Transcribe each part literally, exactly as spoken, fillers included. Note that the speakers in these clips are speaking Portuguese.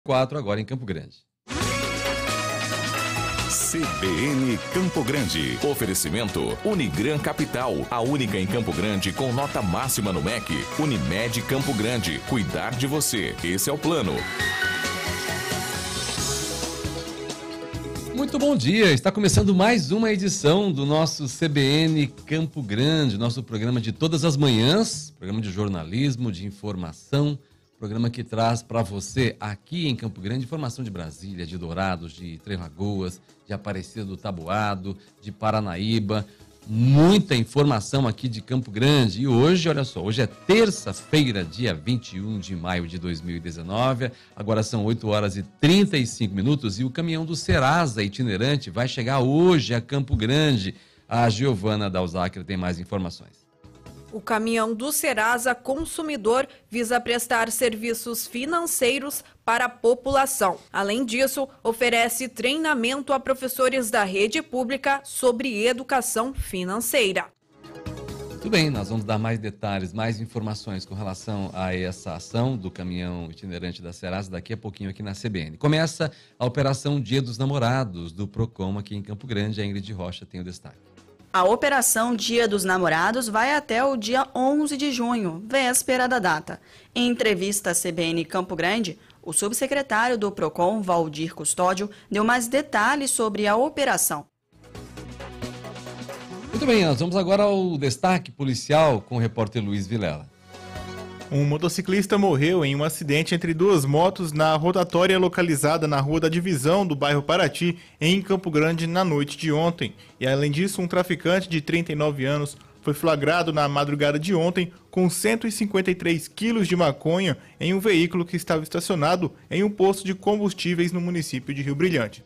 quatro agora em Campo Grande. C B N Campo Grande. Oferecimento Unigran Capital, a única em Campo Grande com nota máxima no M E C. Unimed Campo Grande. Cuidar de você. Esse é o plano. Muito bom dia, está começando mais uma edição do nosso C B N Campo Grande, nosso programa de todas as manhãs, programa de jornalismo, de informação, programa que traz para você aqui em Campo Grande informação de Brasília, de Dourados, de Três Lagoas, de Aparecida do Taboado, de Paranaíba, muita informação aqui de Campo Grande. E hoje, olha só, hoje é terça-feira, dia vinte e um de maio de dois mil e dezenove, agora são oito horas e trinta e cinco minutos e o caminhão do Serasa itinerante vai chegar hoje a Campo Grande. A Giovana Dalzacre tem mais informações. O caminhão do Serasa Consumidor visa prestar serviços financeiros para a população. Além disso, oferece treinamento a professores da rede pública sobre educação financeira. Tudo bem, nós vamos dar mais detalhes, mais informações com relação a essa ação do caminhão itinerante da Serasa daqui a pouquinho aqui na C B N. Começa a Operação Dia dos Namorados do Procon aqui em Campo Grande. A Ingrid Rocha tem o destaque. A Operação Dia dos Namorados vai até o dia onze de junho, véspera da data. Em entrevista à C B N Campo Grande, o subsecretário do Procon, Valdir Custódio, deu mais detalhes sobre a operação. Muito bem, nós vamos agora ao destaque policial com o repórter Luiz Vilela. Um motociclista morreu em um acidente entre duas motos na rotatória localizada na Rua da Divisão do bairro Paraty, em Campo Grande, na noite de ontem. E além disso, um traficante de trinta e nove anos foi flagrado na madrugada de ontem com cento e cinquenta e três quilos de maconha em um veículo que estava estacionado em um posto de combustíveis no município de Rio Brilhante.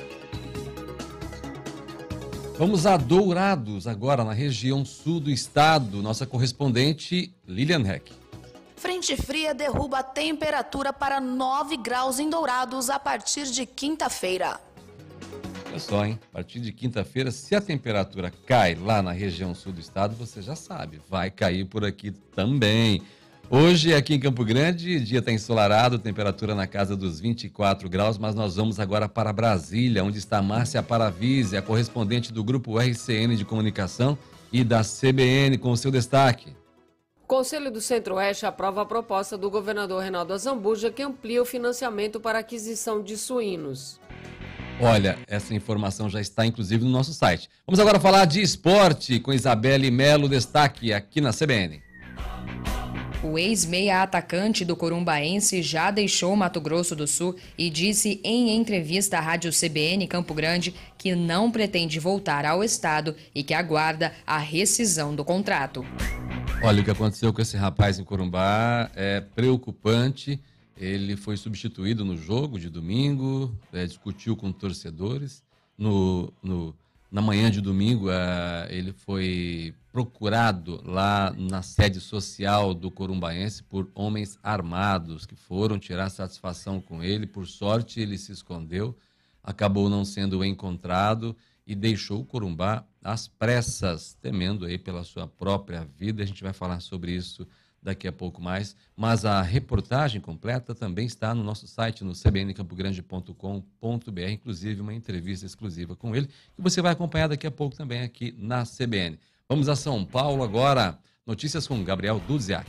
Vamos a Dourados, agora na região sul do estado. Nossa correspondente Lilian Heck. Frente fria derruba a temperatura para nove graus em Dourados a partir de quinta-feira. Olha só, hein? A partir de quinta-feira, se a temperatura cai lá na região sul do estado, você já sabe, vai cair por aqui também. Hoje, aqui em Campo Grande, o dia está ensolarado, temperatura na casa dos vinte e quatro graus, mas nós vamos agora para Brasília, onde está Márcia Paravise, a correspondente do Grupo R C N de Comunicação e da C B N, com o seu destaque. O Conselho do Centro-Oeste aprova a proposta do governador Reinaldo Azambuja que amplia o financiamento para aquisição de suínos. Olha, essa informação já está inclusive no nosso site. Vamos agora falar de esporte com Isabelle Melo, destaque aqui na C B N. O ex-meia atacante do Corumbaense já deixou Mato Grosso do Sul e disse em entrevista à Rádio C B N Campo Grande que não pretende voltar ao estado e que aguarda a rescisão do contrato. Olha, o que aconteceu com esse rapaz em Corumbá é preocupante. Ele foi substituído no jogo de domingo, é, discutiu com torcedores. No, no, na manhã de domingo, é, ele foi procurado lá na sede social do Corumbaense por homens armados que foram tirar satisfação com ele. Por sorte, ele se escondeu, acabou não sendo encontrado e deixou o Corumbá às pressas, temendo aí pela sua própria vida. A gente vai falar sobre isso daqui a pouco mais, mas a reportagem completa também está no nosso site, no c b n campo grande ponto com ponto b r, inclusive uma entrevista exclusiva com ele, que você vai acompanhar daqui a pouco também aqui na C B N. Vamos a São Paulo agora, notícias com Gabriel Duziak.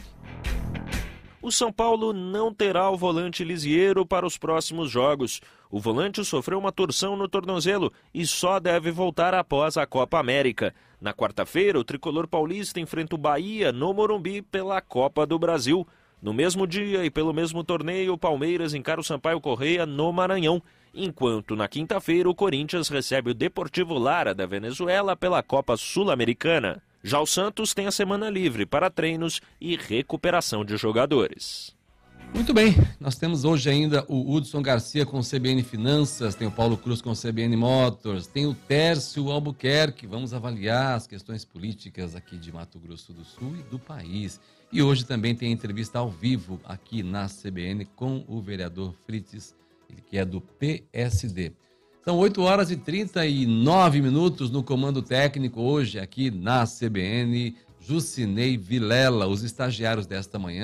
O São Paulo não terá o volante Lisieiro para os próximos jogos. O volante sofreu uma torção no tornozelo e só deve voltar após a Copa América. Na quarta-feira, o tricolor paulista enfrenta o Bahia no Morumbi pela Copa do Brasil. No mesmo dia e pelo mesmo torneio, o Palmeiras encara o Sampaio Corrêa no Maranhão, enquanto na quinta-feira o Corinthians recebe o Deportivo Lara da Venezuela pela Copa Sul-Americana. Já o Santos tem a semana livre para treinos e recuperação de jogadores. Muito bem, nós temos hoje ainda o Hudson Garcia com o C B N Finanças, tem o Paulo Cruz com o C B N Motors, tem o Tércio Albuquerque. Vamos avaliar as questões políticas aqui de Mato Grosso do Sul e do país. E hoje também tem entrevista ao vivo aqui na C B N com o vereador Frites, ele que é do P S D. São oito horas e trinta e nove minutos no comando técnico hoje aqui na C B N. Jucinei Vilela, os estagiários desta manhã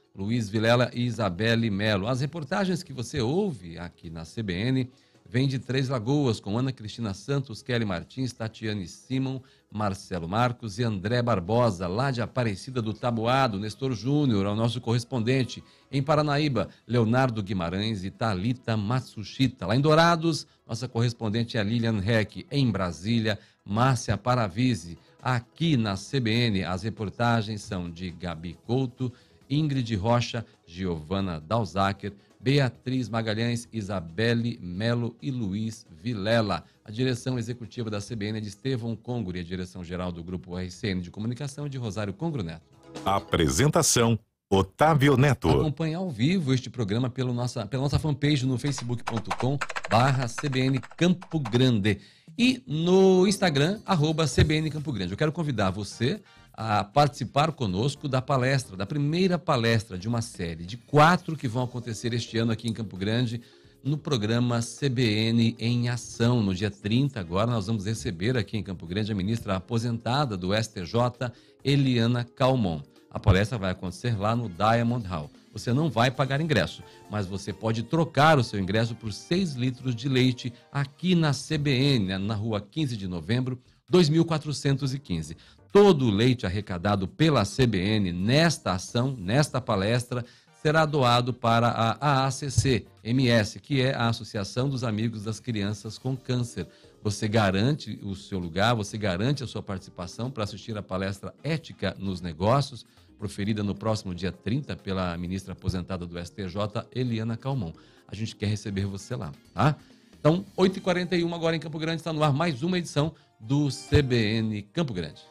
Luiz Vilela e Isabelle Melo. As reportagens que você ouve aqui na C B N vêm de Três Lagoas, com Ana Cristina Santos, Kelly Martins, Tatiane Simon, Marcelo Marcos e André Barbosa. Lá de Aparecida do Taboado, Nestor Júnior, é o nosso correspondente. Em Paranaíba, Leonardo Guimarães e Thalita Matsushita. Lá em Dourados, nossa correspondente é a Lilian Heck. Em Brasília, Márcia Paravise. Aqui na C B N, as reportagens são de Gabi Couto, Ingrid Rocha, Giovana Dalzaker, Beatriz Magalhães, Isabelle Melo e Luiz Vilela. A direção executiva da C B N é de Estevão Congro e a direção-geral do Grupo R C N de Comunicação é de Rosário Congro Neto. Apresentação, Otávio Neto. Acompanhe ao vivo este programa pelo nossa, pela nossa fanpage no facebook ponto com barra C B N Campo Grande e no Instagram, arroba C B N Campo Grande. Eu quero convidar você a participar conosco da palestra, da primeira palestra de uma série de quatro que vão acontecer este ano aqui em Campo Grande, no programa C B N em Ação. No dia trinta, agora, nós vamos receber aqui em Campo Grande a ministra aposentada do S T J, Eliana Calmon. A palestra vai acontecer lá no Diamond Hall. Você não vai pagar ingresso, mas você pode trocar o seu ingresso por seis litros de leite aqui na C B N, na rua quinze de novembro, dois mil quatrocentos e quinze. Todo o leite arrecadado pela C B N nesta ação, nesta palestra, será doado para a A A C C M S, que é a Associação dos Amigos das Crianças com Câncer. Você garante o seu lugar, você garante a sua participação para assistir a palestra Ética nos Negócios, proferida no próximo dia trinta pela ministra aposentada do S T J, Eliana Calmon. A gente quer receber você lá, tá? Então, oito e quarenta e um agora em Campo Grande, está no ar mais uma edição do C B N Campo Grande.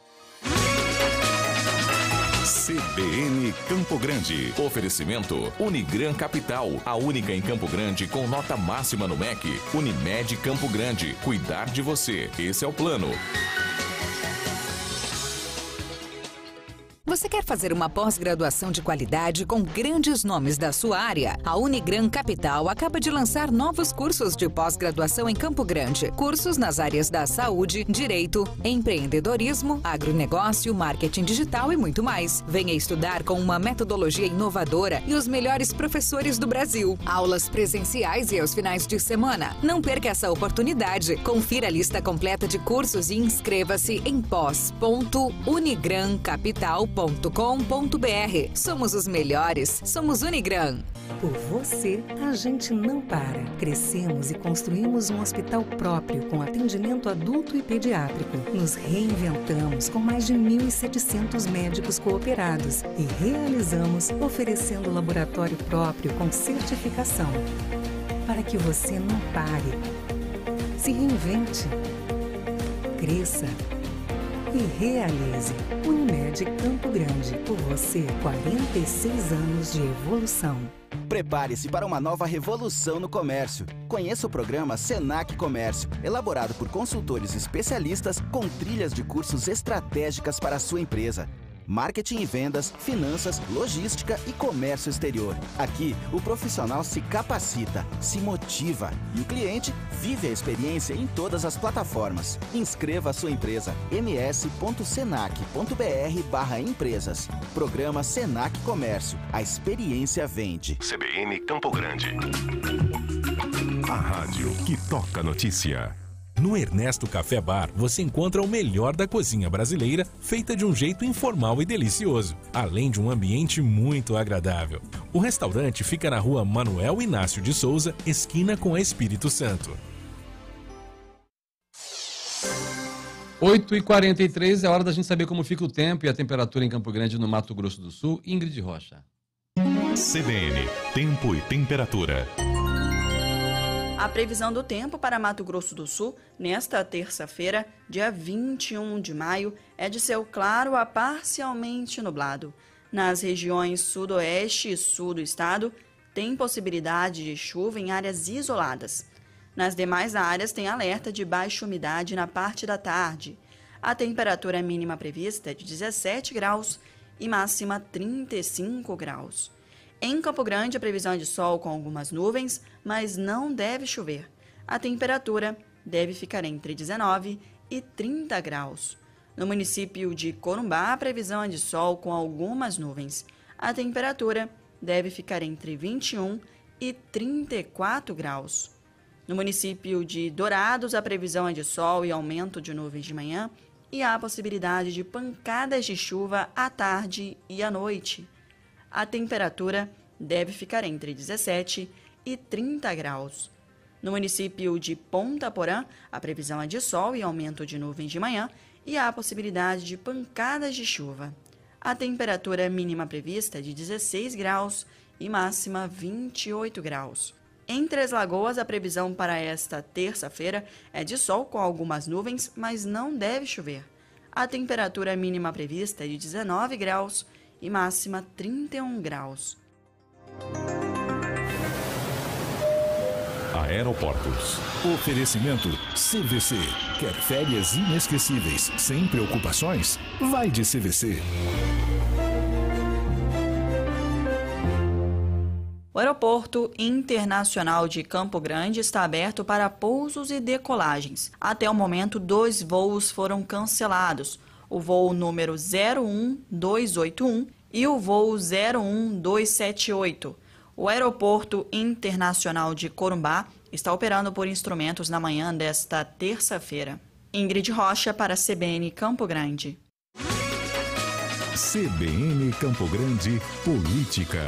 C B N Campo Grande. Oferecimento Unigran Capital, a única em Campo Grande com nota máxima no M E C. Unimed Campo Grande. Cuidar de você. Esse é o plano. Você quer fazer uma pós-graduação de qualidade com grandes nomes da sua área? A Unigran Capital acaba de lançar novos cursos de pós-graduação em Campo Grande. Cursos nas áreas da saúde, direito, empreendedorismo, agronegócio, marketing digital e muito mais. Venha estudar com uma metodologia inovadora e os melhores professores do Brasil. Aulas presenciais e aos finais de semana. Não perca essa oportunidade. Confira a lista completa de cursos e inscreva-se em pós ponto unigran capital ponto com ponto br. Somos os melhores, somos Unigran. Por você, a gente não para. Crescemos e construímos um hospital próprio com atendimento adulto e pediátrico. Nos reinventamos com mais de mil e setecentos médicos cooperados e realizamos oferecendo laboratório próprio com certificação. Para que você não pare. Se reinvente. Cresça. E realize. Unimed Campo Grande. Por você, quarenta e seis anos de evolução. Prepare-se para uma nova revolução no comércio. Conheça o programa Senac Comércio, elaborado por consultores especialistas com trilhas de cursos estratégicas para a sua empresa. Marketing e vendas, finanças, logística e comércio exterior. Aqui, o profissional se capacita, se motiva e o cliente vive a experiência em todas as plataformas. Inscreva a sua empresa ms ponto senac ponto br barra empresas. Programa Senac Comércio. A experiência vende. C B N Campo Grande. A rádio que toca notícia. No Ernesto Café Bar, você encontra o melhor da cozinha brasileira, feita de um jeito informal e delicioso, além de um ambiente muito agradável. O restaurante fica na rua Manuel Inácio de Souza, esquina com a Espírito Santo. oito e quarenta e três, é hora da gente saber como fica o tempo e a temperatura em Campo Grande, no Mato Grosso do Sul. Ingrid Rocha. C B N, tempo e temperatura. A previsão do tempo para Mato Grosso do Sul, nesta terça-feira, dia vinte e um de maio, é de céu claro a parcialmente nublado. Nas regiões sudoeste e sul do estado, tem possibilidade de chuva em áreas isoladas. Nas demais áreas, tem alerta de baixa umidade na parte da tarde. A temperatura mínima prevista é de dezessete graus e máxima trinta e cinco graus. Em Campo Grande, a previsão é de sol com algumas nuvens, mas não deve chover. A temperatura deve ficar entre dezenove e trinta graus. No município de Corumbá, a previsão é de sol com algumas nuvens. A temperatura deve ficar entre vinte e um e trinta e quatro graus. No município de Dourados, a previsão é de sol e aumento de nuvens de manhã e há possibilidade de pancadas de chuva à tarde e à noite. A temperatura deve ficar entre dezessete e trinta graus. No município de Ponta Porã, a previsão é de sol e aumento de nuvens de manhã e há possibilidade de pancadas de chuva. A temperatura mínima prevista é de dezesseis graus e máxima vinte e oito graus. Em Três Lagoas, a previsão para esta terça-feira é de sol com algumas nuvens, mas não deve chover. A temperatura mínima prevista é de dezenove graus e máxima trinta e um graus. Aeroportos. Oferecimento C V C. Quer férias inesquecíveis, sem preocupações? Vai de C V C. O Aeroporto Internacional de Campo Grande está aberto para pousos e decolagens. Até o momento, dois voos foram cancelados. O voo número zero um dois oito um e o voo zero um dois sete oito. O Aeroporto Internacional de Corumbá está operando por instrumentos na manhã desta terça-feira. Ingrid Rocha para a C B N Campo Grande. C B N Campo Grande Política.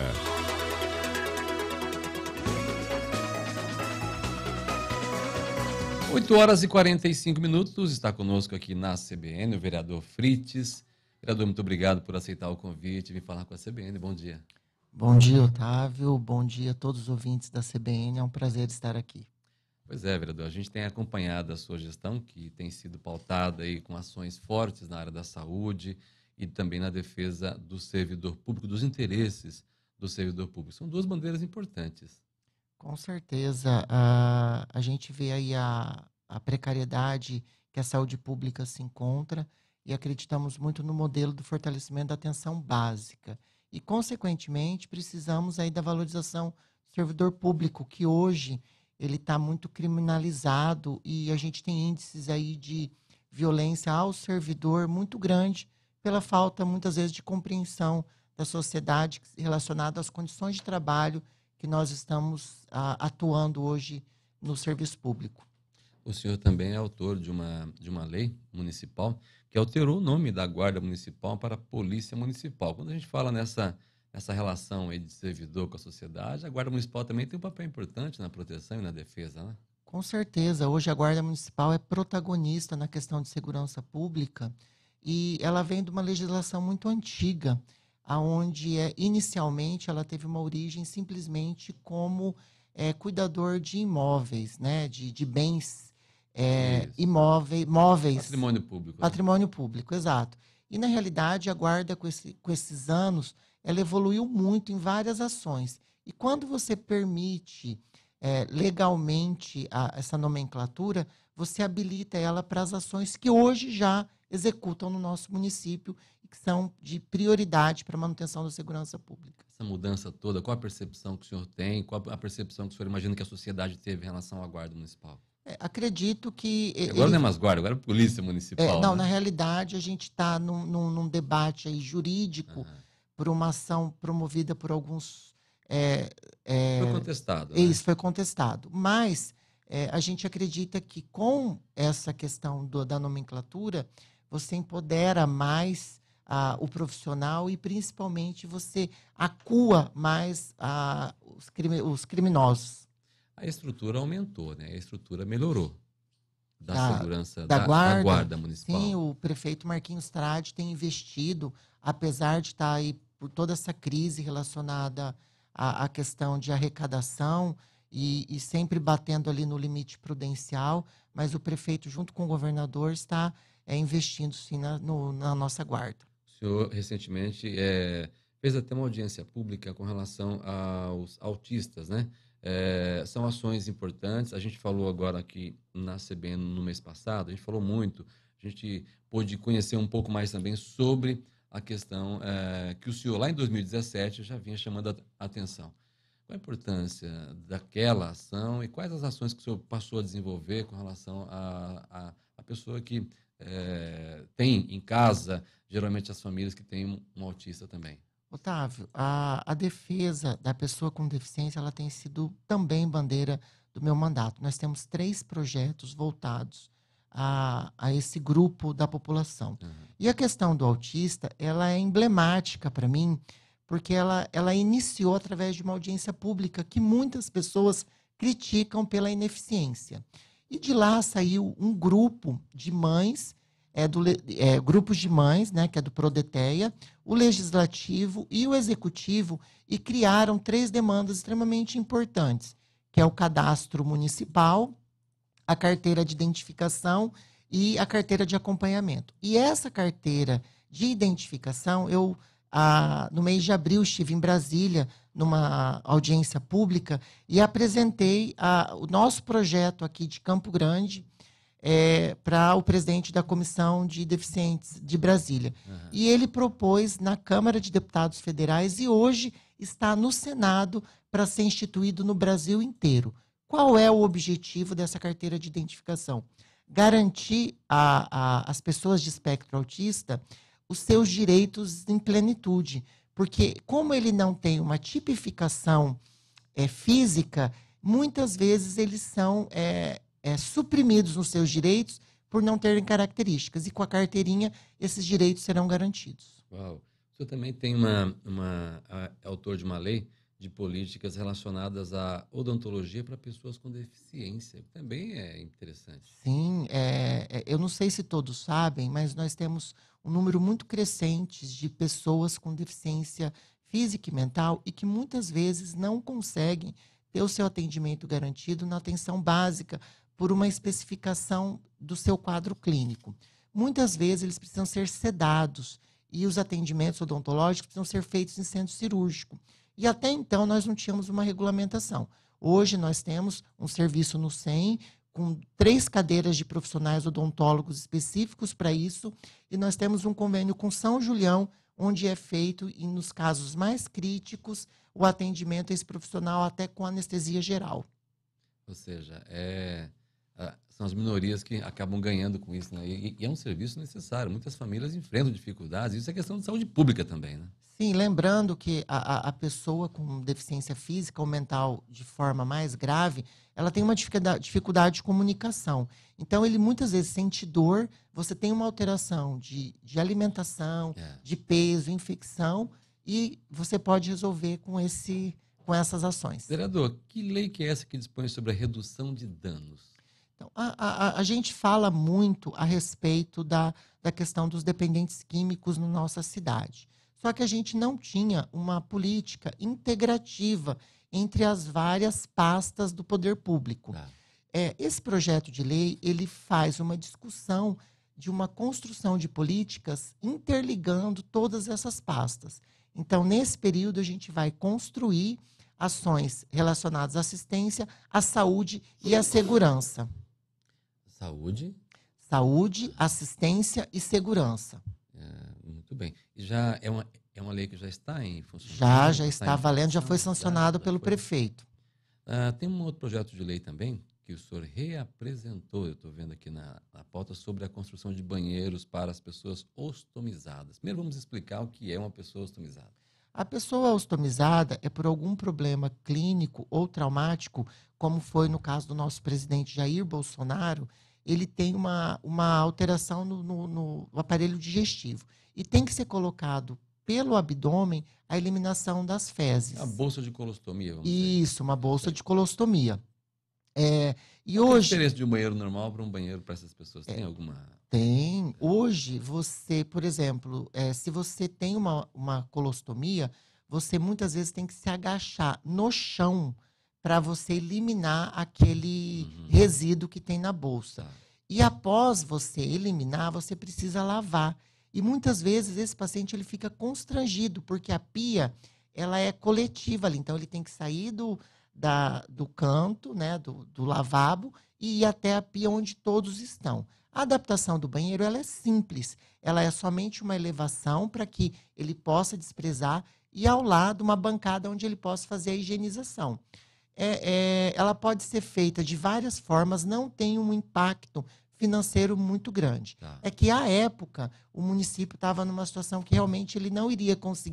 oito horas e quarenta e cinco minutos, está conosco aqui na C B N o vereador Frites. Vereador, muito obrigado por aceitar o convite e vir falar com a C B N. Bom dia. Bom dia, Otávio. Bom dia a todos os ouvintes da C B N. É um prazer estar aqui. Pois é, vereador. A gente tem acompanhado a sua gestão, que tem sido pautada aí com ações fortes na área da saúde e também na defesa do servidor público, dos interesses do servidor público. São duas bandeiras importantes. Com certeza. A, a gente vê aí a, a precariedade que a saúde pública se encontra e acreditamos muito no modelo do fortalecimento da atenção básica. E, consequentemente, precisamos aí da valorização do servidor público, que hoje ele está muito criminalizado e a gente tem índices aí de violência ao servidor muito grande pela falta, muitas vezes, de compreensão da sociedade relacionada às condições de trabalho que nós estamos a, atuando hoje no serviço público. O senhor também é autor de uma, de uma lei municipal que alterou o nome da Guarda Municipal para Polícia Municipal. Quando a gente fala nessa, nessa relação aí de servidor com a sociedade, a Guarda Municipal também tem um papel importante na proteção e na defesa, né? Com certeza. Hoje a Guarda Municipal é protagonista na questão de segurança pública e ela vem de uma legislação muito antiga, onde é, inicialmente ela teve uma origem simplesmente como é, cuidador de imóveis, né, de, de bens é, imóveis, móveis. Patrimônio público. Patrimônio né? público, exato. E, na realidade, a Guarda, com, esse, com esses anos, ela evoluiu muito em várias ações. E quando você permite é, legalmente a, essa nomenclatura, você habilita ela para as ações que hoje já executam no nosso município e que são de prioridade para a manutenção da segurança pública. Essa mudança toda, qual a percepção que o senhor tem, qual a percepção que o senhor imagina que a sociedade teve em relação à Guarda Municipal? É, acredito que... Agora ele, não é mais Guarda, agora é Polícia Municipal. É, não, né? Na realidade, a gente está num, num, num debate aí jurídico uhum. por uma ação promovida por alguns... É, é, foi contestado. Isso, né? foi contestado. Mas é, a gente acredita que com essa questão do, da nomenclatura, você empodera mais ah, o profissional e, principalmente, você acua mais ah, os, crime, os criminosos. A estrutura aumentou, né? A estrutura melhorou da, da segurança da, da, guarda, da guarda municipal. Sim, o prefeito Marquinhos Trade tem investido, apesar de estar aí por toda essa crise relacionada à, à questão de arrecadação e, e sempre batendo ali no limite prudencial, mas o prefeito, junto com o governador, está é, investindo sim na, no, na nossa guarda. O senhor recentemente é, fez até uma audiência pública com relação aos autistas, né? É, são ações importantes. A gente falou agora aqui na C B N no mês passado, a gente falou muito, a gente pôde conhecer um pouco mais também sobre a questão é, que o senhor lá em dois mil e dezessete já vinha chamando a atenção. Qual a importância daquela ação e quais as ações que o senhor passou a desenvolver com relação a, a, a pessoa que é, tem em casa, geralmente as famílias que têm um, um autista também? Otávio, a, a defesa da pessoa com deficiência ela tem sido também bandeira do meu mandato. Nós temos três projetos voltados a, a esse grupo da população. Uhum. E a questão do autista, ela é emblemática para mim, porque ela, ela iniciou através de uma audiência pública que muitas pessoas criticam pela ineficiência. E de lá saiu um grupo de mães, é, do, é, grupos de mães, né, que é do Prodeteia, o Legislativo e o Executivo, e criaram três demandas extremamente importantes, que é o cadastro municipal, a carteira de identificação e a carteira de acompanhamento. E essa carteira de identificação, eu, ah, no mês de abril, estive em Brasília, numa audiência pública, e apresentei ah, o nosso projeto aqui de Campo Grande é, para o presidente da Comissão de Deficientes de Brasília. Uhum. E ele propôs na Câmara de Deputados Federais e hoje está no Senado para ser instituído no Brasil inteiro. Qual é o objetivo dessa carteira de identificação? Garantir às pessoas de espectro autista os seus direitos em plenitude. Porque, como ele não tem uma tipificação é, física, muitas vezes eles são é, é, suprimidos nos seus direitos por não terem características. E com a carteirinha, esses direitos serão garantidos. Uau! O senhor também tem uma, uma é autor de uma lei de políticas relacionadas à odontologia para pessoas com deficiência. Também é interessante. Sim, é, é, eu não sei se todos sabem, mas nós temos um número muito crescente de pessoas com deficiência física e mental e que muitas vezes não conseguem ter o seu atendimento garantido na atenção básica por uma especificação do seu quadro clínico. Muitas vezes eles precisam ser sedados e os atendimentos odontológicos precisam ser feitos em centro cirúrgico. E até então nós não tínhamos uma regulamentação. Hoje nós temos um serviço no S E M, com três cadeiras de profissionais odontólogos específicos para isso, e nós temos um convênio com São Julião, onde é feito, e nos casos mais críticos, o atendimento a esse profissional até com anestesia geral. Ou seja, é, são as minorias que acabam ganhando com isso, né? E, e é um serviço necessário. Muitas famílias enfrentam dificuldades, isso é questão de saúde pública também, né? Sim, lembrando que a, a pessoa com deficiência física ou mental de forma mais grave, ela tem uma dificuldade, dificuldade de comunicação. Então, ele muitas vezes sente dor, você tem uma alteração de, de alimentação, é. de peso, infecção, e você pode resolver com, esse, com essas ações. Vereador, que lei que é essa que dispõe sobre a redução de danos? Então, a, a, a gente fala muito a respeito da, da questão dos dependentes químicos na nossa cidade. Só que a gente não tinha uma política integrativa entre as várias pastas do poder público. Ah. É, esse projeto de lei, ele faz uma discussão de uma construção de políticas interligando todas essas pastas. Então, nesse período, a gente vai construir ações relacionadas à assistência, à saúde e à segurança. Saúde? Saúde, assistência e segurança. Muito bem. E já é uma, é uma lei que já está em funcionamento? Já, já está, está valendo, já foi sancionado já, pelo já foi. prefeito. Ah, tem um outro projeto de lei também que o senhor reapresentou, eu estou vendo aqui na, na pauta, sobre a construção de banheiros para as pessoas ostomizadas. Primeiro vamos explicar o que é uma pessoa ostomizada. A pessoa ostomizada é por algum problema clínico ou traumático, como foi no caso do nosso presidente Jair Bolsonaro. Ele tem uma, uma alteração no, no, no aparelho digestivo. E tem que ser colocado pelo abdômen a eliminação das fezes. A bolsa de colostomia, vamos Isso, dizer. uma bolsa de colostomia. É, e Qual hoje, é a diferença de um banheiro normal para um banheiro para essas pessoas? Tem é, alguma... Tem. Hoje, você, por exemplo, é, se você tem uma, uma colostomia, você muitas vezes tem que se agachar no chão para você eliminar aquele uhum. resíduo que tem na bolsa. Tá. E após você eliminar, você precisa lavar. E muitas vezes esse paciente ele fica constrangido, porque a pia ela é coletiva ali. Então, ele tem que sair do, da, do canto, né, do, do lavabo, e ir até a pia onde todos estão. A adaptação do banheiro ela é simples. Ela é somente uma elevação para que ele possa desprezar e ao lado uma bancada onde ele possa fazer a higienização. É, é, ela pode ser feita de várias formas, não tem um impacto financeiro muito grande. Tá. É que, à época, o município estava numa situação que realmente ele não iria conseguir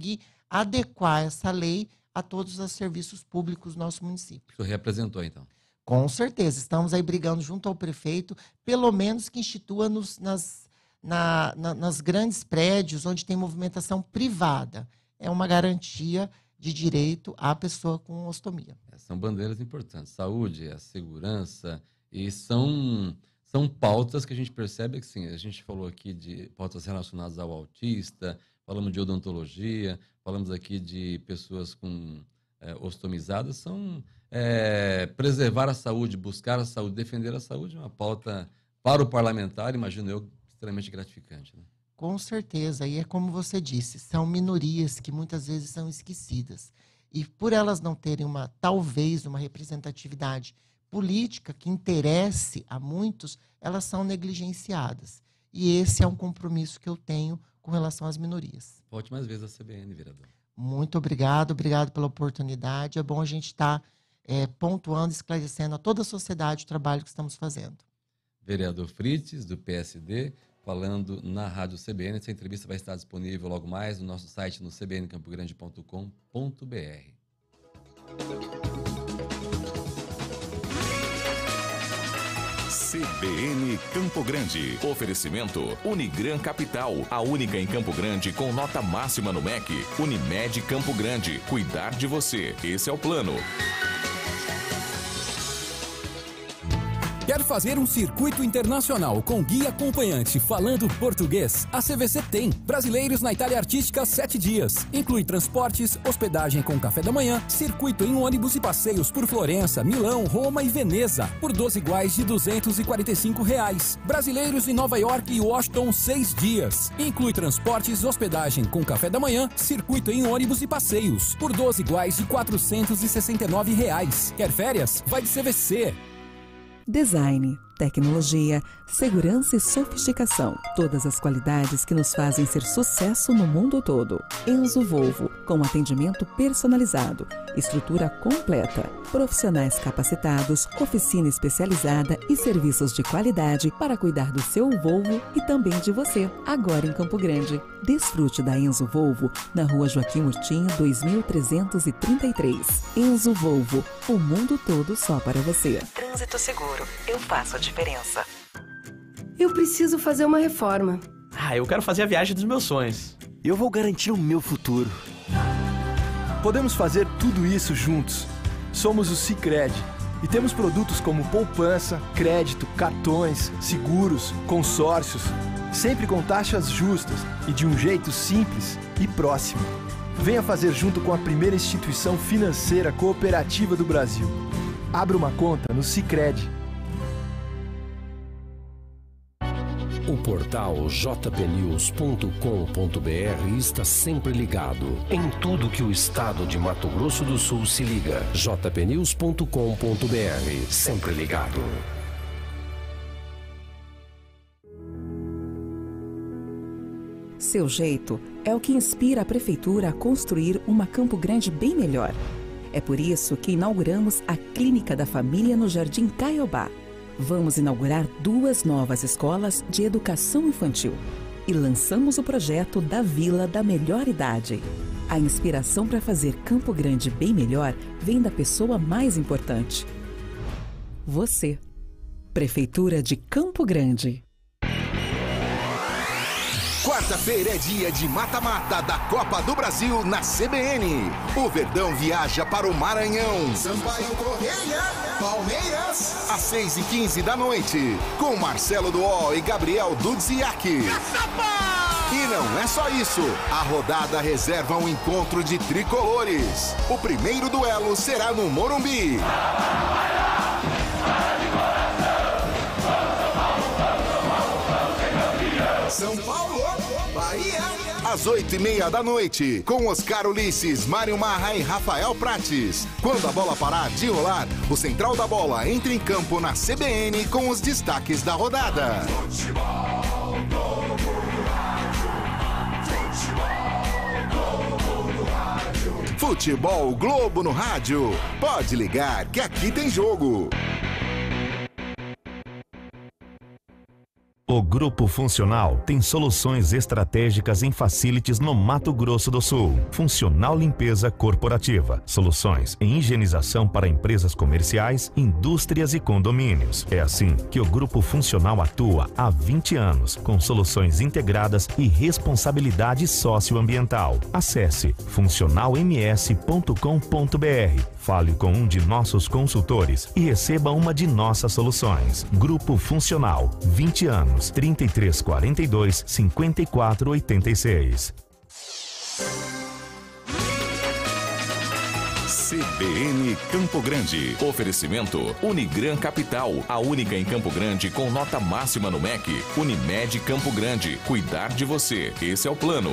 adequar essa lei a todos os serviços públicos do nosso município. O senhor representou, então? Com certeza. Estamos aí brigando junto ao prefeito, pelo menos que institua nos, nas, na, na, nas grandes prédios onde tem movimentação privada. É uma garantia de direito à pessoa com ostomia. São bandeiras importantes. Saúde, a segurança, e são, são pautas que a gente percebe que, sim, a gente falou aqui de pautas relacionadas ao autista, falamos de odontologia, falamos aqui de pessoas com é, ostomizadas, são é, preservar a saúde, buscar a saúde, defender a saúde, é uma pauta para o parlamentar, imagino eu, extremamente gratificante, né? Com certeza, e é como você disse, são minorias que muitas vezes são esquecidas. E por elas não terem uma, talvez, uma representatividade política que interesse a muitos, elas são negligenciadas. E esse é um compromisso que eu tenho com relação às minorias. Volte mais vezes à C B N, vereador. Muito obrigado, obrigado pela oportunidade. É bom a gente estar é, pontuando, esclarecendo a toda a sociedade o trabalho que estamos fazendo. Vereador Frites, do P S D, falando na Rádio C B N. Essa entrevista vai estar disponível logo mais no nosso site, no c b n campo grande ponto com ponto b r. C B N Campo Grande. Oferecimento Unigran Capital, a única em Campo Grande com nota máxima no M E C. Unimed Campo Grande. Cuidar de você. Esse é o plano. Quer fazer um circuito internacional com guia acompanhante falando português? A C V C tem. Brasileiros na Itália Artística, sete dias. Inclui transportes, hospedagem com café da manhã, circuito em ônibus e passeios por Florença, Milão, Roma e Veneza, por doze iguais de duzentos e quarenta e cinco reais. Brasileiros em Nova York e Washington, seis dias. Inclui transportes, hospedagem com café da manhã, circuito em ônibus e passeios, por doze iguais de quatrocentos e sessenta e nove reais. Quer férias? Vai de C V C. Design, tecnologia, segurança e sofisticação. Todas as qualidades que nos fazem ser sucesso no mundo todo. Enzo Volvo, com atendimento personalizado, estrutura completa, profissionais capacitados, oficina especializada e serviços de qualidade para cuidar do seu Volvo e também de você. Agora em Campo Grande. Desfrute da Enzo Volvo na Rua Joaquim Murtinho, dois mil trezentos e trinta e três. Enzo Volvo, o mundo todo só para você. Trânsito seguro, eu faço a diferença. Eu preciso fazer uma reforma. Ah, eu quero fazer a viagem dos meus sonhos. Eu vou garantir o meu futuro. Podemos fazer tudo isso juntos. Somos o Sicredi e temos produtos como poupança, crédito, cartões, seguros, consórcios, sempre com taxas justas e de um jeito simples e próximo. Venha fazer junto com a primeira instituição financeira cooperativa do Brasil. Abra uma conta no Sicredi. O portal j p news ponto com ponto b r está sempre ligado em tudo que o estado de Mato Grosso do Sul se liga. j p news ponto com ponto b r, sempre ligado. Seu jeito é o que inspira a Prefeitura a construir uma Campo Grande bem melhor. É por isso que inauguramos a Clínica da Família no Jardim Caiobá. Vamos inaugurar duas novas escolas de educação infantil e lançamos o projeto da Vila da Melhor Idade. A inspiração para fazer Campo Grande bem melhor vem da pessoa mais importante: você. Prefeitura de Campo Grande. Quarta-feira é dia de mata-mata da Copa do Brasil na C B N. O Verdão viaja para o Maranhão. Sampaio Correia, Palmeiras. Às seis e quinze da noite, com Marcelo Duó e Gabriel Dudziak. E não é só isso. A rodada reserva um encontro de tricolores. O primeiro duelo será no Morumbi. São Paulo, Bahia. Às oito e meia da noite, com Oscar Ulisses, Mário Marra e Rafael Prates. Quando a bola parar de rolar, o Central da Bola entra em campo na C B N com os destaques da rodada. Futebol Globo no rádio. Futebol Globo no rádio. Futebol Globo no rádio. Pode ligar que aqui tem jogo. O Grupo Funcional tem soluções estratégicas em facilities no Mato Grosso do Sul. Funcional Limpeza Corporativa. Soluções em higienização para empresas comerciais, indústrias e condomínios. É assim que o Grupo Funcional atua há vinte anos, com soluções integradas e responsabilidade socioambiental. Acesse funcional m s ponto com ponto b r. Fale com um de nossos consultores e receba uma de nossas soluções. Grupo Funcional, vinte anos, trinta e três quarenta e dois, cinquenta e quatro oitenta e seis. C B N Campo Grande. Oferecimento Unigran Capital, a única em Campo Grande com nota máxima no M E C. Unimed Campo Grande. Cuidar de você. Esse é o plano.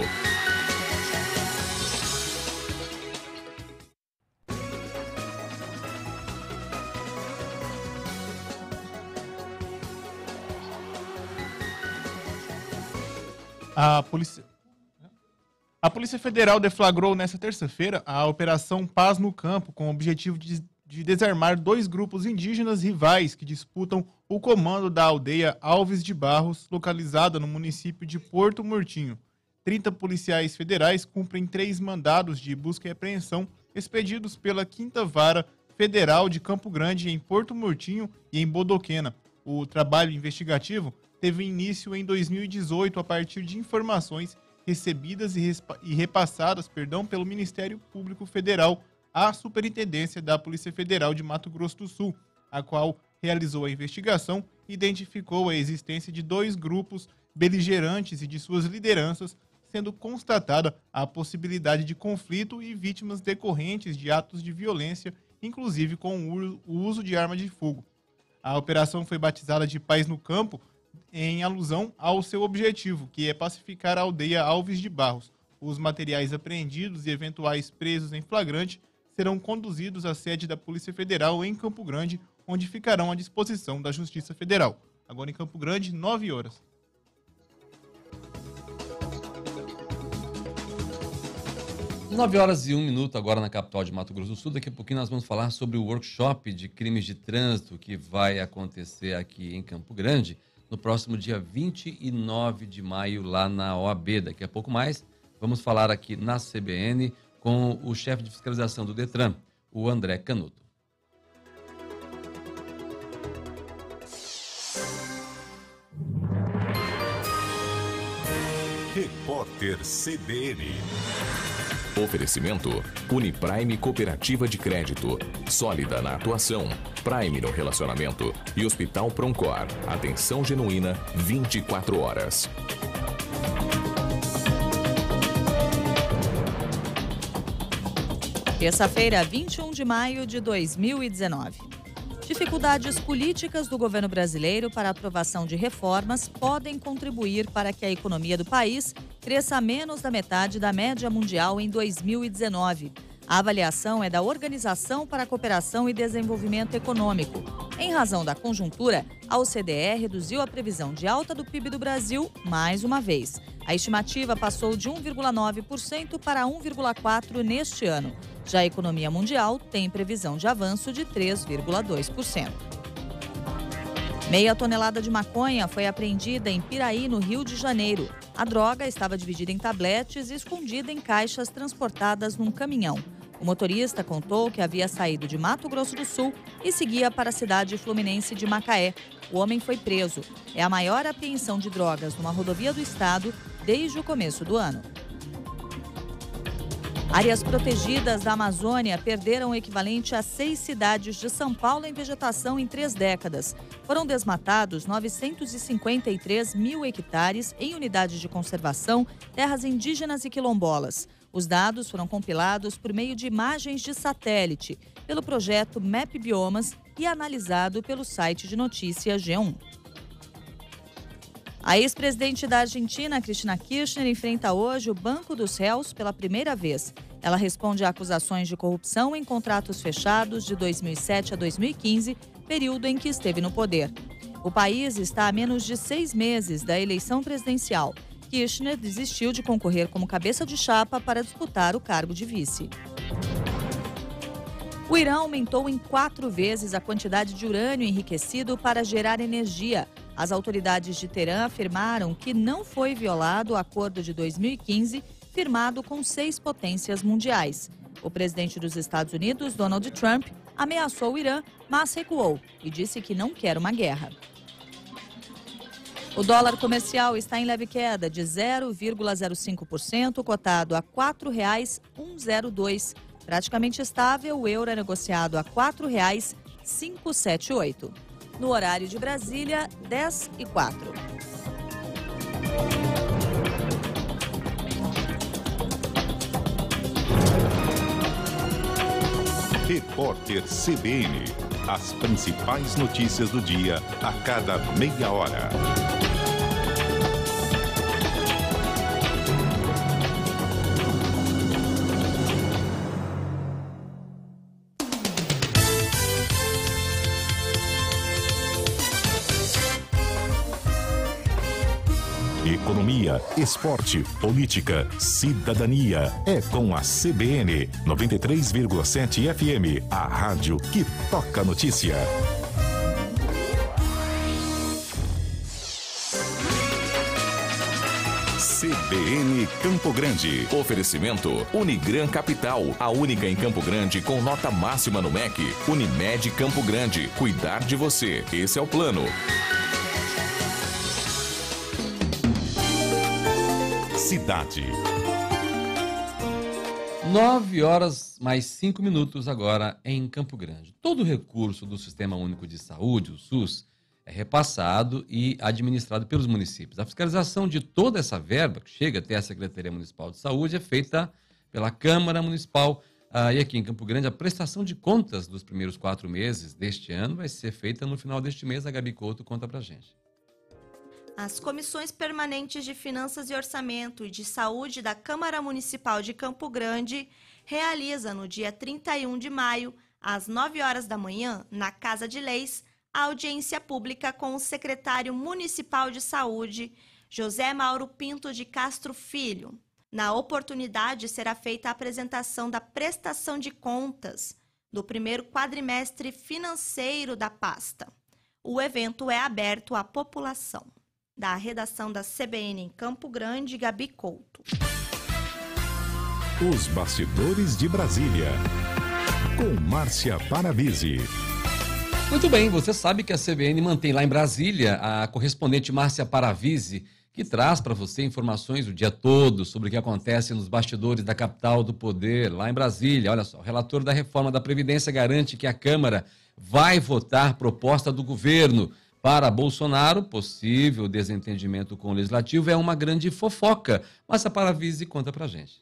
A Polícia... A Polícia Federal deflagrou nesta terça-feira a Operação Paz no Campo, com o objetivo de, de desarmar dois grupos indígenas rivais que disputam o comando da aldeia Alves de Barros, localizada no município de Porto Murtinho. trinta policiais federais cumprem três mandados de busca e apreensão expedidos pela quinta Vara Federal de Campo Grande, em Porto Murtinho e em Bodoquena. O trabalho investigativo teve início em dois mil e dezoito a partir de informações recebidas e, e repassadas perdão, pelo Ministério Público Federal à Superintendência da Polícia Federal de Mato Grosso do Sul, a qual realizou a investigação e identificou a existência de dois grupos beligerantes e de suas lideranças, sendo constatada a possibilidade de conflito e vítimas decorrentes de atos de violência, inclusive com o uso de arma de fogo. A operação foi batizada de Paz no Campo, em alusão ao seu objetivo, que é pacificar a aldeia Alves de Barros. Os materiais apreendidos e eventuais presos em flagrante serão conduzidos à sede da Polícia Federal em Campo Grande, onde ficarão à disposição da Justiça Federal. Agora em Campo Grande, nove horas. nove horas e um minuto agora na capital de Mato Grosso do Sul. Daqui a pouquinho nós vamos falar sobre o workshop de crimes de trânsito que vai acontecer aqui em Campo Grande no próximo dia vinte e nove de maio, lá na O A B. Daqui a pouco mais, vamos falar aqui na C B N com o chefe de fiscalização do Detran, o André Canuto. Repórter C B N. Oferecimento Uniprime Cooperativa de Crédito. Sólida na atuação, Prime no relacionamento e Hospital Proncor. Atenção genuína vinte e quatro horas. Terça-feira, vinte e um de maio de dois mil e dezenove. Dificuldades políticas do governo brasileiro para a aprovação de reformas podem contribuir para que a economia do país cresça a menos da metade da média mundial em dois mil e dezenove. A avaliação é da Organização para a Cooperação e Desenvolvimento Econômico. Em razão da conjuntura, a O C D E reduziu a previsão de alta do P I B do Brasil mais uma vez. A estimativa passou de um vírgula nove por cento para um vírgula quatro por cento neste ano. Já a economia mundial tem previsão de avanço de três vírgula dois por cento. Meia tonelada de maconha foi apreendida em Piraí, no Rio de Janeiro. A droga estava dividida em tabletes e escondida em caixas transportadas num caminhão. O motorista contou que havia saído de Mato Grosso do Sul e seguia para a cidade fluminense de Macaé. O homem foi preso. É a maior apreensão de drogas numa rodovia do estado desde o começo do ano. Áreas protegidas da Amazônia perderam o equivalente a seis cidades de São Paulo em vegetação em três décadas. Foram desmatados novecentos e cinquenta e três mil hectares em unidades de conservação, terras indígenas e quilombolas. Os dados foram compilados por meio de imagens de satélite, pelo projeto Map Biomas e analisado pelo site de notícia G um. A ex-presidente da Argentina, Cristina Kirchner, enfrenta hoje o Banco dos Réus pela primeira vez. Ela responde a acusações de corrupção em contratos fechados de dois mil e sete a dois mil e quinze, período em que esteve no poder. O país está a menos de seis meses da eleição presidencial. Kirchner desistiu de concorrer como cabeça de chapa para disputar o cargo de vice. O Irã aumentou em quatro vezes a quantidade de urânio enriquecido para gerar energia. As autoridades de Teherã afirmaram que não foi violado o acordo de dois mil e quinze, firmado com seis potências mundiais. O presidente dos Estados Unidos, Donald Trump, ameaçou o Irã, mas recuou e disse que não quer uma guerra. O dólar comercial está em leve queda de zero vírgula zero cinco por cento, cotado a quatro reais e cento e dois. Praticamente estável, o euro é negociado a quatro reais e quinhentos e setenta e oito. No horário de Brasília, dez e quatro. Repórter C B N. As principais notícias do dia a cada meia hora. Economia, esporte, política, cidadania. É com a C B N noventa e três vírgula sete F M, a rádio que toca notícia. C B N Campo Grande. Oferecimento Unigran Capital, a única em Campo Grande com nota máxima no M E C. Unimed Campo Grande, cuidar de você. Esse é o plano. Cidade. Nove horas mais cinco minutos agora em Campo Grande. Todo o recurso do Sistema Único de Saúde, o SUS, é repassado e administrado pelos municípios. A fiscalização de toda essa verba que chega até a Secretaria Municipal de Saúde é feita pela Câmara Municipal. Ah, e aqui em Campo Grande, a prestação de contas dos primeiros quatro meses deste ano vai ser feita no final deste mês. A Gabi Couto conta pra gente. As comissões permanentes de Finanças e Orçamento e de Saúde da Câmara Municipal de Campo Grande realiza no dia trinta e um de maio, às nove horas da manhã, na Casa de Leis, a audiência pública com o secretário municipal de Saúde, José Mauro Pinto de Castro Filho. Na oportunidade, será feita a apresentação da prestação de contas do primeiro quadrimestre financeiro da pasta. O evento é aberto à população. Da redação da C B N em Campo Grande, Gabi Couto. Os bastidores de Brasília, com Márcia Paravisi. Muito bem, você sabe que a C B N mantém lá em Brasília a correspondente Márcia Paravisi, que traz para você informações o dia todo sobre o que acontece nos bastidores da capital do poder, lá em Brasília. Olha só, o relator da reforma da Previdência garante que a Câmara vai votar proposta do governo. Para Bolsonaro, possível desentendimento com o Legislativo é uma grande fofoca. Mas a Paravisi conta pra gente.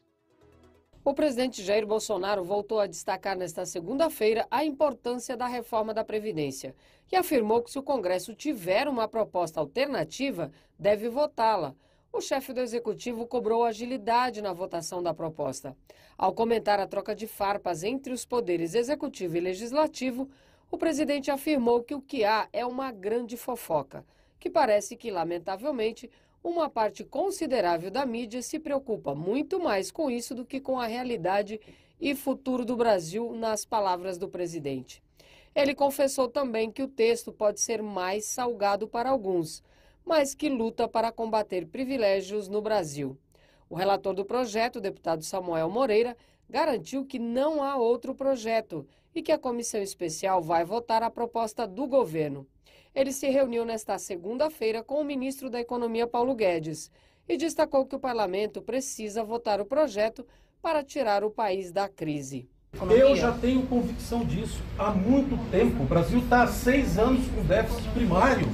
O presidente Jair Bolsonaro voltou a destacar nesta segunda-feira a importância da reforma da Previdência e afirmou que se o Congresso tiver uma proposta alternativa, deve votá-la. O chefe do Executivo cobrou agilidade na votação da proposta. Ao comentar a troca de farpas entre os poderes Executivo e Legislativo, o presidente afirmou que o que há é uma grande fofoca, que parece que, lamentavelmente, uma parte considerável da mídia se preocupa muito mais com isso do que com a realidade e futuro do Brasil, nas palavras do presidente. Ele confessou também que o texto pode ser mais salgado para alguns, mas que luta para combater privilégios no Brasil. O relator do projeto, o deputado Samuel Moreira, garantiu que não há outro projeto e que a comissão especial vai votar a proposta do governo. Ele se reuniu nesta segunda-feira com o ministro da Economia, Paulo Guedes, e destacou que o parlamento precisa votar o projeto para tirar o país da crise. Eu já tenho convicção disso há muito tempo. O Brasil está há seis anos com déficit primário.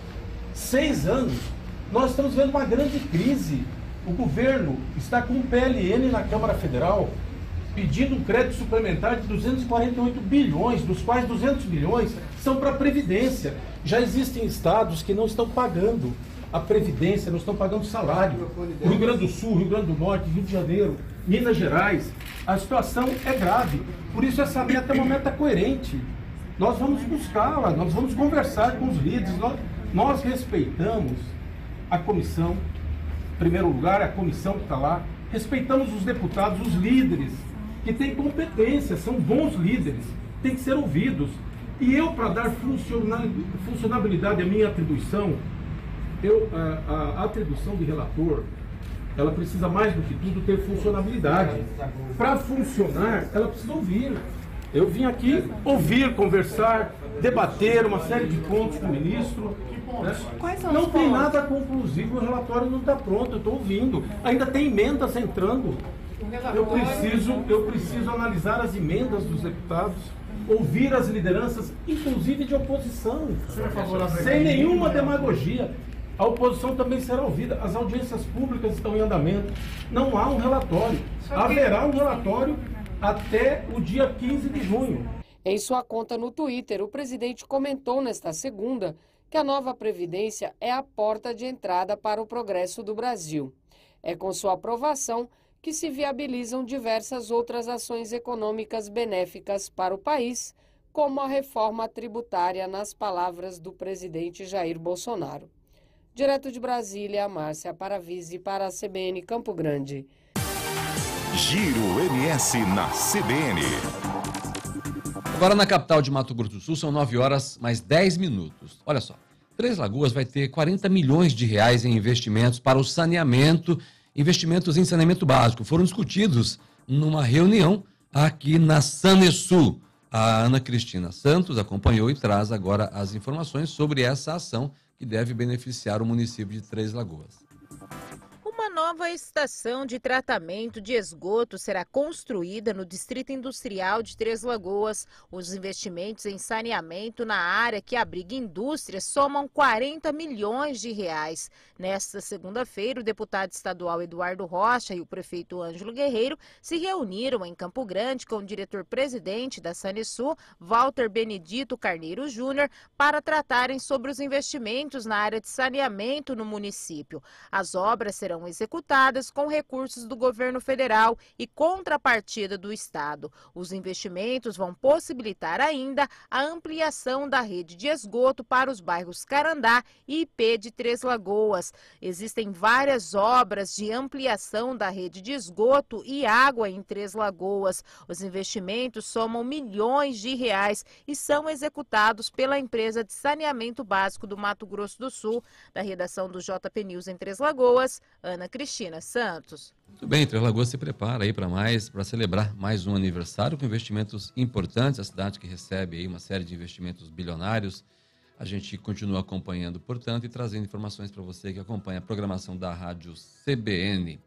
Seis anos. Nós estamos vendo uma grande crise. O governo está com um P L N na Câmara Federal pedindo um crédito suplementar de duzentos e quarenta e oito bilhões, dos quais duzentos bilhões são para a Previdência. Já existem estados que não estão pagando a Previdência, não estão pagando salário. O Rio Grande do Sul, Rio Grande do Norte, Rio de Janeiro, Minas Gerais, a situação é grave. Por isso essa meta é uma meta coerente. Nós vamos buscá-la, nós vamos conversar com os líderes, nós, nós respeitamos a comissão, em primeiro lugar, a comissão que está lá, respeitamos os deputados, os líderes, que têm competência, são bons líderes, têm que ser ouvidos. E eu, para dar funcionalidade à minha atribuição, eu, a, a atribuição de relator, ela precisa mais do que tudo ter funcionabilidade. Para funcionar, ela precisa ouvir. Eu vim aqui ouvir, conversar, debater uma série de pontos com o ministro. Né? Quais são não os tem pontos? nada conclusivo, o relatório não está pronto, eu estou ouvindo. Ainda tem emendas entrando. Eu preciso, eu preciso analisar as emendas dos deputados, ouvir as lideranças, inclusive de oposição, sem nenhuma demagogia. A oposição também será ouvida. As audiências públicas estão em andamento. Não há um relatório. Haverá um relatório até o dia quinze de junho. Em sua conta no Twitter, o presidente comentou nesta segunda que a nova Previdência é a porta de entrada para o progresso do Brasil. É com sua aprovação que se viabilizam diversas outras ações econômicas benéficas para o país, como a reforma tributária, nas palavras do presidente Jair Bolsonaro. Direto de Brasília, Márcia Paravise para a C B N Campo Grande. Giro M S na C B N. Agora na capital de Mato Grosso do Sul são nove horas mais dez minutos. Olha só, Três Lagoas vai ter quarenta milhões de reais em investimentos para o saneamento, investimentos em saneamento básico. Foram discutidos numa reunião aqui na Sanesul. A Ana Cristina Santos acompanhou e traz agora as informações sobre essa ação que deve beneficiar o município de Três Lagoas. Uma nova estação de tratamento de esgoto será construída no Distrito Industrial de Três Lagoas. Os investimentos em saneamento na área que abriga indústrias somam quarenta milhões de reais. Nesta segunda-feira, o deputado estadual Eduardo Rocha e o prefeito Ângelo Guerreiro se reuniram em Campo Grande com o diretor-presidente da Sanesul, Walter Benedito Carneiro Júnior, para tratarem sobre os investimentos na área de saneamento no município. As obras serão executadas com recursos do governo federal e contrapartida do estado. Os investimentos vão possibilitar ainda a ampliação da rede de esgoto para os bairros Carandá e I P de Três Lagoas. Existem várias obras de ampliação da rede de esgoto e água em Três Lagoas. Os investimentos somam milhões de reais e são executados pela empresa de saneamento básico do Mato Grosso do Sul. Da redação do J P News em Três Lagoas, Ana Cristina Santos. Muito bem, Três Lagoas se prepara aí para mais, para celebrar mais um aniversário com investimentos importantes. A cidade que recebe aí uma série de investimentos bilionários. A gente continua acompanhando, portanto, e trazendo informações para você que acompanha a programação da Rádio C B N.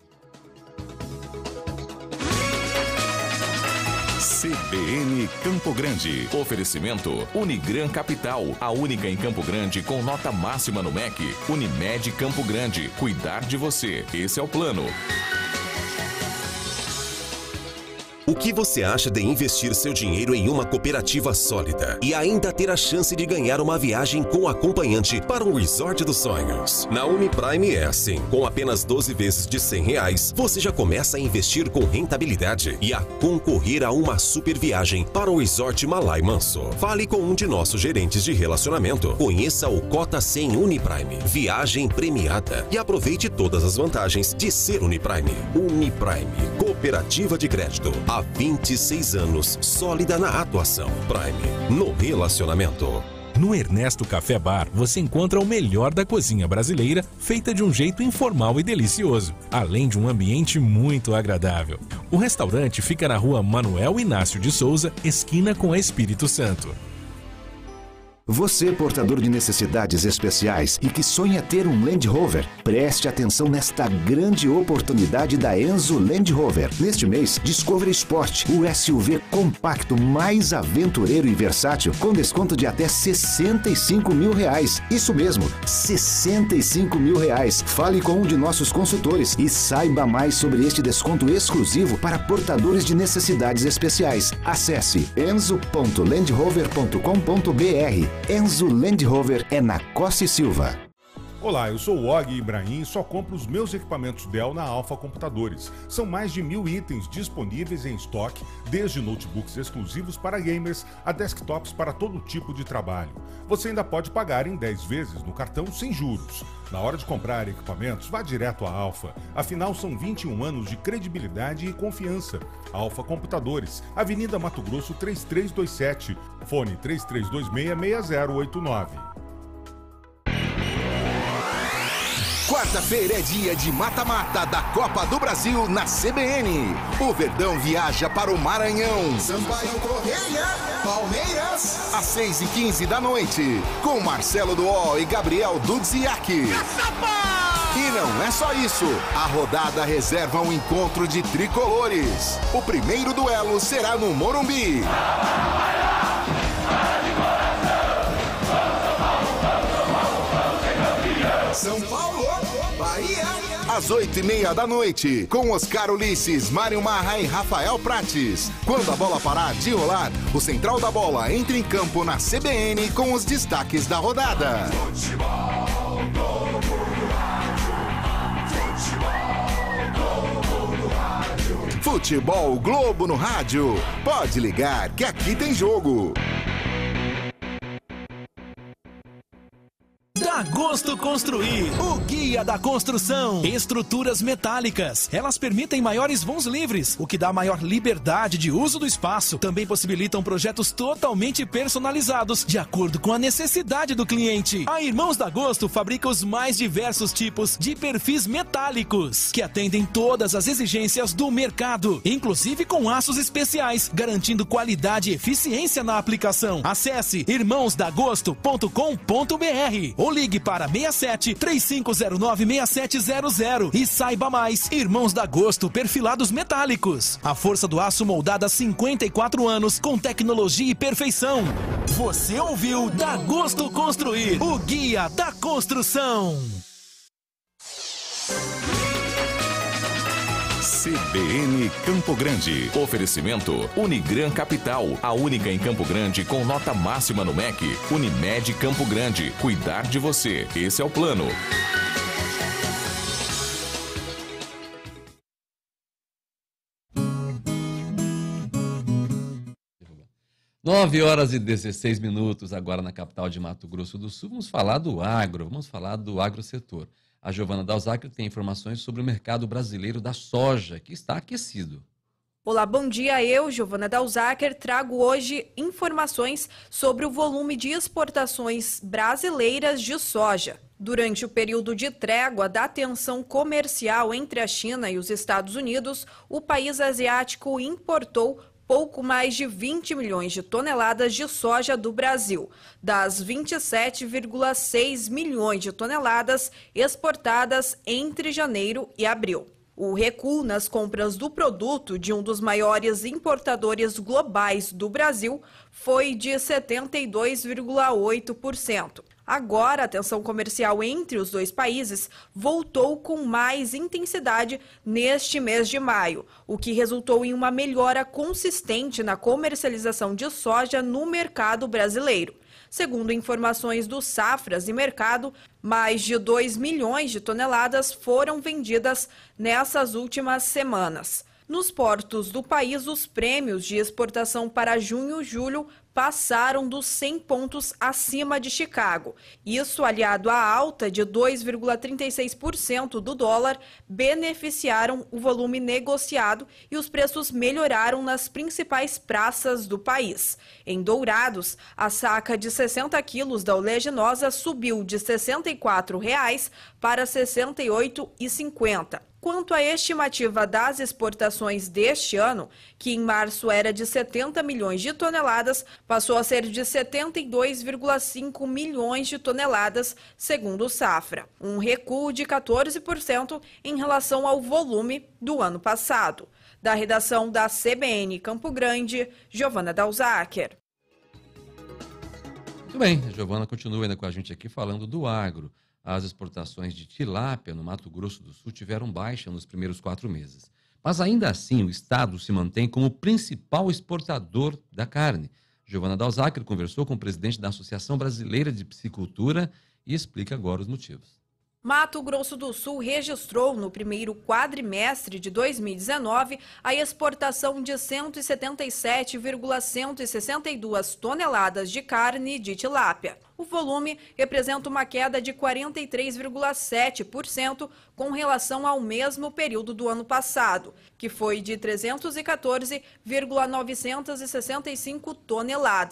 C B N Campo Grande. Oferecimento Unigran Capital, a única em Campo Grande com nota máxima no M E C. Unimed Campo Grande, cuidar de você. Esse é o plano. O que você acha de investir seu dinheiro em uma cooperativa sólida e ainda ter a chance de ganhar uma viagem com acompanhante para um resort dos sonhos? Na Uniprime é assim. Com apenas doze vezes de cem reais, você já começa a investir com rentabilidade e a concorrer a uma super viagem para o resort Malai Manso. Fale com um de nossos gerentes de relacionamento. Conheça o Cota cem Uniprime, viagem premiada, e aproveite todas as vantagens de ser Uniprime. Uniprime, cooperativa de crédito. Há vinte e seis anos, sólida na atuação. Prime, no relacionamento. No Ernesto Café Bar, você encontra o melhor da cozinha brasileira, feita de um jeito informal e delicioso, além de um ambiente muito agradável. O restaurante fica na rua Manuel Inácio de Souza, esquina com a Espírito Santo. Você, portador de necessidades especiais e que sonha ter um Land Rover, preste atenção nesta grande oportunidade da Enzo Land Rover. Neste mês, Discovery Sport, o S U V compacto mais aventureiro e versátil, com desconto de até sessenta e cinco mil reais. Isso mesmo, sessenta e cinco mil reais. Fale com um de nossos consultores e saiba mais sobre este desconto exclusivo para portadores de necessidades especiais. Acesse enzo ponto land rover ponto com ponto br. Enzo Land Rover é na Costa e Silva. Olá, eu sou o Og Ibrahim e só compro os meus equipamentos Dell na Alfa Computadores. São mais de mil itens disponíveis em estoque, desde notebooks exclusivos para gamers a desktops para todo tipo de trabalho. Você ainda pode pagar em dez vezes no cartão sem juros. Na hora de comprar equipamentos, vá direto à Alfa. Afinal, são vinte e um anos de credibilidade e confiança. Alfa Computadores, Avenida Mato Grosso três três dois sete, fone três três dois seis, seis zero oito nove. Quarta-feira é dia de mata-mata da Copa do Brasil na C B N. O Verdão viaja para o Maranhão. Sampaio Correia, Palmeiras, às seis e quinze da noite, com Marcelo Duó e Gabriel Dudziak. E não é só isso, a rodada reserva um encontro de tricolores. O primeiro duelo será no Morumbi. São Paulo, Bahia, às oito e meia da noite, com Oscar Ulisses, Mário Marra e Rafael Prates. Quando a bola parar de rolar, o Central da Bola entra em campo na C B N com os destaques da rodada. Futebol Globo no rádio. Pode ligar que aqui tem jogo. Dá gosto construir. O Guia da Construção. Estruturas metálicas. Elas permitem maiores vãos livres, o que dá maior liberdade de uso do espaço. Também possibilitam projetos totalmente personalizados, de acordo com a necessidade do cliente. A Irmãos da Gosto fabrica os mais diversos tipos de perfis metálicos, que atendem todas as exigências do mercado, inclusive com aços especiais, garantindo qualidade e eficiência na aplicação. Acesse irmãos da gosto ponto com ponto br ou ligue para seis sete, três cinco zero nove, seis sete zero zero e saiba mais. Irmãos da Gosto Perfilados Metálicos. A força do aço moldada há cinquenta e quatro anos com tecnologia e perfeição. Você ouviu Da Gosto Construir, o Guia da Construção. C B N Campo Grande. Oferecimento Unigran Capital, a única em Campo Grande com nota máxima no M E C. Unimed Campo Grande, cuidar de você. Esse é o plano. nove horas e dezesseis minutos agora na capital de Mato Grosso do Sul. Vamos falar do agro, vamos falar do agrosetor. A Giovana Dalzacre tem informações sobre o mercado brasileiro da soja, que está aquecido. Olá, bom dia. Eu, Giovana Dalzacre, trago hoje informações sobre o volume de exportações brasileiras de soja. Durante o período de trégua da tensão comercial entre a China e os Estados Unidos, o país asiático importou pouco mais de vinte milhões de toneladas de soja do Brasil, das vinte e sete vírgula seis milhões de toneladas exportadas entre janeiro e abril. O recuo nas compras do produto de um dos maiores importadores globais do Brasil foi de setenta e dois vírgula oito por cento. Agora, a tensão comercial entre os dois países voltou com mais intensidade neste mês de maio, o que resultou em uma melhora consistente na comercialização de soja no mercado brasileiro. Segundo informações do Safras e Mercado, mais de dois milhões de toneladas foram vendidas nessas últimas semanas. Nos portos do país, os prêmios de exportação para junho e julho passaram dos cem pontos acima de Chicago. Isso, aliado à alta de dois vírgula trinta e seis por cento do dólar, beneficiaram o volume negociado e os preços melhoraram nas principais praças do país. Em Dourados, a saca de sessenta quilos da oleaginosa subiu de sessenta e quatro reais para sessenta e oito reais e cinquenta centavos. Quanto à estimativa das exportações deste ano, que em março era de setenta milhões de toneladas, passou a ser de setenta e dois vírgula cinco milhões de toneladas, segundo o Safra, um recuo de quatorze por cento em relação ao volume do ano passado. Da redação da C B N Campo Grande, Giovana Dalzacre. Muito bem, a Giovana continua ainda com a gente aqui falando do agro. As exportações de tilápia no Mato Grosso do Sul tiveram baixa nos primeiros quatro meses. Mas ainda assim, o estado se mantém como o principal exportador da carne. Giovana Dalzacre conversou com o presidente da Associação Brasileira de Piscicultura e explica agora os motivos. Mato Grosso do Sul registrou no primeiro quadrimestre de dois mil e dezenove a exportação de cento e setenta e sete vírgula cento e sessenta e duas toneladas de carne de tilápia. O volume representa uma queda de quarenta e três vírgula sete por cento com relação ao mesmo período do ano passado, que foi de trezentos e quatorze vírgula novecentos e sessenta e cinco toneladas.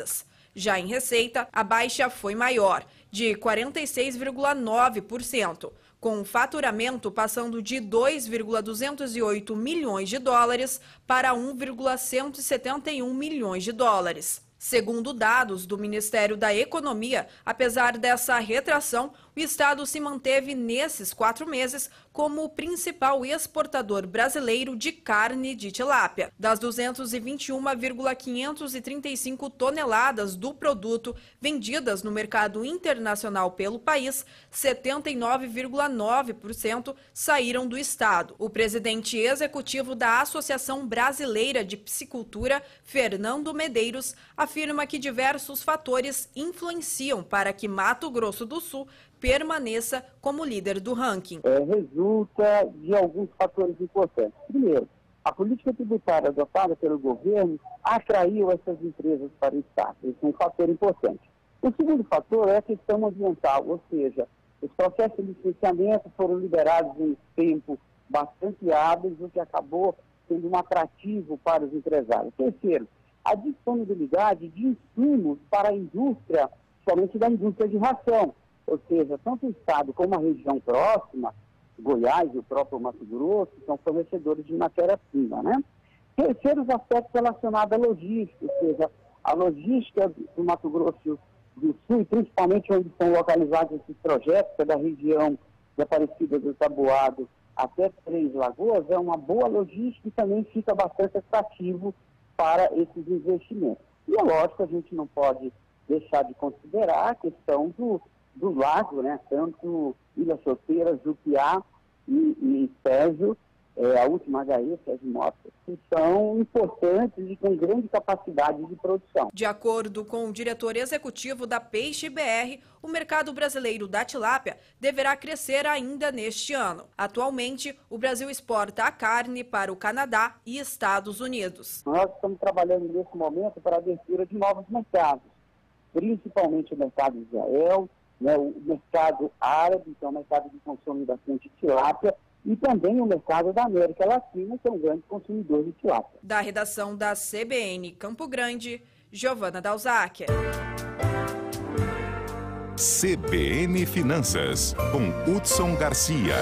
Já em receita, a baixa foi maior, de quarenta e seis vírgula nove por cento, com o faturamento passando de dois vírgula duzentos e oito milhões de dólares para um vírgula cento e setenta e um milhões de dólares. Segundo dados do Ministério da Economia, apesar dessa retração, o Estado se manteve nesses quatro meses como o principal exportador brasileiro de carne de tilápia. Das duzentas e vinte e uma vírgula quinhentos e trinta e cinco toneladas do produto vendidas no mercado internacional pelo país, setenta e nove vírgula nove por cento saíram do Estado. O presidente executivo da Associação Brasileira de Piscicultura, Fernando Medeiros, afirma que diversos fatores influenciam para que Mato Grosso do Sul permaneça como líder do ranking. É, resulta de alguns fatores importantes. Primeiro, a política tributária adotada pelo governo atraiu essas empresas para o Estado. Esse é um fator importante. O segundo fator é a questão ambiental, ou seja, os processos de licenciamento foram liberados em tempo bastante hábil, o que acabou sendo um atrativo para os empresários. Terceiro, a disponibilidade de insumos para a indústria, somente da indústria de ração. Ou seja, tanto o Estado como a região próxima, Goiás e o próprio Mato Grosso, são fornecedores de matéria-prima, né? Terceiro, os aspectos relacionados à logística, ou seja, a logística do Mato Grosso do Sul, principalmente onde estão localizados esses projetos, que é da região de Aparecida do Taboado até Três Lagoas, é uma boa logística e também fica bastante atrativo para esses investimentos. E é lógico, a gente não pode deixar de considerar a questão do do lago, né? Tanto Ilha Solteira, Jupiá e, e Sérgio, é, a última H E, Sérgio Mota, que são importantes e com grande capacidade de produção. De acordo com o diretor executivo da Peixe B R, o mercado brasileiro da tilápia deverá crescer ainda neste ano. Atualmente, o Brasil exporta a carne para o Canadá e Estados Unidos. Nós estamos trabalhando nesse momento para a abertura de novos mercados, principalmente o mercado de Israel, né, o mercado árabe, que é um mercado de consumo bastante de tilápia, e também o mercado da América Latina, que é um grande consumidor de tilápia. Da redação da C B N Campo Grande, Giovana Dalzacher. C B N Finanças, com Hudson Garcia.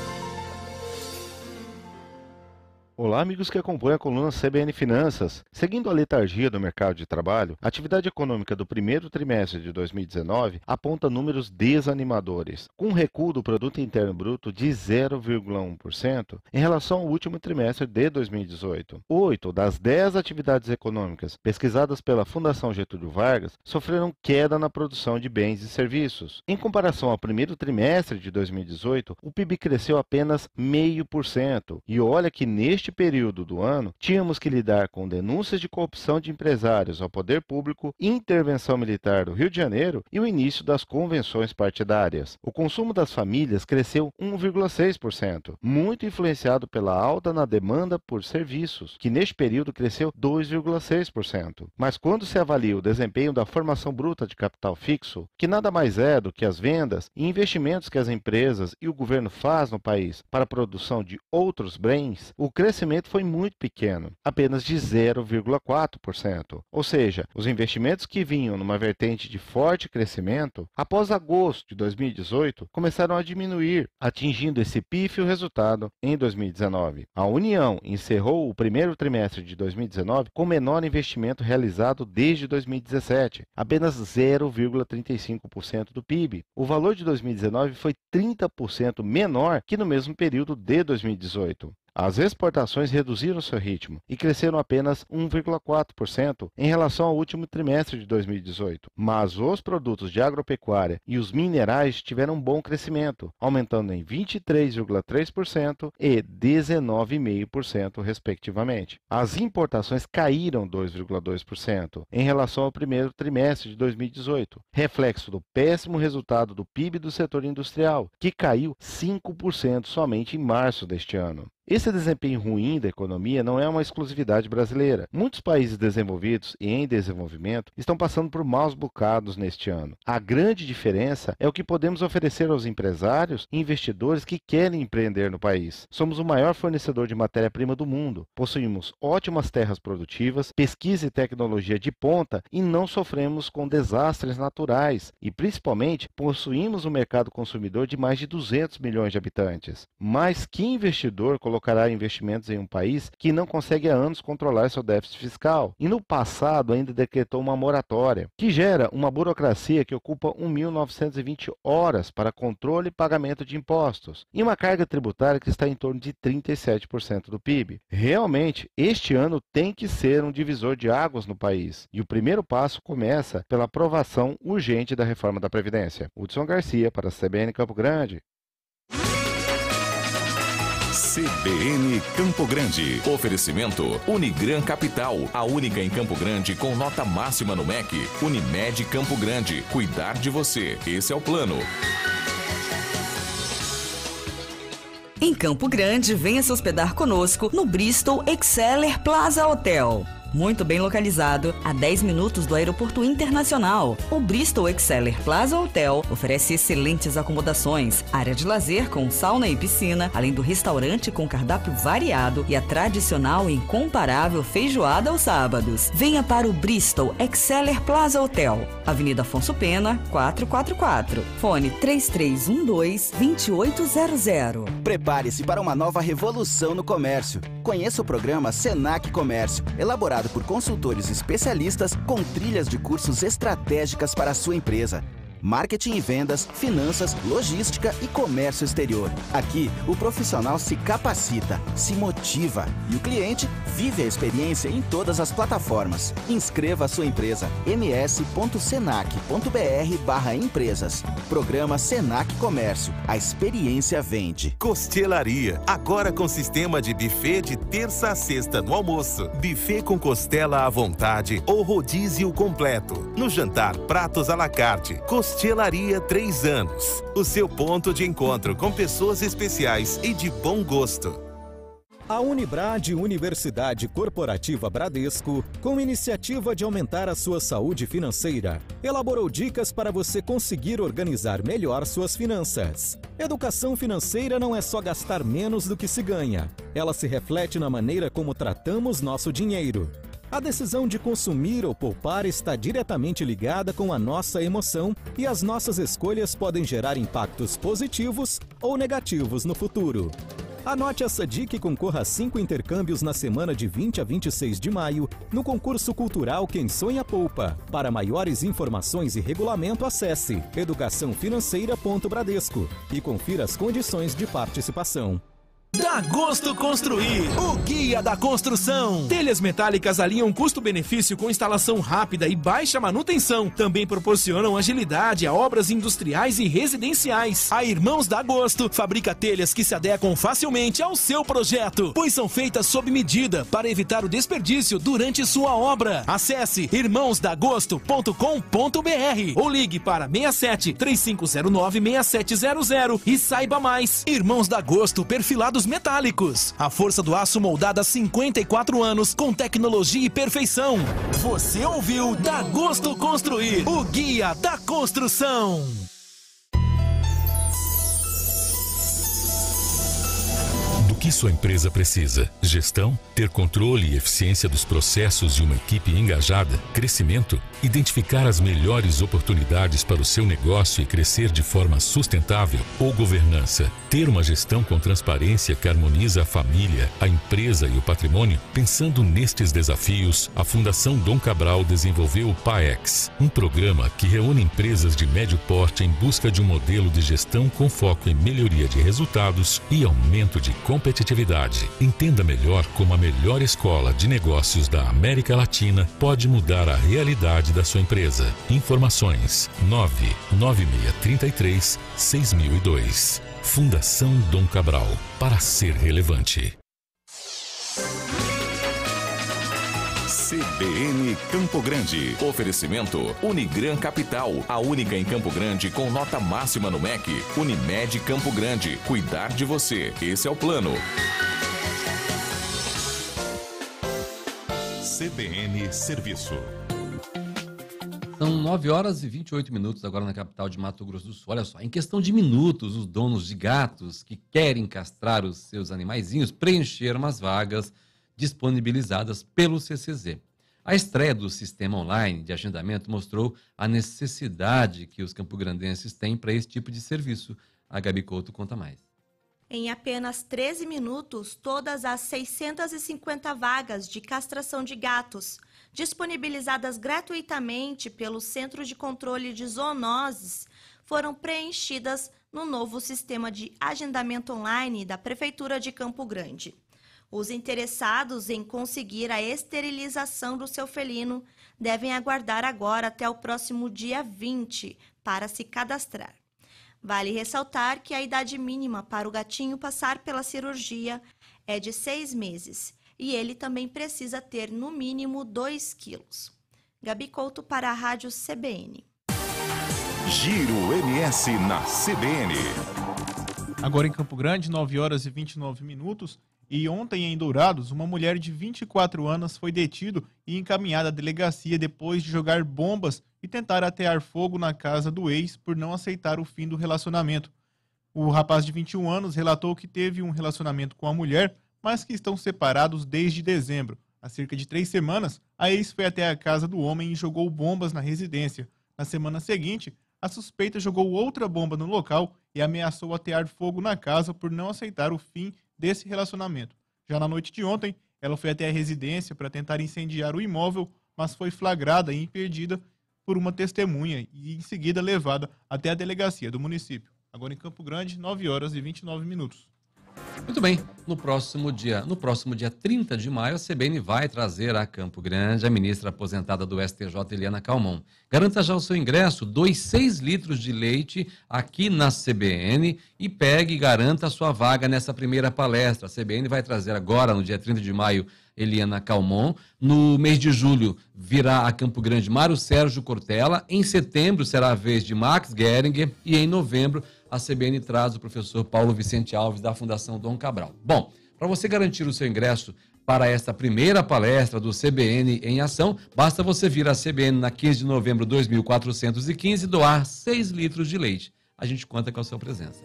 Olá, amigos que acompanham a coluna C B N Finanças. Seguindo a letargia do mercado de trabalho, a atividade econômica do primeiro trimestre de dois mil e dezenove aponta números desanimadores, com um recuo do Produto Interno Bruto de zero vírgula um por cento em relação ao último trimestre de dois mil e dezoito. Oito das dez atividades econômicas pesquisadas pela Fundação Getúlio Vargas sofreram queda na produção de bens e serviços. Em comparação ao primeiro trimestre de dois mil e dezoito, o P I B cresceu apenas zero vírgula cinco por cento. E olha que neste período do ano, tínhamos que lidar com denúncias de corrupção de empresários ao poder público, intervenção militar do Rio de Janeiro e o início das convenções partidárias. O consumo das famílias cresceu um vírgula seis por cento, muito influenciado pela alta na demanda por serviços, que neste período cresceu dois vírgula seis por cento. Mas quando se avalia o desempenho da formação bruta de capital fixo, que nada mais é do que as vendas e investimentos que as empresas e o governo faz no país para a produção de outros bens, o crescimento foi muito pequeno, apenas de zero vírgula quatro por cento. Ou seja, os investimentos que vinham numa vertente de forte crescimento, após agosto de dois mil e dezoito, começaram a diminuir, atingindo esse pífio resultado em dois mil e dezenove. A União encerrou o primeiro trimestre de dois mil e dezenove com o menor investimento realizado desde dois mil e dezessete, apenas zero vírgula trinta e cinco por cento do P I B. O valor de dois mil e dezenove foi trinta por cento menor que no mesmo período de dois mil e dezoito. As exportações reduziram seu ritmo e cresceram apenas um vírgula quatro por cento em relação ao último trimestre de dois mil e dezoito. Mas os produtos de agropecuária e os minerais tiveram um bom crescimento, aumentando em vinte e três vírgula três por cento e dezenove vírgula cinco por cento, respectivamente. As importações caíram dois vírgula dois por cento em relação ao primeiro trimestre de dois mil e dezoito, reflexo do péssimo resultado do P I B do setor industrial, que caiu cinco por cento somente em março deste ano. Esse desempenho ruim da economia não é uma exclusividade brasileira. Muitos países desenvolvidos e em desenvolvimento estão passando por maus bocados neste ano. A grande diferença é o que podemos oferecer aos empresários e investidores que querem empreender no país. Somos o maior fornecedor de matéria-prima do mundo, possuímos ótimas terras produtivas, pesquisa e tecnologia de ponta e não sofremos com desastres naturais e, principalmente, possuímos um mercado consumidor de mais de duzentos milhões de habitantes. Mas que investidor colocará investimentos em um país que não consegue há anos controlar seu déficit fiscal e no passado ainda decretou uma moratória, que gera uma burocracia que ocupa mil novecentas e vinte horas para controle e pagamento de impostos e uma carga tributária que está em torno de trinta e sete por cento do P I B. Realmente, este ano tem que ser um divisor de águas no país e o primeiro passo começa pela aprovação urgente da reforma da Previdência. Hudson Garcia para a C B N Campo Grande. C B N Campo Grande. Oferecimento Unigran Capital, a única em Campo Grande com nota máxima no M E C. Unimed Campo Grande. Cuidar de você. Esse é o plano. Em Campo Grande, venha se hospedar conosco no Bristol Exceller Plaza Hotel. Muito bem localizado, a dez minutos do Aeroporto Internacional. O Bristol Exceller Plaza Hotel oferece excelentes acomodações, área de lazer com sauna e piscina, além do restaurante com cardápio variado e a tradicional e incomparável feijoada aos sábados. Venha para o Bristol Exceller Plaza Hotel, Avenida Afonso Pena, quatrocentos e quarenta e quatro. Fone três três um dois, dois oito zero zero. Prepare-se para uma nova revolução no comércio. Conheça o programa Senac Comércio, elaborado por consultores especialistas com trilhas de cursos estratégicas para a sua empresa. Marketing e vendas, finanças, logística e comércio exterior. Aqui, o profissional se capacita, se motiva e o cliente vive a experiência em todas as plataformas. Inscreva a sua empresa ms.senac.br barra empresas. Programa Senac Comércio. A experiência vende. Costelaria. Agora com sistema de buffet de terça a sexta no almoço. Buffet com costela à vontade ou rodízio completo. No jantar, pratos à la carte. Costelaria três anos. O seu ponto de encontro com pessoas especiais e de bom gosto. A Unibrad Universidade Corporativa Bradesco, com iniciativa de aumentar a sua saúde financeira, elaborou dicas para você conseguir organizar melhor suas finanças. Educação financeira não é só gastar menos do que se ganha. Ela se reflete na maneira como tratamos nosso dinheiro. A decisão de consumir ou poupar está diretamente ligada com a nossa emoção e as nossas escolhas podem gerar impactos positivos ou negativos no futuro. Anote essa dica e concorra a cinco intercâmbios na semana de vinte a vinte e seis de maio no concurso cultural Quem Sonha Poupa. Para maiores informações e regulamento, acesse educação financeira ponto bradesco e confira as condições de participação. Dá gosto construir, o guia da construção. Telhas metálicas alinham custo-benefício com instalação rápida e baixa manutenção. Também proporcionam agilidade a obras industriais e residenciais. A Irmãos Dá Gosto fabrica telhas que se adequam facilmente ao seu projeto, pois são feitas sob medida para evitar o desperdício durante sua obra. Acesse irmãos dá gosto ponto com ponto br ou ligue para seis sete, três cinco zero nove, seis sete zero zero e saiba mais. Irmãos Dá Gosto, perfilados metálicos. A força do aço moldada há cinquenta e quatro anos com tecnologia e perfeição. Você ouviu Dá Gosto Construir, o guia da construção. Do que sua empresa precisa? Gestão, ter controle e eficiência dos processos e uma equipe engajada, crescimento, identificar as melhores oportunidades para o seu negócio e crescer de forma sustentável, ou governança, ter uma gestão com transparência que harmoniza a família, a empresa e o patrimônio. Pensando nestes desafios, a Fundação Dom Cabral desenvolveu o PAEX, um programa que reúne empresas de médio porte em busca de um modelo de gestão com foco em melhoria de resultados e aumento de competitividade. Entenda melhor como a melhor escola de negócios da América Latina pode mudar a realidade da sua empresa. Informações nove nove seis três três, seis mil e dois. Fundação Dom Cabral, para ser relevante. C B N Campo Grande. Oferecimento Unigran Capital, a única em Campo Grande com nota máxima no M E C. Unimed Campo Grande. Cuidar de você. Esse é o plano. C B N Serviço. São nove horas e vinte e oito minutos agora na capital de Mato Grosso do Sul. Olha só, em questão de minutos, os donos de gatos que querem castrar os seus animaizinhos preencheram as vagas disponibilizadas pelo C C Z. A estreia do sistema online de agendamento mostrou a necessidade que os campograndenses têm para esse tipo de serviço. A Gabi Couto conta mais. Em apenas treze minutos, todas as seiscentas e cinquenta vagas de castração de gatos, disponibilizadas gratuitamente pelo Centro de Controle de Zoonoses, foram preenchidas no novo sistema de agendamento online da Prefeitura de Campo Grande. Os interessados em conseguir a esterilização do seu felino devem aguardar agora até o próximo dia vinte para se cadastrar. Vale ressaltar que a idade mínima para o gatinho passar pela cirurgia é de seis meses e ele também precisa ter no mínimo dois quilos. Gabi Couto para a Rádio C B N. Giro M S na C B N. Agora em Campo Grande, nove horas e vinte e nove minutos. E ontem em Dourados, uma mulher de vinte e quatro anos foi detida e encaminhada à delegacia depois de jogar bombas e tentar atear fogo na casa do ex por não aceitar o fim do relacionamento. O rapaz de vinte e um anos relatou que teve um relacionamento com a mulher, mas que estão separados desde dezembro. Há cerca de três semanas, a ex foi até a casa do homem e jogou bombas na residência. Na semana seguinte, a suspeita jogou outra bomba no local e ameaçou atear fogo na casa por não aceitar o fim desse relacionamento. Já na noite de ontem, ela foi até a residência para tentar incendiar o imóvel, mas foi flagrada e impedida por uma testemunha e em seguida levada até a delegacia do município. Agora em Campo Grande, nove horas e vinte e nove minutos. Muito bem, no próximo dia, no próximo dia trinta de maio, a C B N vai trazer a Campo Grande a ministra aposentada do S T J, Eliana Calmon. Garanta já o seu ingresso, doe seis litros de leite aqui na C B N e pegue e garanta a sua vaga nessa primeira palestra. A C B N vai trazer agora, no dia trinta de maio, Eliana Calmon. No mês de julho, virá a Campo Grande Mário Sérgio Cortella. Em setembro, será a vez de Max Geringer. E em novembro, a C B N traz o professor Paulo Vicente Alves, da Fundação Dom Cabral. Bom, para você garantir o seu ingresso para esta primeira palestra do C B N em ação, basta você vir à C B N na quinze de novembro de dois mil quatrocentos e quinze e doar seis litros de leite. A gente conta com a sua presença.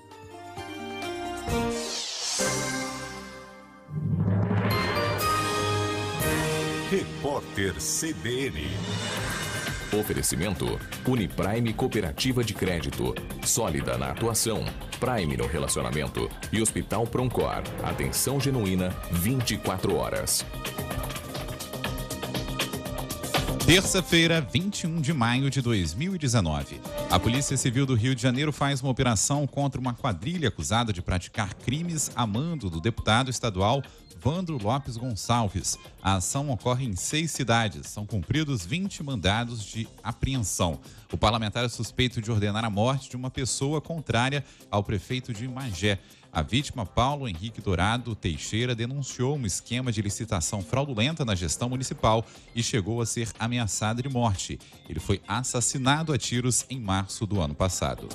Repórter C B N. Oferecimento Uniprime Cooperativa de Crédito. Sólida na atuação, Prime no relacionamento e Hospital Proncor. Atenção genuína vinte e quatro horas. Terça-feira, vinte e um de maio de dois mil e dezenove. A Polícia Civil do Rio de Janeiro faz uma operação contra uma quadrilha acusada de praticar crimes a mando do deputado estadual Vandro Lopes Gonçalves. A ação ocorre em seis cidades. São cumpridos vinte mandados de apreensão. O parlamentar é suspeito de ordenar a morte de uma pessoa contrária ao prefeito de Magé. A vítima, Paulo Henrique Dourado Teixeira, denunciou um esquema de licitação fraudulenta na gestão municipal e chegou a ser ameaçado de morte. Ele foi assassinado a tiros em março do ano passado.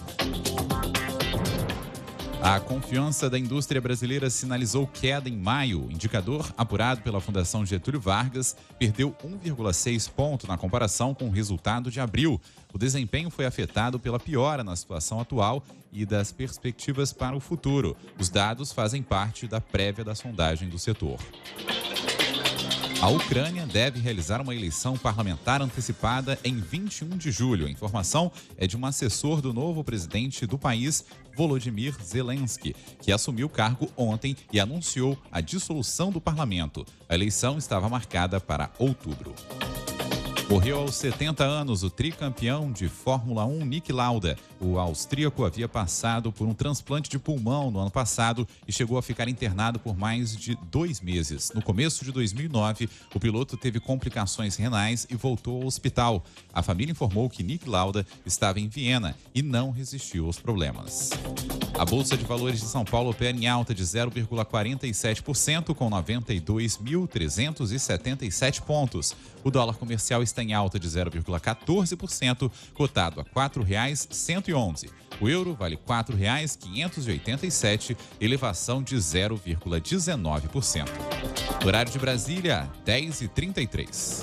A confiança da indústria brasileira sinalizou queda em maio. O indicador, apurado pela Fundação Getúlio Vargas, perdeu um vírgula seis ponto na comparação com o resultado de abril. O desempenho foi afetado pela piora na situação atual e das perspectivas para o futuro. Os dados fazem parte da prévia da sondagem do setor. A Ucrânia deve realizar uma eleição parlamentar antecipada em vinte e um de julho. A informação é de um assessor do novo presidente do país, Volodymyr Zelensky, que assumiu o cargo ontem e anunciou a dissolução do parlamento. A eleição estava marcada para outubro. Morreu aos setenta anos o tricampeão de Fórmula um Niki Lauda. O austríaco havia passado por um transplante de pulmão no ano passado e chegou a ficar internado por mais de dois meses. No começo de dois mil e nove, o piloto teve complicações renais e voltou ao hospital. A família informou que Niki Lauda estava em Viena e não resistiu aos problemas. A Bolsa de Valores de São Paulo opera em alta de zero vírgula quarenta e sete por cento com noventa e dois mil trezentos e setenta e sete pontos. O dólar comercial está em alta de zero vírgula quatorze por cento, cotado a quatro reais e cento e onze. O euro vale quatro reais quinhentos e oitenta e sete, elevação de zero vírgula dezenove por cento. Horário de Brasília, dez e trinta e três.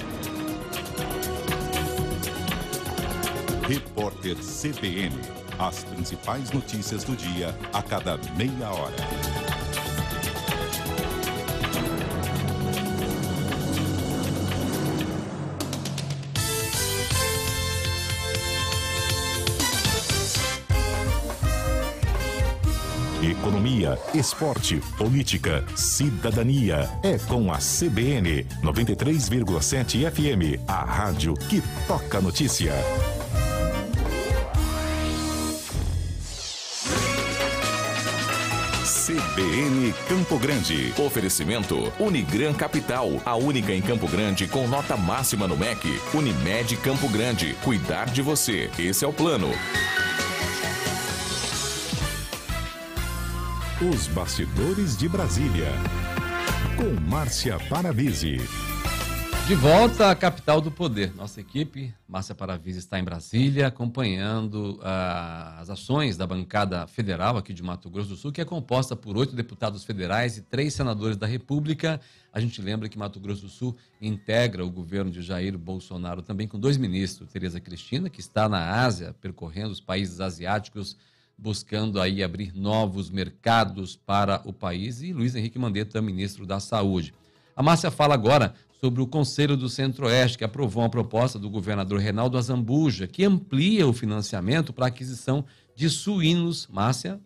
Repórter C B N. As principais notícias do dia a cada meia hora. Economia, esporte, política, cidadania. É com a C B N noventa e três vírgula sete F M, a rádio que toca notícia. C B N Campo Grande. Oferecimento Unigran Capital, a única em Campo Grande com nota máxima no M E C. Unimed Campo Grande, cuidar de você. Esse é o plano. Os bastidores de Brasília, com Márcia Paravisi. De volta à capital do poder. Nossa equipe, Márcia Paravisi, está em Brasília, acompanhando uh, as ações da bancada federal aqui de Mato Grosso do Sul, que é composta por oito deputados federais e três senadores da República. A gente lembra que Mato Grosso do Sul integra o governo de Jair Bolsonaro também com dois ministros, Tereza Cristina, que está na Ásia, percorrendo os países asiáticos, buscando aí abrir novos mercados para o país, e Luiz Henrique Mandetta, ministro da Saúde. A Márcia fala agora sobre o Conselho do Centro-Oeste, que aprovou uma proposta do governador Reinaldo Azambuja, que amplia o financiamento para a aquisição de suínos. Márcia?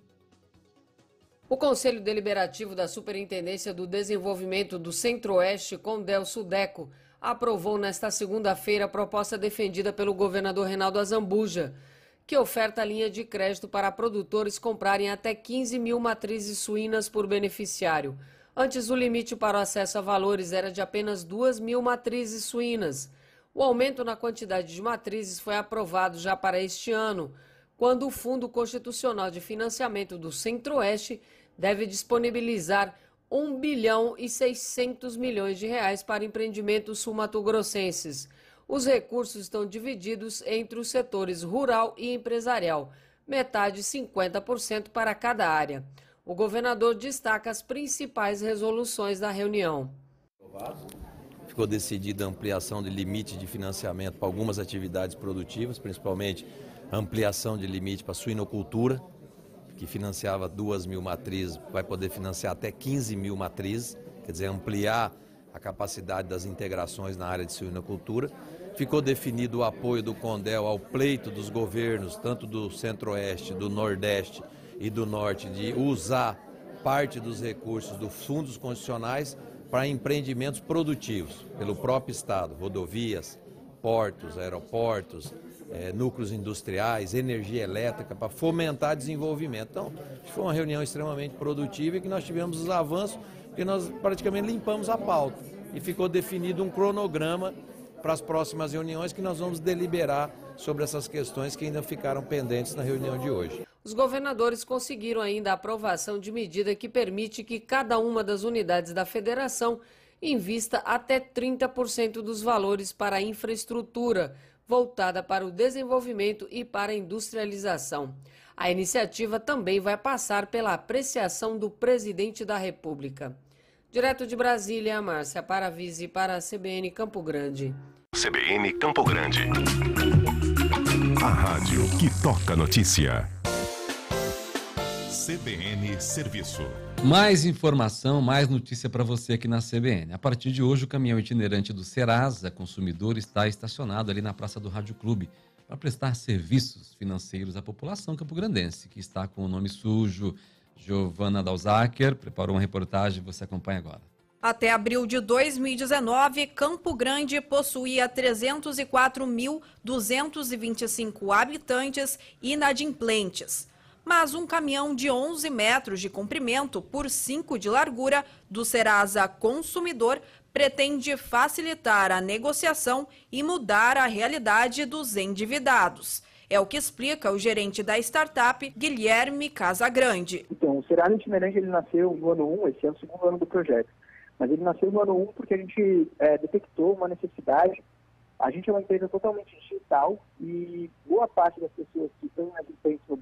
O Conselho Deliberativo da Superintendência do Desenvolvimento do Centro-Oeste, Condel-Sudeco, aprovou nesta segunda-feira a proposta defendida pelo governador Reinaldo Azambuja, que oferta a linha de crédito para produtores comprarem até quinze mil matrizes suínas por beneficiário. Antes, o limite para o acesso a valores era de apenas duas mil matrizes suínas. O aumento na quantidade de matrizes foi aprovado já para este ano, quando o Fundo Constitucional de Financiamento do Centro-Oeste deve disponibilizar um bilhão e seiscentos milhões de reais para empreendimentos sul-mato-grossenses. Os recursos estão divididos entre os setores rural e empresarial, metade cinquenta por cento para cada área. O governador destaca as principais resoluções da reunião. Ficou decidida a ampliação de limite de financiamento para algumas atividades produtivas, principalmente ampliação de limite para a suinocultura, que financiava duas mil matrizes, vai poder financiar até quinze mil matrizes, quer dizer, ampliar a capacidade das integrações na área de suinocultura. Ficou definido o apoio do Condel ao pleito dos governos, tanto do Centro-Oeste, do Nordeste e do Norte, de usar parte dos recursos dos fundos constitucionais para empreendimentos produtivos, pelo próprio Estado, rodovias, portos, aeroportos, é, núcleos industriais, energia elétrica, para fomentar desenvolvimento. Então, foi uma reunião extremamente produtiva e que nós tivemos os avanços, porque nós praticamente limpamos a pauta e ficou definido um cronograma para as próximas reuniões que nós vamos deliberar sobre essas questões que ainda ficaram pendentes na reunião de hoje. Os governadores conseguiram ainda a aprovação de medida que permite que cada uma das unidades da federação invista até trinta por cento dos valores para a infraestrutura, voltada para o desenvolvimento e para a industrialização. A iniciativa também vai passar pela apreciação do presidente da República. Direto de Brasília, Márcia Paravisi para a C B N Campo Grande. C B N Campo Grande. A rádio que toca notícia. C B N Serviço. Mais informação, mais notícia para você aqui na C B N. A partir de hoje, o caminhão itinerante do Serasa Consumidor está estacionado ali na Praça do Rádio Clube para prestar serviços financeiros à população campograndense, que está com o nome sujo. Giovana Dalzaker preparou uma reportagem, você acompanha agora. Até abril de dois mil e dezenove, Campo Grande possuía trezentos e quatro mil duzentos e vinte e cinco habitantes inadimplentes. Mas um caminhão de onze metros de comprimento por cinco de largura do Serasa Consumidor pretende facilitar a negociação e mudar a realidade dos endividados. É o que explica o gerente da startup, Guilherme Casagrande. Então, o Serasa Itinerante ele nasceu no ano um, esse é o segundo ano do projeto. Mas ele nasceu no ano um porque a gente é, detectou uma necessidade. A gente é uma empresa totalmente digital e boa parte das pessoas que estão inadimplentes no Brasil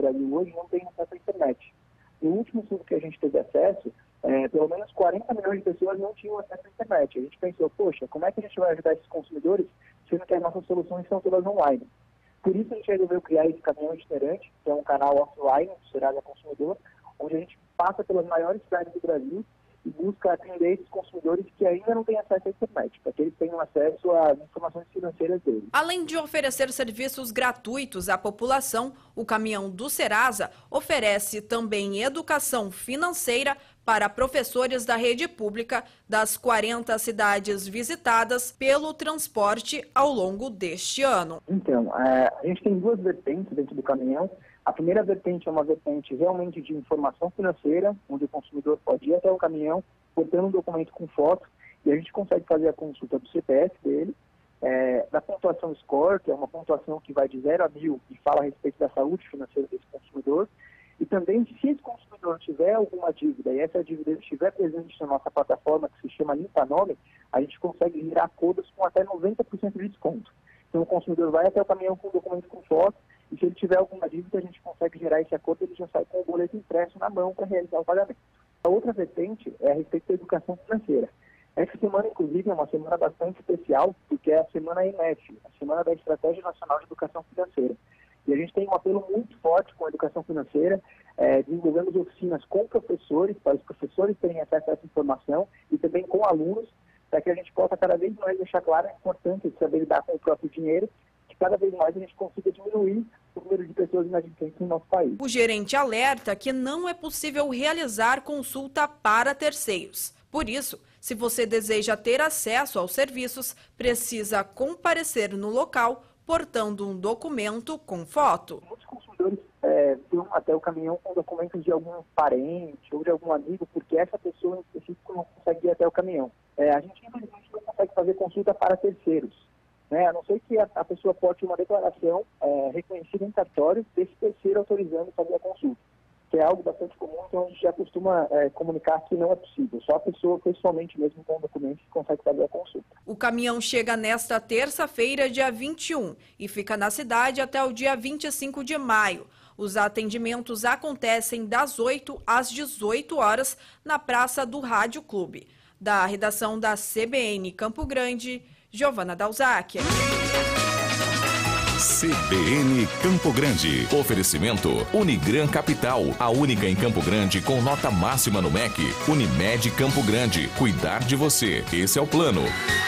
Brasil hoje não têm acesso à internet. No último estudo que a gente teve acesso, é, pelo menos quarenta milhões de pessoas não tinham acesso à internet. A gente pensou, poxa, como é que a gente vai ajudar esses consumidores, sendo que as nossas soluções são todas online? Por isso a gente resolveu criar esse caminhão itinerante, que é um canal offline do Serasa Consumidor, onde a gente passa pelas maiores cidades do Brasil e busca atender esses consumidores que ainda não têm acesso à internet, para que eles tenham acesso às informações financeiras deles. Além de oferecer serviços gratuitos à população, o caminhão do Serasa oferece também educação financeira para professores da rede pública das quarenta cidades visitadas pelo transporte ao longo deste ano. Então, a gente tem duas vertentes dentro do caminhão. A primeira vertente é uma vertente realmente de informação financeira, onde o consumidor pode ir até o caminhão, portando um documento com foto, e a gente consegue fazer a consulta do C P F dele, é, da pontuação Score, que é uma pontuação que vai de zero a mil e fala a respeito da saúde financeira desse consumidor, e também se esse consumidor tiver alguma dívida e essa dívida estiver presente na nossa plataforma, que se chama Limpa Nome, a gente consegue gerar acordos com até noventa por cento de desconto. Então o consumidor vai até o caminhão com o documento com foto, e se ele tiver alguma dívida, a gente consegue gerar esse acordo, ele já sai com o boleto impresso na mão para realizar o pagamento. A outra vertente é a respeito da educação financeira. Essa semana, inclusive, é uma semana bastante especial, porque é a semana E N E F, a Semana da Estratégia Nacional de Educação Financeira. E a gente tem um apelo muito forte com a educação financeira, é, desenvolvemos oficinas com professores, para os professores terem acesso a essa informação, e também com alunos, para que a gente possa cada vez mais deixar claro a importância de saber lidar com o próprio dinheiro, que cada vez mais a gente consiga diminuir o número de pessoas inadimplentes no nosso país. O gerente alerta que não é possível realizar consulta para terceiros. Por isso, se você deseja ter acesso aos serviços, precisa comparecer no local portando um documento com foto. Muitos consumidores é, vão até o caminhão com documentos de algum parente ou de algum amigo, porque essa pessoa em específico não consegue ir até o caminhão. É, a gente, infelizmente, não consegue fazer consulta para terceiros. Né, a não ser que a, a pessoa porte uma declaração é, reconhecida em cartório desse terceiro autorizando fazer a consulta, que é algo bastante comum, então a gente já costuma é, comunicar que não é possível, só a pessoa pessoalmente mesmo com o documento consegue fazer a consulta. O caminhão chega nesta terça-feira, dia vinte e um, e fica na cidade até o dia vinte e cinco de maio. Os atendimentos acontecem das oito às dezoito horas na Praça do Rádio Clube. Da redação da C B N Campo Grande, Giovana Dalzacchia. C B N Campo Grande. Oferecimento Unigran Capital, a única em Campo Grande com nota máxima no M E C. Unimed Campo Grande. Cuidar de você. Esse é o plano.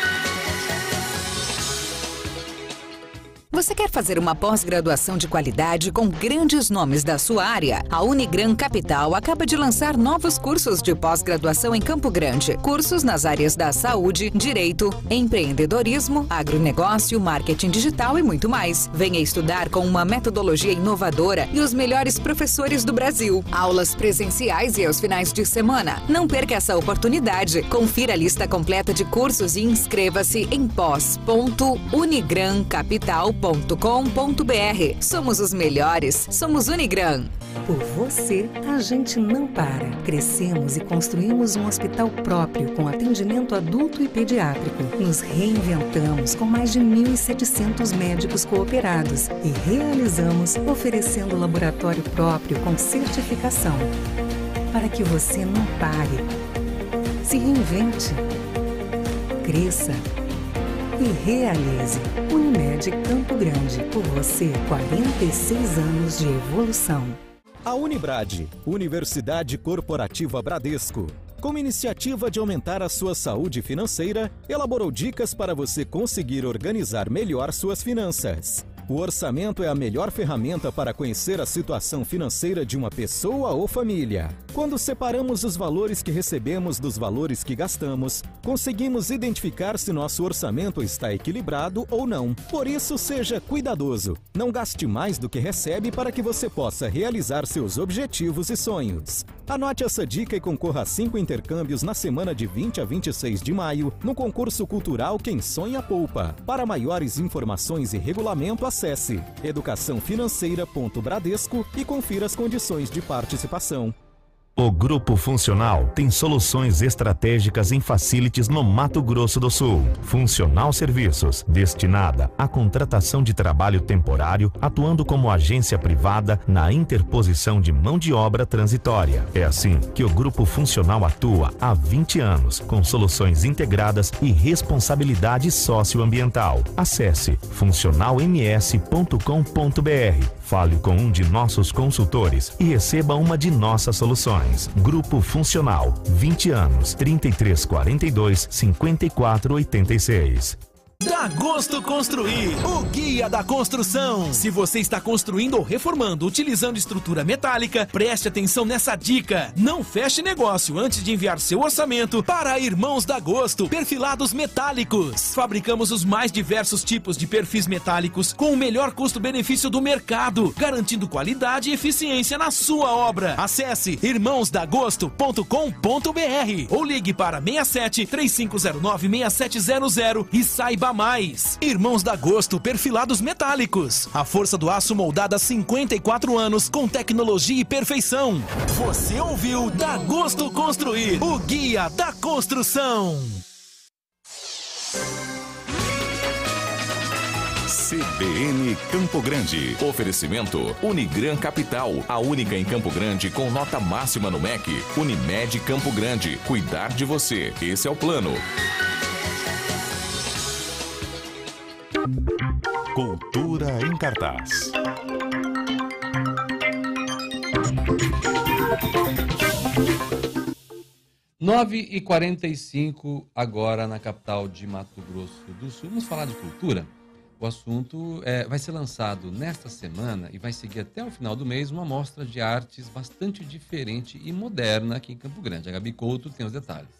Você quer fazer uma pós-graduação de qualidade com grandes nomes da sua área? A Unigran Capital acaba de lançar novos cursos de pós-graduação em Campo Grande. Cursos nas áreas da saúde, direito, empreendedorismo, agronegócio, marketing digital e muito mais. Venha estudar com uma metodologia inovadora e os melhores professores do Brasil. Aulas presenciais e aos finais de semana. Não perca essa oportunidade. Confira a lista completa de cursos e inscreva-se em pós ponto unigran capital ponto com ponto br. Somos os melhores, somos Unigran. Por você, a gente não para. Crescemos e construímos um hospital próprio com atendimento adulto e pediátrico. Nos reinventamos com mais de mil e setecentos médicos cooperados e realizamos oferecendo laboratório próprio com certificação. Para que você não pare. Se reinvente. Cresça. E realize. Unimed Campo Grande. Por você, quarenta e seis anos de evolução. A Unibrad, Universidade Corporativa Bradesco, com iniciativa de aumentar a sua saúde financeira, elaborou dicas para você conseguir organizar melhor suas finanças. O orçamento é a melhor ferramenta para conhecer a situação financeira de uma pessoa ou família. Quando separamos os valores que recebemos dos valores que gastamos, conseguimos identificar se nosso orçamento está equilibrado ou não. Por isso, seja cuidadoso. Não gaste mais do que recebe para que você possa realizar seus objetivos e sonhos. Anote essa dica e concorra a cinco intercâmbios na semana de vinte a vinte e seis de maio, no concurso cultural Quem Sonha Poupa. Para maiores informações e regulamento, acesse educação financeira ponto bradesco e confira as condições de participação. O Grupo Funcional tem soluções estratégicas em facilities no Mato Grosso do Sul. Funcional Serviços, destinada à contratação de trabalho temporário, atuando como agência privada na interposição de mão de obra transitória. É assim que o Grupo Funcional atua há vinte anos, com soluções integradas e responsabilidade socioambiental. Acesse funcional m s ponto com ponto b r, fale com um de nossos consultores e receba uma de nossas soluções. Grupo Funcional, vinte anos, trinta e três quarenta e dois, cinquenta e quatro oitenta e seis. Dá gosto construir, o guia da construção. Se você está construindo ou reformando utilizando estrutura metálica, preste atenção nessa dica. Não feche negócio antes de enviar seu orçamento para Irmãos da Gosto Perfilados Metálicos. Fabricamos os mais diversos tipos de perfis metálicos com o melhor custo-benefício do mercado, garantindo qualidade e eficiência na sua obra. Acesse irmãos da gosto ponto com ponto b r ou ligue para seis sete, três cinco zero nove, seis sete zero zero e saiba mais. Irmãos da Gosto Perfilados Metálicos. A força do aço moldada há cinquenta e quatro anos com tecnologia e perfeição. Você ouviu Da Gosto Construir, o guia da construção. C B N Campo Grande. Oferecimento Unigran Capital, a única em Campo Grande com nota máxima no M E C. Unimed Campo Grande. Cuidar de você. Esse é o plano. Cultura em cartaz. nove e quarenta e cinco agora na capital de Mato Grosso do Sul. Vamos falar de cultura? O assunto é, vai ser lançado nesta semana e vai seguir até o final do mês uma mostra de artes bastante diferente e moderna aqui em Campo Grande. A Gabi Couto tem os detalhes.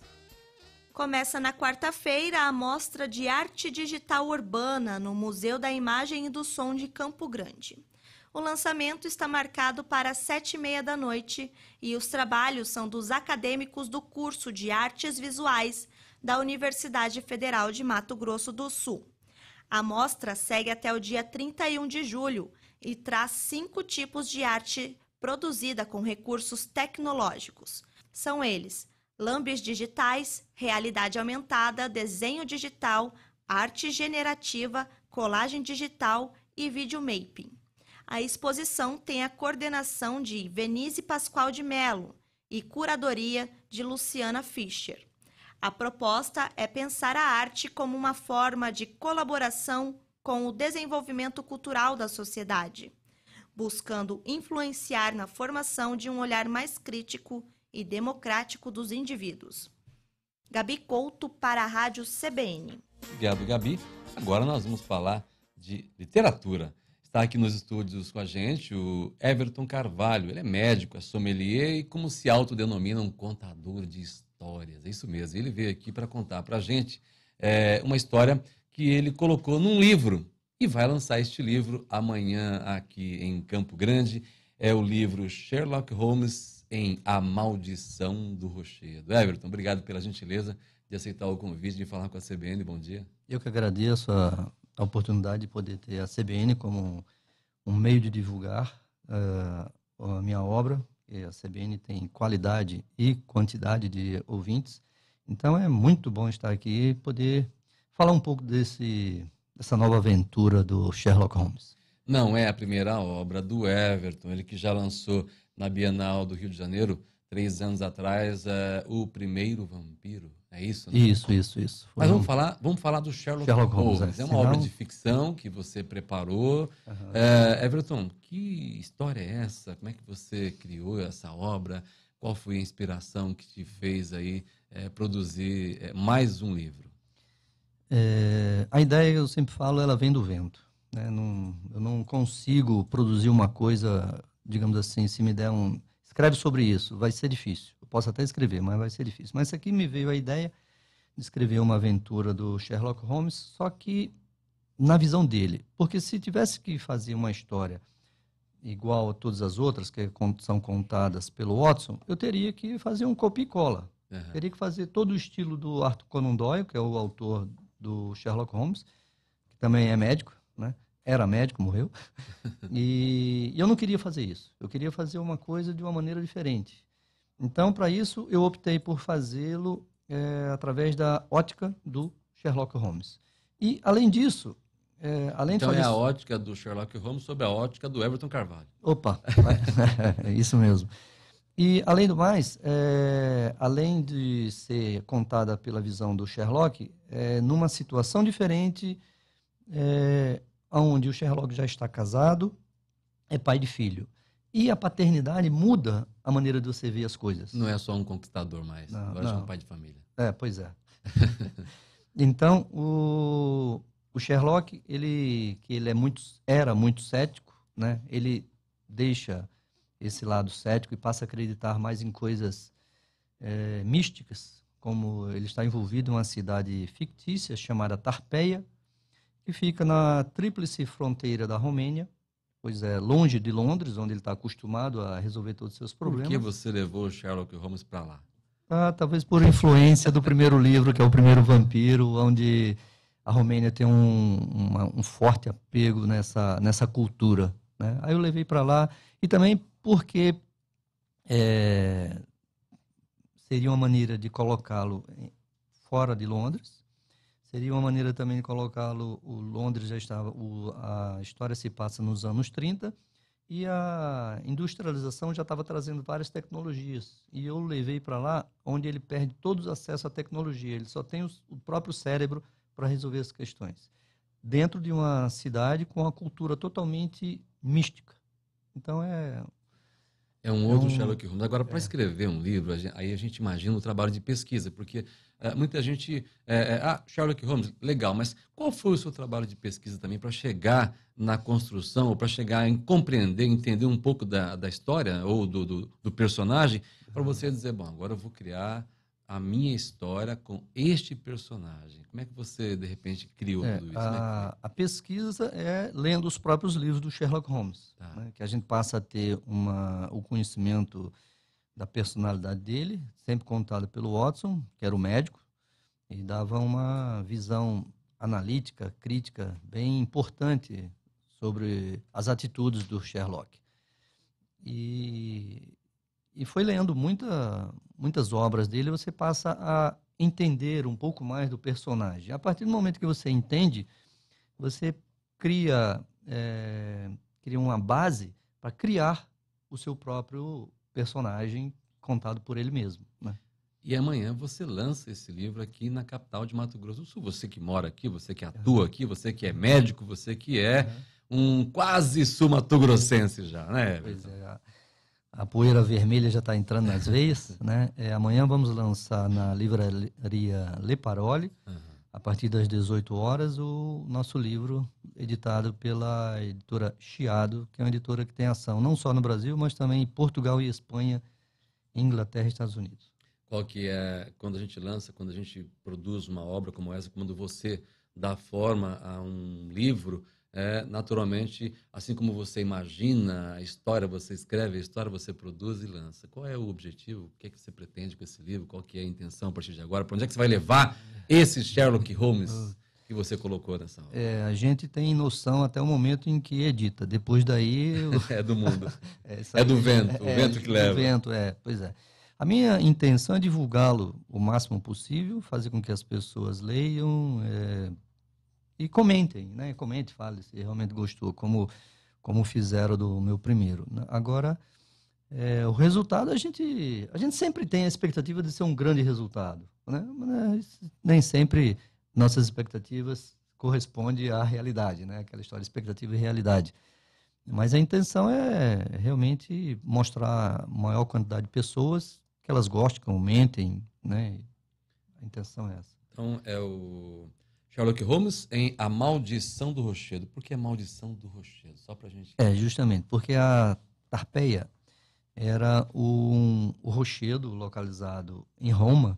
Começa na quarta-feira a mostra de arte digital urbana no Museu da Imagem e do Som de Campo Grande. O lançamento está marcado para sete e meia da noite e os trabalhos são dos acadêmicos do curso de Artes Visuais da Universidade Federal de Mato Grosso do Sul. A mostra segue até o dia trinta e um de julho e traz cinco tipos de arte produzida com recursos tecnológicos. São eles: lambes digitais, realidade aumentada, desenho digital, arte generativa, colagem digital e videomapping. A exposição tem a coordenação de Venise Pascoal de Mello e curadoria de Luciana Fischer. A proposta é pensar a arte como uma forma de colaboração com o desenvolvimento cultural da sociedade, buscando influenciar na formação de um olhar mais crítico e democrático dos indivíduos. Gabi Couto para a Rádio C B N. Obrigado, Gabi. Agora nós vamos falar de literatura. Está aqui nos estúdios com a gente o Everton Carvalho. Ele é médico, é sommelier e, como se autodenomina, um contador de histórias. É isso mesmo. Ele veio aqui para contar para a gente é, uma história que ele colocou num livro e vai lançar este livro amanhã aqui em Campo Grande. É o livro Sherlock Holmes em A Maldição do Rochedo. Everton, obrigado pela gentileza de aceitar o convite de falar com a C B N. Bom dia. Eu que agradeço a, a oportunidade de poder ter a C B N como um meio de divulgar uh, a minha obra. E a C B N tem qualidade e quantidade de ouvintes. Então é muito bom estar aqui e poder falar um pouco desse, dessa nova aventura do Sherlock Holmes. Não é a primeira obra do Everton, ele que já lançou na Bienal do Rio de Janeiro, três anos atrás, é, O Primeiro Vampiro. É isso, né? Isso, isso, isso. Foi Mas vamos um... falar, vamos falar do Sherlock, Sherlock Holmes. Holmes. É uma Senão... obra de ficção que você preparou. Uhum. É, Everton, que história é essa? Como é que você criou essa obra? Qual foi a inspiração que te fez aí é, produzir é, mais um livro? É, a ideia, eu sempre falo, ela vem do vento. Né? Não, eu não consigo produzir uma coisa, digamos assim, se me der um... Escreve sobre isso, vai ser difícil. Eu posso até escrever, mas vai ser difícil. Mas aqui me veio a ideia de escrever uma aventura do Sherlock Holmes, só que na visão dele. Porque se tivesse que fazer uma história igual a todas as outras, que são contadas pelo Watson, eu teria que fazer um copia e cola. Uhum. Teria que fazer todo o estilo do Arthur Conan Doyle, que é o autor do Sherlock Holmes, que também é médico, né? Era médico, morreu. E eu não queria fazer isso. Eu queria fazer uma coisa de uma maneira diferente. Então, para isso, eu optei por fazê-lo é, através da ótica do Sherlock Holmes. E, além disso, é, além então de fazer... é a ótica do Sherlock Holmes sobre a ótica do Everton Carvalho. Opa, é isso mesmo. E, além do mais, é, além de ser contada pela visão do Sherlock, é, numa situação diferente, é, onde o Sherlock já está casado, é pai de filho. E a paternidade muda a maneira de você ver as coisas. Não é só um conquistador mais, não, agora não. é um pai de família. É, pois é. Então, o, o Sherlock, ele, que ele é muito, era muito cético, né? Ele deixa esse lado cético e passa a acreditar mais em coisas é, místicas, como ele está envolvido em uma cidade fictícia chamada Tarpeia, que fica na tríplice fronteira da Romênia, pois é, longe de Londres, onde ele está acostumado a resolver todos os seus problemas. Por que você levou o Sherlock Holmes para lá? Ah, talvez por influência do primeiro livro, que é o Primeiro Vampiro, onde a Romênia tem um, uma, um forte apego nessa, nessa cultura, né? Aí eu levei para lá, e também porque é, seria uma maneira de colocá-lo fora de Londres, seria uma maneira também de colocá-lo, o Londres já estava, o, a história se passa nos anos trinta, e a industrialização já estava trazendo várias tecnologias. E eu levei para lá, onde ele perde todo o acesso à tecnologia. Ele só tem os, o próprio cérebro para resolver as questões. Dentro de uma cidade com uma cultura totalmente mística. Então, é... É um outro é um, Sherlock Holmes. Agora, para é. escrever um livro, a gente, aí a gente imagina o trabalho de pesquisa, porque é, muita gente... É, é, ah, Sherlock Holmes, legal, mas qual foi o seu trabalho de pesquisa também para chegar na construção, ou para chegar em compreender, entender um pouco da, da história ou do, do, do personagem, para você dizer, bom, agora eu vou criar a minha história com este personagem. Como é que você, de repente, criou é, tudo isso? A, a pesquisa é lendo os próprios livros do Sherlock Holmes, tá. Né, que a gente passa a ter uma, o conhecimento da personalidade dele, sempre contado pelo Watson, que era o médico, e dava uma visão analítica, crítica, bem importante sobre as atitudes do Sherlock. E, e foi lendo muita, muitas obras dele, você passa a entender um pouco mais do personagem. A partir do momento que você entende, você cria, é, cria uma base para criar o seu próprio personagem contado por ele mesmo, né? E amanhã você lança esse livro aqui na capital de Mato Grosso do Sul. Você que mora aqui, você que atua aqui, você que é médico, você que é um quase sul-mato-grossense já, né? Pois é, a, a poeira vermelha já está entrando nas veias, né? É, amanhã vamos lançar na livraria Le Parole, uhum. a partir das dezoito horas, o nosso livro editado pela editora Chiado, que é uma editora que tem ação não só no Brasil, mas também em Portugal e Espanha, Inglaterra e Estados Unidos. Qual que é, quando a gente lança, quando a gente produz uma obra como essa, quando você dá forma a um livro, é, naturalmente, assim como você imagina a história, você escreve a história, você produz e lança. Qual é o objetivo? O que é que você pretende com esse livro? Qual que é a intenção a partir de agora? Para onde é que você vai levar esse Sherlock Holmes que você colocou nessa obra? É, a gente tem noção até o momento em que edita. Depois daí... Eu... é do mundo. é, é do vento, o é, vento que leva. O vento, é, pois é. A minha intenção é divulgá-lo o máximo possível, fazer com que as pessoas leiam é, e comentem, né? Comente, fale se realmente gostou, como, como fizeram do meu primeiro. Agora, é, o resultado, a gente, a gente sempre tem a expectativa de ser um grande resultado, né? Mas nem sempre nossas expectativas correspondem à realidade, né? Aquela história de expectativa e realidade. Mas a intenção é realmente mostrar a maior quantidade de pessoas que elas gostem, comentem, né? A intenção é essa. Então, é o Sherlock Holmes em A Maldição do Rochedo. Por que a Maldição do Rochedo? Só pra gente... É, justamente, porque a Tarpeia era um, o rochedo localizado em Roma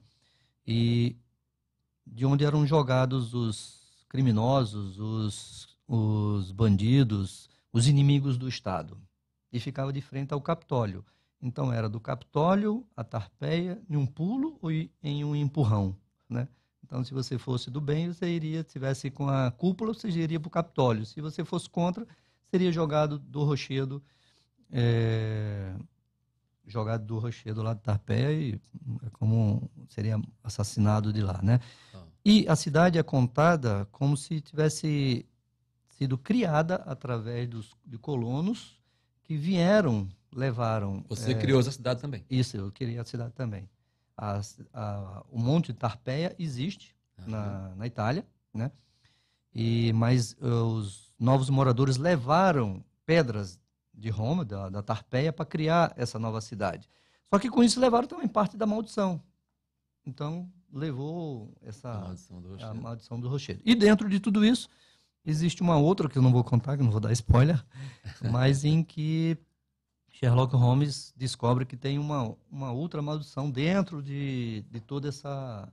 e de onde eram jogados os criminosos, os, os bandidos, os inimigos do Estado. E ficava de frente ao Capitólio. Então, era do Capitólio a Tarpeia em um pulo ou em um empurrão, né? Então, se você fosse do bem, você iria, se estivesse com a cúpula, você iria para o Capitólio. Se você fosse contra, seria jogado do rochedo, é, jogado do rochedo lá de Tarpeia e é como seria assassinado de lá, né? Ah. E a cidade é contada como se tivesse sido criada através dos, de colonos que vieram, levaram... Você é, criou essa cidade também? Isso, eu criei a cidade também. A, a, o Monte de Tarpeia existe ah. na, na Itália, né? E, mas uh, os novos moradores levaram pedras de Roma, da, da Tarpeia, para criar essa nova cidade. Só que com isso levaram também parte da maldição. Então, levou essa a maldição do rochedo. A maldição do rochedo. E dentro de tudo isso, existe uma outra que eu não vou contar, que eu não vou dar spoiler, mas em que Sherlock Holmes descobre que tem uma, uma outra maldição dentro de, de toda essa...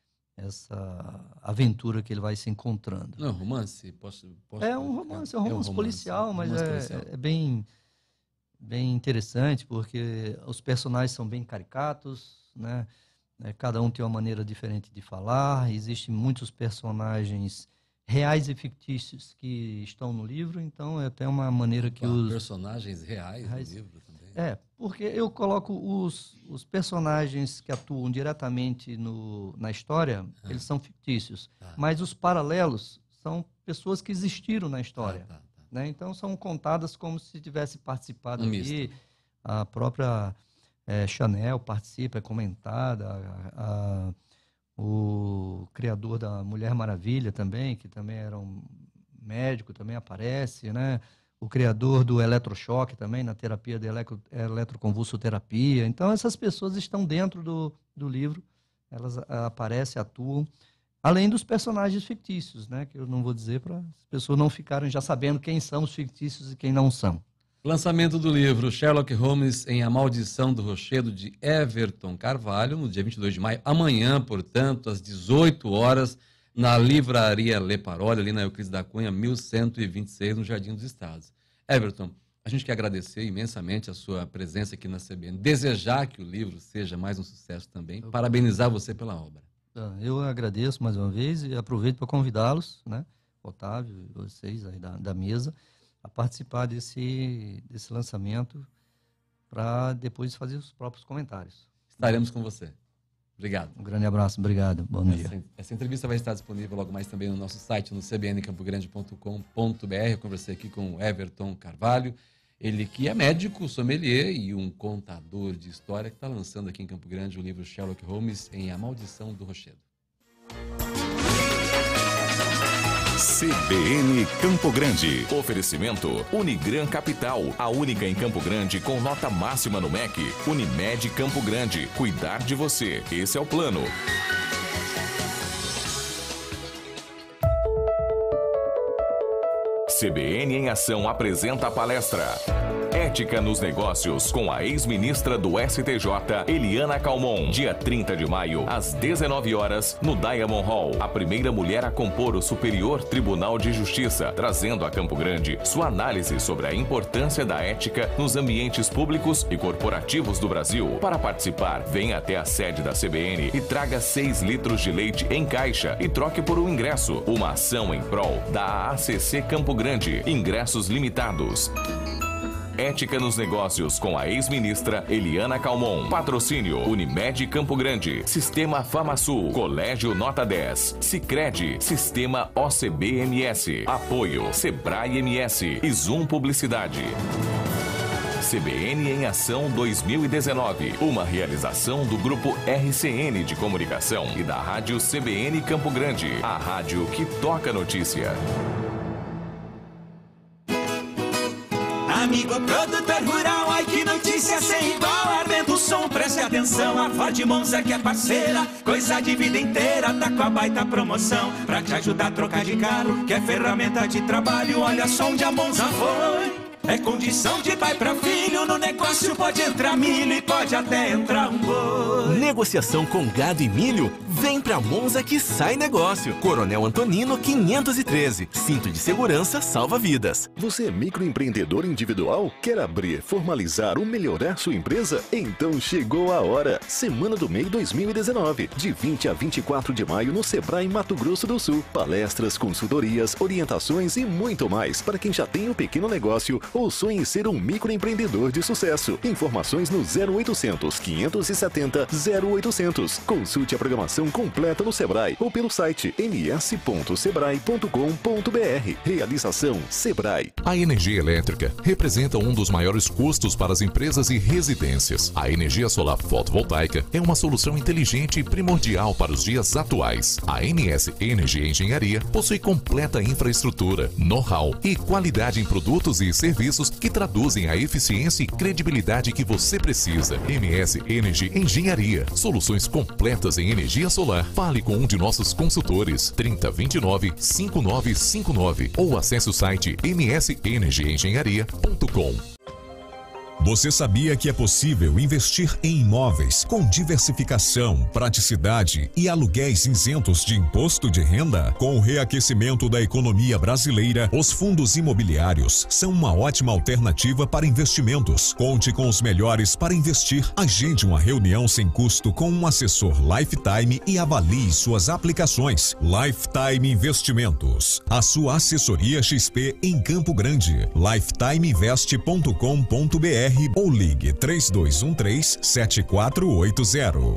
essa aventura que ele vai se encontrando. Não, romance? Posso, posso é um romance, é um romance, é um romance policial, mas romance é, policial. é bem, bem interessante, porque os personagens são bem caricatos, né? É, cada um tem uma maneira diferente de falar, existem muitos personagens reais e fictícios que estão no livro, então é até uma maneira que Opa, os... Personagens reais, reais no livro também. É, porque eu coloco os, os personagens que atuam diretamente no, na história, ah. eles são fictícios. Ah. Mas os paralelos são pessoas que existiram na história. Ah, tá, tá. Né? Então são contadas como se tivesse participado um aqui. Misto. A própria é, Chanel participa, é comentada. A, a, o criador da Mulher Maravilha também, que também era um médico, também aparece, né? O criador do eletrochoque também, na terapia de eletro, eletroconvulsoterapia. Então, essas pessoas estão dentro do, do livro, elas a, aparecem, atuam, além dos personagens fictícios, né? Que eu não vou dizer para as pessoas não ficarem já sabendo quem são os fictícios e quem não são. Lançamento do livro Sherlock Holmes em A Maldição do Rochedo, de Everton Carvalho, no dia vinte e dois de maio. Amanhã, portanto, às dezoito horas, na Livraria Le Parole, ali na Euclides da Cunha, mil cento e vinte e seis, no Jardim dos Estados. Everton, a gente quer agradecer imensamente a sua presença aqui na C B N, desejar que o livro seja mais um sucesso também, parabenizar você pela obra. Eu agradeço mais uma vez e aproveito para convidá-los, né, Otávio e vocês aí da, da mesa, a participar desse, desse lançamento para depois fazer os próprios comentários. Estaremos com você. Obrigado. Um grande abraço, obrigado. Bom essa, dia. Essa entrevista vai estar disponível logo mais também no nosso site, no c b n campo grande ponto com ponto b r. Eu conversei aqui com o Everton Carvalho, ele que é médico, sommelier e um contador de história, que está lançando aqui em Campo Grande o livro Sherlock Holmes em A Maldição do Rochedo. C B N Campo Grande. Oferecimento Unigran Capital, a única em Campo Grande com nota máxima no M E C. Unimed Campo Grande, cuidar de você. Esse é o plano. C B N em Ação apresenta a palestra Ética nos Negócios, com a ex-ministra do S T J, Eliana Calmon, dia trinta de maio, às dezenove horas, no Diamond Hall. A primeira mulher a compor o Superior Tribunal de Justiça, trazendo a Campo Grande sua análise sobre a importância da ética nos ambientes públicos e corporativos do Brasil. Para participar, venha até a sede da C B N e traga seis litros de leite em caixa e troque por um ingresso. Uma ação em prol da A A C C Campo Grande. Ingressos limitados. Ética nos Negócios, com a ex-ministra Eliana Calmon. Patrocínio Unimed Campo Grande, Sistema FamaSul, Colégio Nota dez, Sicredi, Sistema O C B M S, Apoio Sebrae M S e Zoom Publicidade. C B N em Ação dois mil e dezenove, uma realização do Grupo R C N de Comunicação e da Rádio C B N Campo Grande, a rádio que toca notícia. Amigo produtor rural, ai que notícia sem igual. Armendo o som, preste atenção, a Ford Monza que é parceira, coisa de vida inteira, tá com a baita promoção pra te ajudar a trocar de carro, que é ferramenta de trabalho. Olha só onde a Monza foi. É condição de pai pra filho, no negócio pode entrar milho e pode até entrar um boi. Negociação com gado e milho? Vem pra Monza que sai negócio. Coronel Antonino quinhentos e treze. Cinto de segurança salva vidas. Você é microempreendedor individual? Quer abrir, formalizar ou melhorar sua empresa? Então chegou a hora. Semana do M E I dois mil e dezenove. De vinte a vinte e quatro de maio no Sebrae Mato Grosso do Sul. Palestras, consultorias, orientações e muito mais para quem já tem um pequeno negócio ou sonhe em ser um microempreendedor de sucesso. Informações no zero oitocentos, quinhentos e setenta, zero oitocentos. Consulte a programação completa no Sebrae ou pelo site m s ponto sebrae ponto com ponto b r. Realização Sebrae. A energia elétrica representa um dos maiores custos para as empresas e residências. A energia solar fotovoltaica é uma solução inteligente e primordial para os dias atuais. A M S Energia Engenharia possui completa infraestrutura, know-how e qualidade em produtos e serviços que traduzem a eficiência e credibilidade que você precisa. M S Energia Engenharia. Soluções completas em energia solar. Fale com um de nossos consultores. trinta, vinte e nove, cinquenta e nove cinquenta e nove ou acesse o site m s energia engenharia ponto com. Você sabia que é possível investir em imóveis com diversificação, praticidade e aluguéis isentos de imposto de renda? Com o reaquecimento da economia brasileira, os fundos imobiliários são uma ótima alternativa para investimentos. Conte com os melhores para investir. Agende uma reunião sem custo com um assessor Lifetime e avalie suas aplicações. Lifetime Investimentos, a sua assessoria X P em Campo Grande. lifetime invest ponto com ponto b r ou ligue três dois um três, sete quatro oito zero.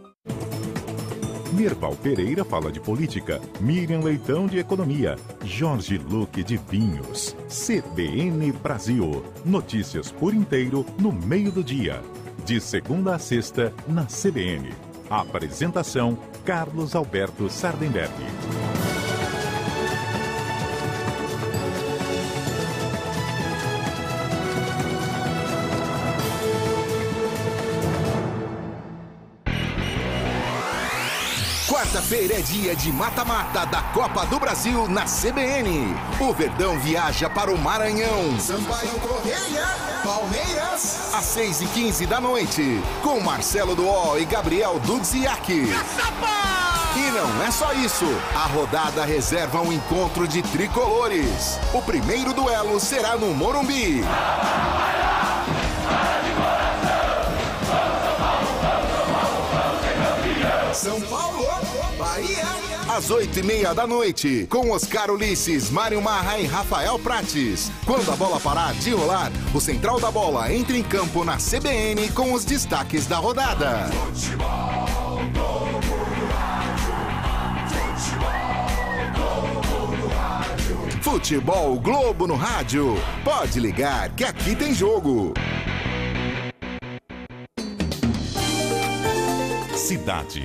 Mirval Pereira fala de política, Miriam Leitão de economia, Jorge Luque de vinhos. C B N Brasil, notícias por inteiro no meio do dia. De segunda a sexta, na C B N. Apresentação, Carlos Alberto Sardenberg. Quarta-feira é dia de mata-mata da Copa do Brasil na C B N. O Verdão viaja para o Maranhão. Sampaio Correia, Palmeiras. Às seis e quinze da noite, com Marcelo Duó e Gabriel Dudziak. E não é só isso. A rodada reserva um encontro de tricolores. O primeiro duelo será no Morumbi. São Paulo, Bahia. Às oito e meia da noite, com Oscar Ulisses, Mário Marra e Rafael Prates. Quando a bola parar de rolar, o Central da Bola entra em campo na C B N com os destaques da rodada. Futebol Globo no rádio. Futebol Globo no rádio. Futebol Globo no rádio. Pode ligar que aqui tem jogo. Cidade.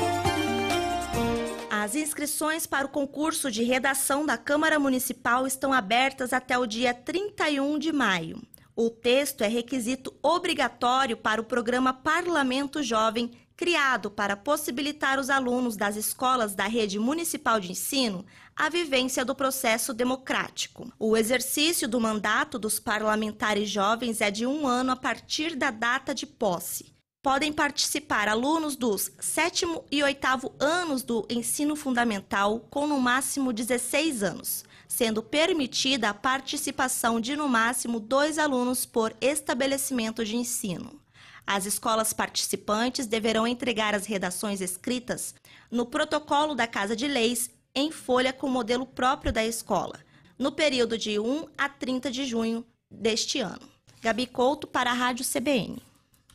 As inscrições para o concurso de redação da Câmara Municipal estão abertas até o dia trinta e um de maio. O texto é requisito obrigatório para o programa Parlamento Jovem, criado para possibilitar os alunos das escolas da rede municipal de ensino a vivência do processo democrático. O exercício do mandato dos parlamentares jovens é de um ano a partir da data de posse. Podem participar alunos dos sétimo e oitavo anos do ensino fundamental com no máximo dezesseis anos, sendo permitida a participação de no máximo dois alunos por estabelecimento de ensino. As escolas participantes deverão entregar as redações escritas no protocolo da Casa de Leis em folha com modelo próprio da escola, no período de um a trinta de junho deste ano. Gabi Couto para a Rádio C B N.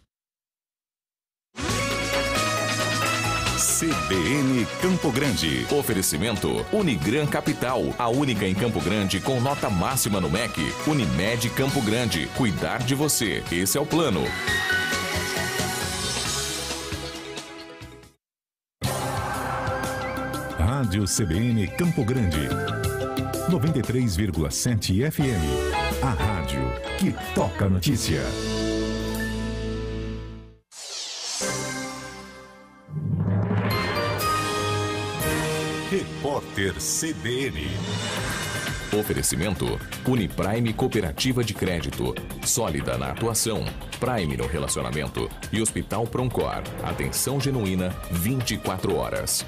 C B N Campo Grande. Oferecimento Unigran Capital, a única em Campo Grande com nota máxima no M E C. Unimed Campo Grande, cuidar de você. Esse é o plano. Rádio C B N Campo Grande. noventa e três vírgula sete F M. A rádio que toca a notícia. Repórter C B N. Oferecimento Uniprime Cooperativa de Crédito. Sólida na atuação, Prime no relacionamento e Hospital Proncor. Atenção genuína vinte e quatro horas.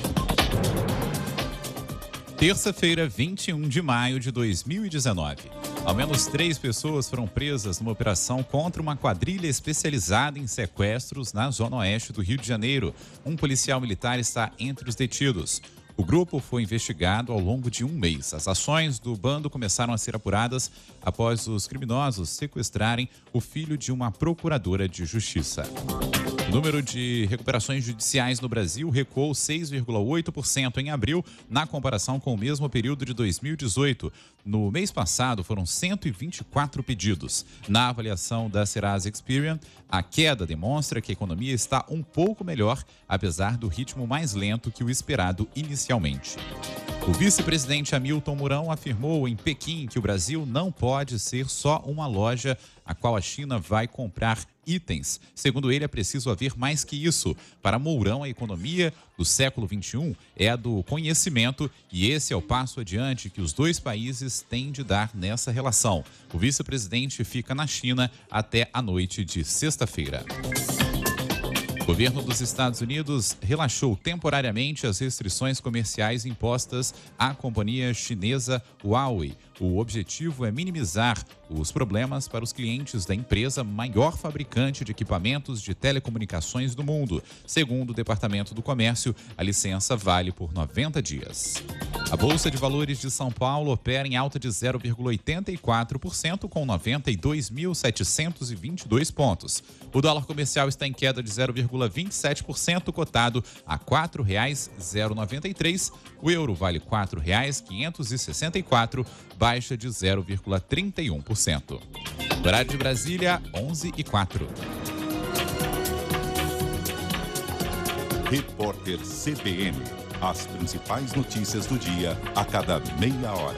Terça-feira, vinte e um de maio de dois mil e dezenove. Ao menos três pessoas foram presas numa operação contra uma quadrilha especializada em sequestros na zona oeste do Rio de Janeiro. Um policial militar está entre os detidos. O grupo foi investigado ao longo de um mês. As ações do bando começaram a ser apuradas após os criminosos sequestrarem o filho de uma procuradora de justiça. O número de recuperações judiciais no Brasil recuou seis vírgula oito por cento em abril, na comparação com o mesmo período de dois mil e dezoito. No mês passado, foram cento e vinte e quatro pedidos. Na avaliação da Serasa Experian, a queda demonstra que a economia está um pouco melhor, apesar do ritmo mais lento que o esperado inicialmente. O vice-presidente Hamilton Mourão afirmou em Pequim que o Brasil não pode ser só uma loja a qual a China vai comprar itens. Segundo ele, é preciso haver mais que isso. Para Mourão, a economia do século vinte e um é a do conhecimento e esse é o passo adiante que os dois países têm de dar nessa relação. O vice-presidente fica na China até a noite de sexta-feira. O governo dos Estados Unidos relaxou temporariamente as restrições comerciais impostas à companhia chinesa Huawei. O objetivo é minimizar os problemas para os clientes da empresa maior fabricante de equipamentos de telecomunicações do mundo. Segundo o Departamento do Comércio, a licença vale por noventa dias. A Bolsa de Valores de São Paulo opera em alta de zero vírgula oitenta e quatro por cento com noventa e dois mil setecentos e vinte e dois pontos. O dólar comercial está em queda de zero vírgula vinte e sete por cento, cotado a quatro reais e zero vírgula noventa e três. O euro vale quatro reais quinhentos e sessenta e quatro, baixa de zero vírgula trinta e um por cento. Horário de Brasília, onze e quatro. Repórter C B N. As principais notícias do dia a cada meia hora.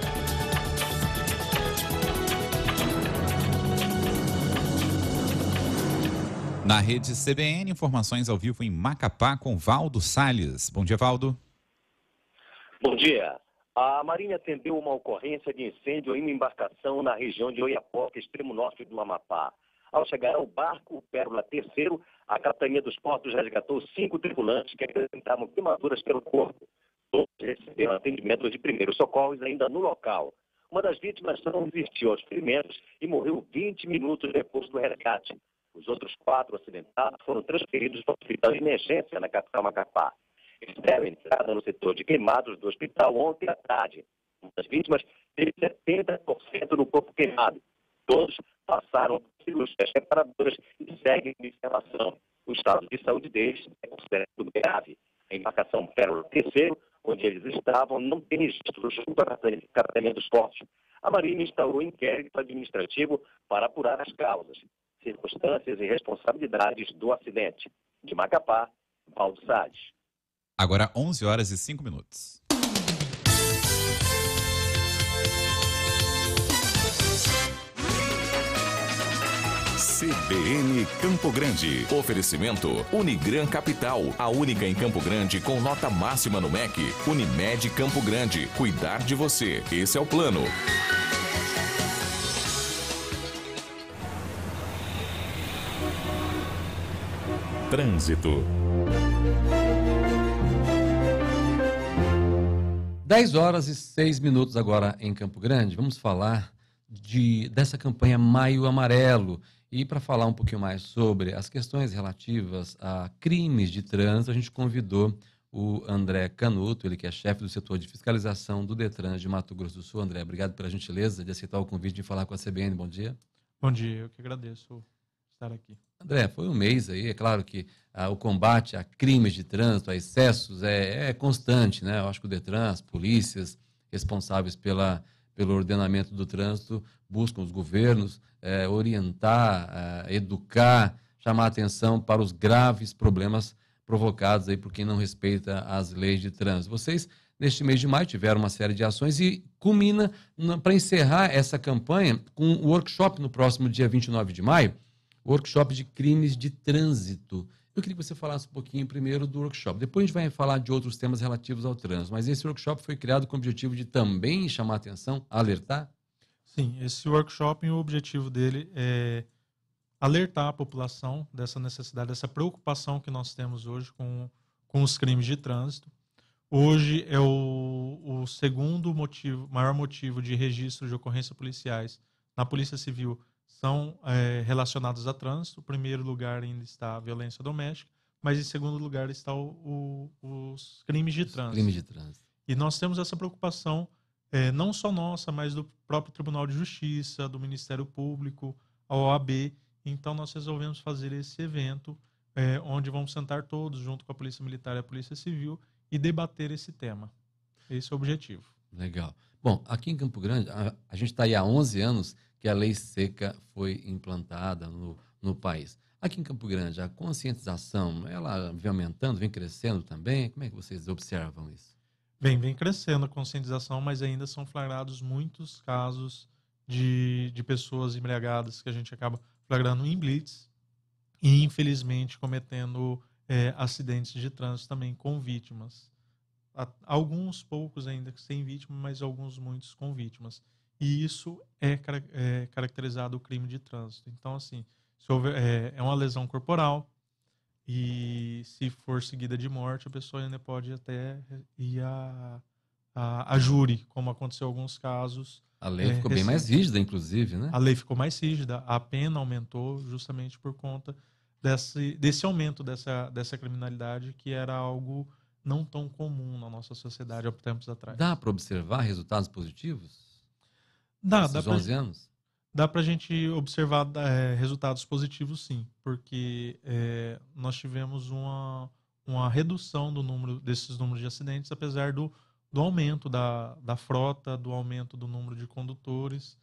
Na rede C B N, informações ao vivo em Macapá com Valdo Salles. Bom dia, Valdo. Bom dia. A Marinha atendeu uma ocorrência de incêndio em uma embarcação na região de Oiapoque, extremo norte do Amapá. Ao chegar ao barco Pérola terceiro, a Capitania dos Portos resgatou cinco tripulantes que apresentavam queimaduras pelo corpo. Todos receberam atendimento de primeiros socorros ainda no local. Uma das vítimas não resistiu aos ferimentos e morreu vinte minutos depois do resgate. Os outros quatro acidentados foram transferidos para o hospital de emergência na capital Macapá. Eles deram entrada no setor de queimados do hospital ontem à tarde. Uma das vítimas teve setenta por cento do corpo queimado. Todos passaram por cirurgias reparadoras e seguem em observação. O estado de saúde deles é considerado grave. A embarcação Pérola terceiro, onde eles estavam, não tem registro junto à Capitania dos Portos. A Marinha instaurou inquérito administrativo para apurar as causas, circunstâncias e responsabilidades do acidente. De Macapá, Valdo Salles. Agora onze horas e cinco minutos. C B N Campo Grande. Oferecimento Unigran Capital, a única em Campo Grande com nota máxima no M E C. Unimed Campo Grande, cuidar de você. Esse é o plano. Trânsito. dez horas e seis minutos agora em Campo Grande. Vamos falar de, dessa campanha Maio Amarelo. E para falar um pouquinho mais sobre as questões relativas a crimes de trânsito, a gente convidou o André Canuto, ele que é chefe do setor de fiscalização do Detran de Mato Grosso do Sul. André, obrigado pela gentileza de aceitar o convite de falar com a C B N. Bom dia. Bom dia, eu que agradeço estar aqui. André, foi um mês aí, é claro que ah, o combate a crimes de trânsito, a excessos, é, é constante, né? Eu acho que o Detran, as polícias responsáveis pela, pelo ordenamento do trânsito buscam os governos é, orientar, é, educar, chamar atenção para os graves problemas provocados aí por quem não respeita as leis de trânsito. Vocês, neste mês de maio, tiveram uma série de ações e culmina para encerrar essa campanha com um workshop no próximo dia vinte e nove de maio, workshop de crimes de trânsito. Eu queria que você falasse um pouquinho primeiro do workshop. Depois a gente vai falar de outros temas relativos ao trânsito. Mas esse workshop foi criado com o objetivo de também chamar atenção, alertar? Sim, esse workshop, o objetivo dele é alertar a população dessa necessidade, dessa preocupação que nós temos hoje com, com os crimes de trânsito. Hoje é o, o segundo motivo, maior motivo de registro de ocorrências policiais na Polícia Civil são é, relacionados a trânsito. Em primeiro lugar ainda está a violência doméstica, mas em segundo lugar está o, o, os crimes de Os trânsito. crimes de trânsito. E nós temos essa preocupação, é, não só nossa, mas do próprio Tribunal de Justiça, do Ministério Público, a O A B. Então nós resolvemos fazer esse evento, é, onde vamos sentar todos, junto com a Polícia Militar e a Polícia Civil, e debater esse tema. Esse é o objetivo. Legal. Bom, aqui em Campo Grande, a, a gente está aí há onze anos que a lei seca foi implantada no, no país. Aqui em Campo Grande, a conscientização, ela vem aumentando, vem crescendo também? Como é que vocês observam isso? Vem, vem crescendo a conscientização, mas ainda são flagrados muitos casos de, de pessoas embriagadas que a gente acaba flagrando em blitz e, infelizmente, cometendo é, acidentes de trânsito também com vítimas. Alguns poucos ainda sem vítima, mas alguns muitos com vítimas. E isso é, é caracterizado o crime de trânsito. Então, assim, se houver, é, é uma lesão corporal e se for seguida de morte, a pessoa ainda pode até ir a, a, a júri, como aconteceu em alguns casos. A lei é, ficou bem mais rígida, inclusive, né? A lei ficou mais rígida. A pena aumentou justamente por conta desse, desse aumento dessa, dessa criminalidade, que era algo não tão comum na nossa sociedade há tempos atrás. Dá para observar resultados positivos? Dá, Esses dá pra, onze anos? Dá para a gente observar é, resultados positivos, sim, porque é, nós tivemos uma, uma redução do número desses números de acidentes, apesar do, do aumento da, da frota, do aumento do número de condutores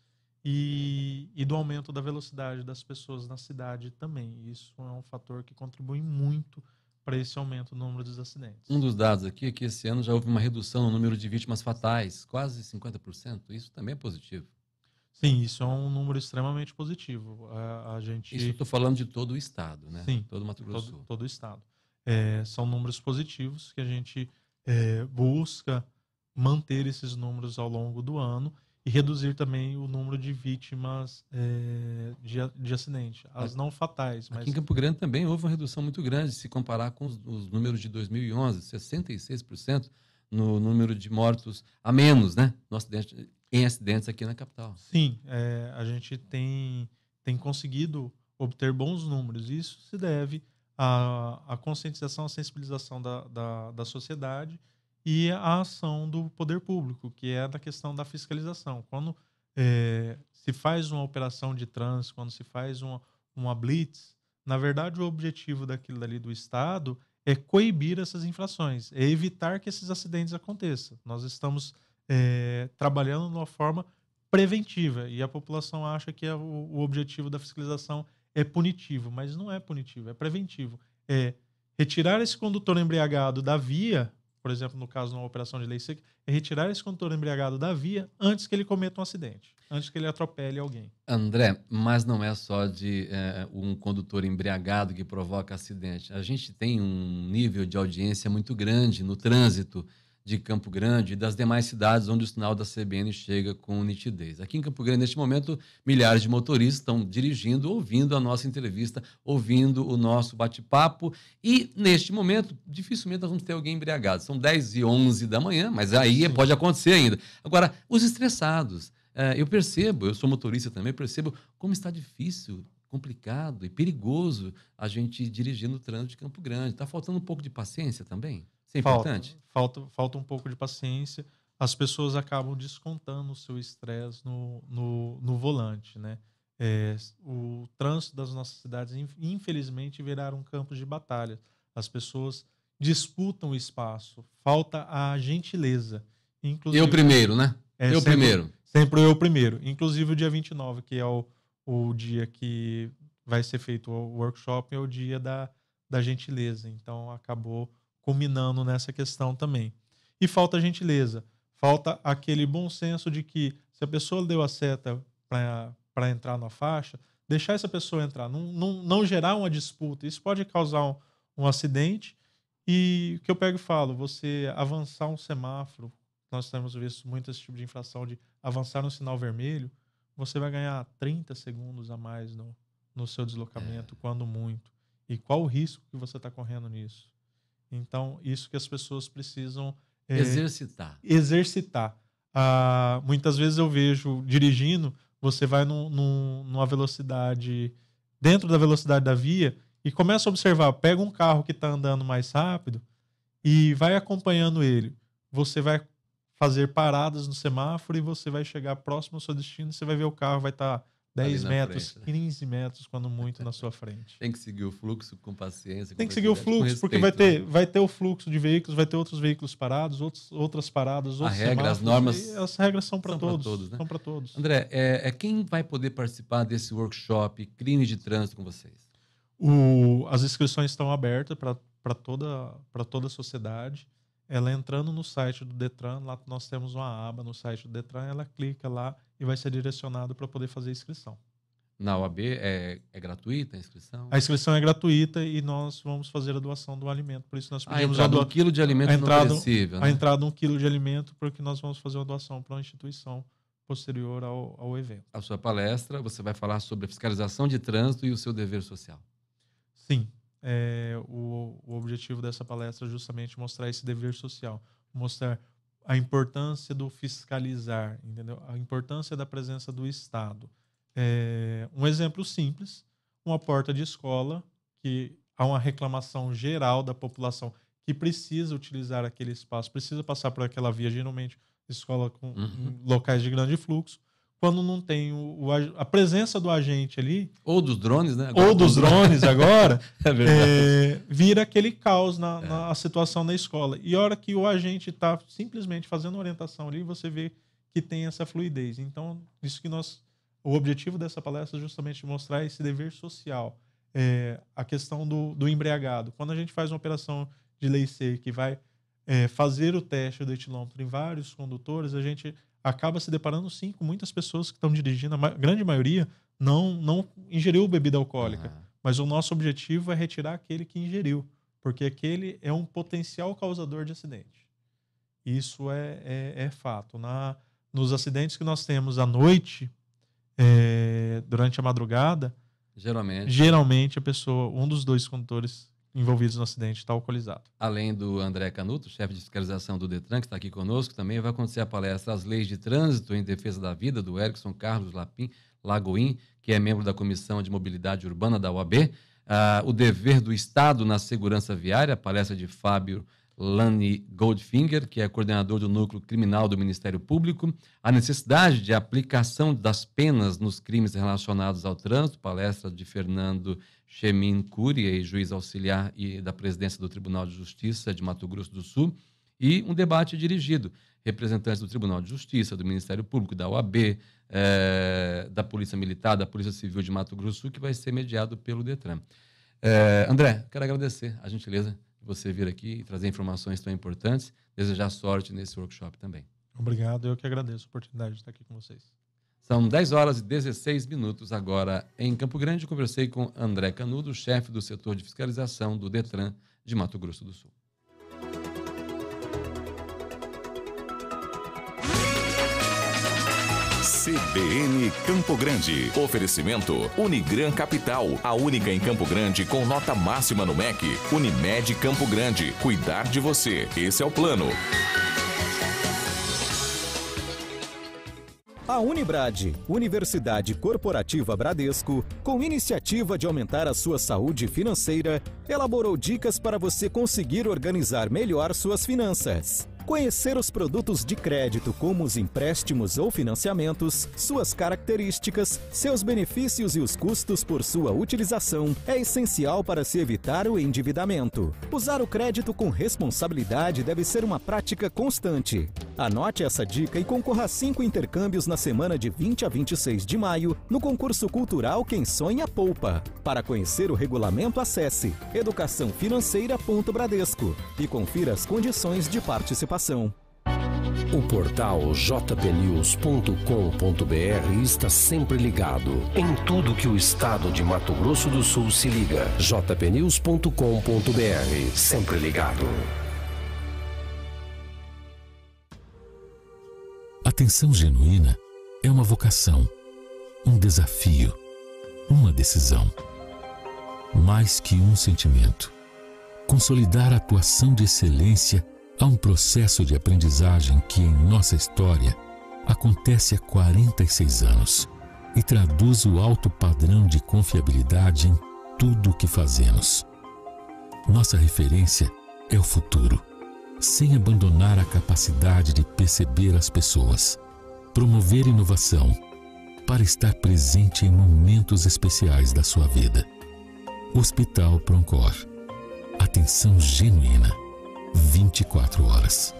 e, e do aumento da velocidade das pessoas na cidade também. Isso é um fator que contribui muito para esse aumento do número dos acidentes. Um dos dados aqui é que esse ano já houve uma redução no número de vítimas fatais, quase cinquenta por cento. Isso também é positivo. Sim, isso é um número extremamente positivo. A, a gente... Isso eu estou falando de todo o estado, né? Sim, todo o Mato Grosso do todo, Sul. todo o estado. É, são números positivos que a gente é, busca manter esses números ao longo do ano e reduzir também o número de vítimas é, de, de acidente, as não fatais. Mas... Aqui em Campo Grande também houve uma redução muito grande, se comparar com os, os números de dois mil e onze, sessenta e seis por cento no número de mortos a menos, né? No acidente, em acidentes aqui na capital. Sim, é, a gente tem, tem conseguido obter bons números. Isso se deve à, à conscientização, à sensibilização da, da, da sociedade e a ação do poder público, que é da questão da fiscalização. Quando é, se faz uma operação de trânsito, quando se faz uma, uma blitz, na verdade o objetivo daquilo ali do Estado é coibir essas infrações, é evitar que esses acidentes aconteçam. Nós estamos é, trabalhando de uma forma preventiva e a população acha que é o, o objetivo da fiscalização é punitivo, mas não é punitivo, é preventivo. É retirar esse condutor embriagado da via, por exemplo, no caso de uma operação de lei seca, é retirar esse condutor embriagado da via antes que ele cometa um acidente, antes que ele atropele alguém. André, mas não é só de é, um condutor embriagado que provoca acidente. A gente tem um nível de audiência muito grande no trânsito de Campo Grande e das demais cidades onde o sinal da C B N chega com nitidez. Aqui em Campo Grande, neste momento, milhares de motoristas estão dirigindo, ouvindo a nossa entrevista, ouvindo o nosso bate-papo e, neste momento, dificilmente nós vamos ter alguém embriagado. São dez e onze da manhã, mas aí Sim. pode acontecer ainda. Agora, os estressados, eu percebo, eu sou motorista também, percebo como está difícil, complicado e perigoso a gente dirigir no trânsito de Campo Grande. Está faltando um pouco de paciência também? Isso é importante? Falta, falta, falta um pouco de paciência. As pessoas acabam descontando o seu estresse no, no, no volante, né? É, o trânsito das nossas cidades, infelizmente, viraram campos de batalha. As pessoas disputam o espaço. Falta a gentileza. Inclusive, eu primeiro, né? É, eu sempre, primeiro. Sempre eu primeiro. Inclusive o dia vinte e nove, que é o, o dia que vai ser feito o workshop, é o dia da, da gentileza. Então, acabou culminando nessa questão também. E falta gentileza, falta aquele bom senso de que se a pessoa deu a seta para entrar na faixa, deixar essa pessoa entrar, não, não, não gerar uma disputa. Isso pode causar um, um acidente e o que eu pego e falo, você avançar um semáforo, nós temos visto muito esse tipo de infração de avançar no sinal vermelho, você vai ganhar trinta segundos a mais no, no seu deslocamento, é. quando muito. E qual o risco que você está correndo nisso? Então, isso que as pessoas precisam... É, exercitar. Exercitar. Ah, muitas vezes eu vejo dirigindo, você vai num, num, numa velocidade, dentro da velocidade da via, e começa a observar, pega um carro que está andando mais rápido e vai acompanhando ele. Você vai fazer paradas no semáforo e você vai chegar próximo ao seu destino, você vai ver o carro, vai estar dez metros, frente, né? quinze metros, quando muito, na sua frente. Tem que seguir o fluxo com paciência. Tem que seguir o fluxo, respeito, porque vai ter, né? vai ter o fluxo de veículos, vai ter outros veículos parados, outros, outras paradas, outros A regra, as normas... As regras são para todos. todos, né? São para todos. André, é, é quem vai poder participar desse workshop Crime de Trânsito com vocês? O, as inscrições estão abertas para toda, para toda a sociedade. Ela entrando no site do Detran, lá nós temos uma aba no site do Detran, ela clica lá e vai ser direcionado para poder fazer a inscrição. Na O A B é, é gratuita a inscrição? A inscrição é gratuita e nós vamos fazer a doação do alimento. Por isso nós pedimos a entrada a doa... um quilo de alimento a entrada, não perecível, né? A entrada de um quilo de alimento, porque nós vamos fazer uma doação para uma instituição posterior ao, ao evento. A sua palestra, você vai falar sobre a fiscalização de trânsito e o seu dever social. Sim. É, o, o objetivo dessa palestra é justamente mostrar esse dever social, mostrar a importância do fiscalizar, entendeu? A importância da presença do Estado. É, um exemplo simples, uma porta de escola, que há uma reclamação geral da população que precisa utilizar aquele espaço, precisa passar por aquela via, geralmente escola com uhum. locais de grande fluxo. Quando não tem o, o, a presença do agente ali... Ou dos drones, né? Agora, ou dos drones agora, é é, vira aquele caos na, é. na situação da escola. E a hora que o agente está simplesmente fazendo orientação ali, você vê que tem essa fluidez. Então, isso que nós... O objetivo dessa palestra é justamente mostrar esse dever social. É, a questão do, do embriagado. Quando a gente faz uma operação de lei seca que vai é, fazer o teste do etilômetro em vários condutores, a gente... acaba se deparando, sim, com muitas pessoas que estão dirigindo, a grande maioria não, não ingeriu bebida alcoólica. Uhum. Mas o nosso objetivo é retirar aquele que ingeriu, porque aquele é um potencial causador de acidente. Isso é, é, é fato. Na, nos acidentes que nós temos à noite, é, durante a madrugada, geralmente, geralmente a pessoa, um dos dois condutores envolvidos no acidente está alcoolizado. Além do André Canuto, chefe de fiscalização do Detran, que está aqui conosco, também vai acontecer a palestra As Leis de Trânsito em Defesa da Vida, do Erickson Carlos Lapim, Lagoim, que é membro da Comissão de Mobilidade Urbana da O A B. Ah, o Dever do Estado na Segurança Viária, a palestra de Fábio Lani Goldfinger, que é coordenador do Núcleo Criminal do Ministério Público. A necessidade de aplicação das penas nos crimes relacionados ao trânsito, palestra de Fernando Chemin Curia, juiz auxiliar e da presidência do Tribunal de Justiça de Mato Grosso do Sul, e um debate dirigido, representantes do Tribunal de Justiça, do Ministério Público, da O A B, eh, da Polícia Militar, da Polícia Civil de Mato Grosso do Sul, que vai ser mediado pelo Detran. Eh, André, quero agradecer a gentileza de você vir aqui e trazer informações tão importantes, desejar sorte nesse workshop também. Obrigado, eu que agradeço a oportunidade de estar aqui com vocês. São dez horas e dezesseis minutos agora em Campo Grande. Conversei com André Canudo, chefe do setor de fiscalização do Detran de Mato Grosso do Sul. C B N Campo Grande. Oferecimento Unigran Capital, a única em Campo Grande com nota máxima no M E C. Unimed Campo Grande. Cuidar de você. Esse é o plano. A Unibrad, Universidade Corporativa Bradesco, com iniciativa de aumentar a sua saúde financeira, elaborou dicas para você conseguir organizar melhor suas finanças. Conhecer os produtos de crédito, como os empréstimos ou financiamentos, suas características, seus benefícios e os custos por sua utilização é essencial para se evitar o endividamento. Usar o crédito com responsabilidade deve ser uma prática constante. Anote essa dica e concorra a cinco intercâmbios na semana de vinte a vinte e seis de maio no concurso cultural Quem Sonha Poupa. Para conhecer o regulamento, acesse educação financeira ponto bradesco e confira as condições de participação. O portal j p news ponto com ponto b r está sempre ligado em tudo que o estado de Mato Grosso do Sul se liga. j p news ponto com ponto b r, sempre ligado. Atenção genuína é uma vocação, um desafio, uma decisão. Mais que um sentimento. Consolidar a atuação de excelência há um processo de aprendizagem que, em nossa história, acontece há quarenta e seis anos. e traduz o alto padrão de confiabilidade em tudo o que fazemos. Nossa referência é o futuro, sem abandonar a capacidade de perceber as pessoas, promover inovação, para estar presente em momentos especiais da sua vida. Hospital Proncor. Atenção genuína, vinte e quatro horas.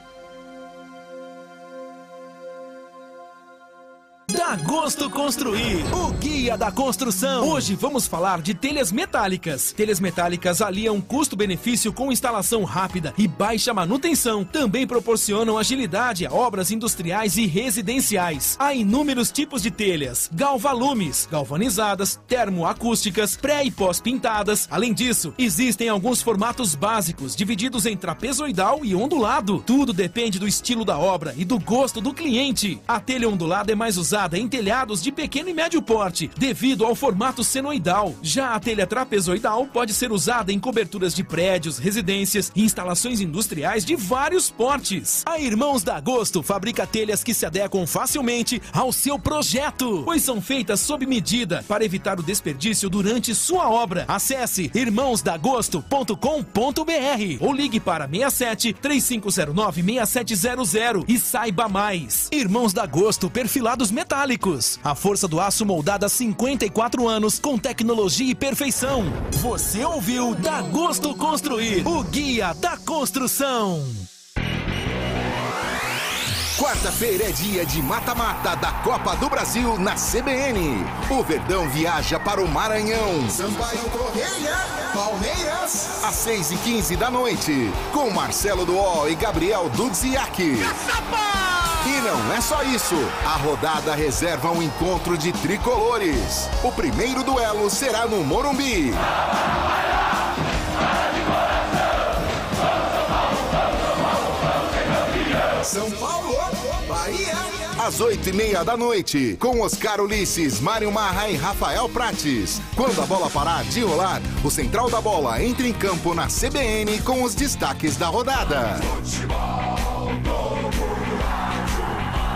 Dá gosto construir, o guia da construção. Hoje vamos falar de telhas metálicas. Telhas metálicas aliam custo-benefício com instalação rápida e baixa manutenção. Também proporcionam agilidade a obras industriais e residenciais. Há inúmeros tipos de telhas: galvalumes, galvanizadas, termoacústicas, pré e pós-pintadas. Além disso, existem alguns formatos básicos, divididos em trapezoidal e ondulado. Tudo depende do estilo da obra e do gosto do cliente. A telha ondulada é mais usada em telhados de pequeno e médio porte, devido ao formato senoidal. Já a telha trapezoidal pode ser usada em coberturas de prédios, residências e instalações industriais de vários portes. A Irmãos da Agosto fabrica telhas que se adequam facilmente ao seu projeto, pois são feitas sob medida para evitar o desperdício durante sua obra. Acesse irmãos da agosto ponto com ponto br ou ligue para seis sete, três cinco zero nove, seis sete zero zero e saiba mais. Irmãos da Agosto, perfilados metálicos. A força do aço moldada há cinquenta e quatro anos com tecnologia e perfeição. Você ouviu Dá Gosto Construir, o guia da construção. Quarta-feira é dia de mata-mata da Copa do Brasil na C B N. O Verdão viaja para o Maranhão. Sampaio Correia, Palmeiras. Às seis e quinze da noite, com Marcelo Duó e Gabriel Dudziak. E não é só isso, a rodada reserva um encontro de tricolores. O primeiro duelo será no Morumbi. São Paulo, Bahia. Às oito e meia da noite, com Oscar Ulisses, Mário Marra e Rafael Prates. Quando a bola parar de rolar, o Central da Bola entra em campo na C B N com os destaques da rodada. Futebol Globo no rádio.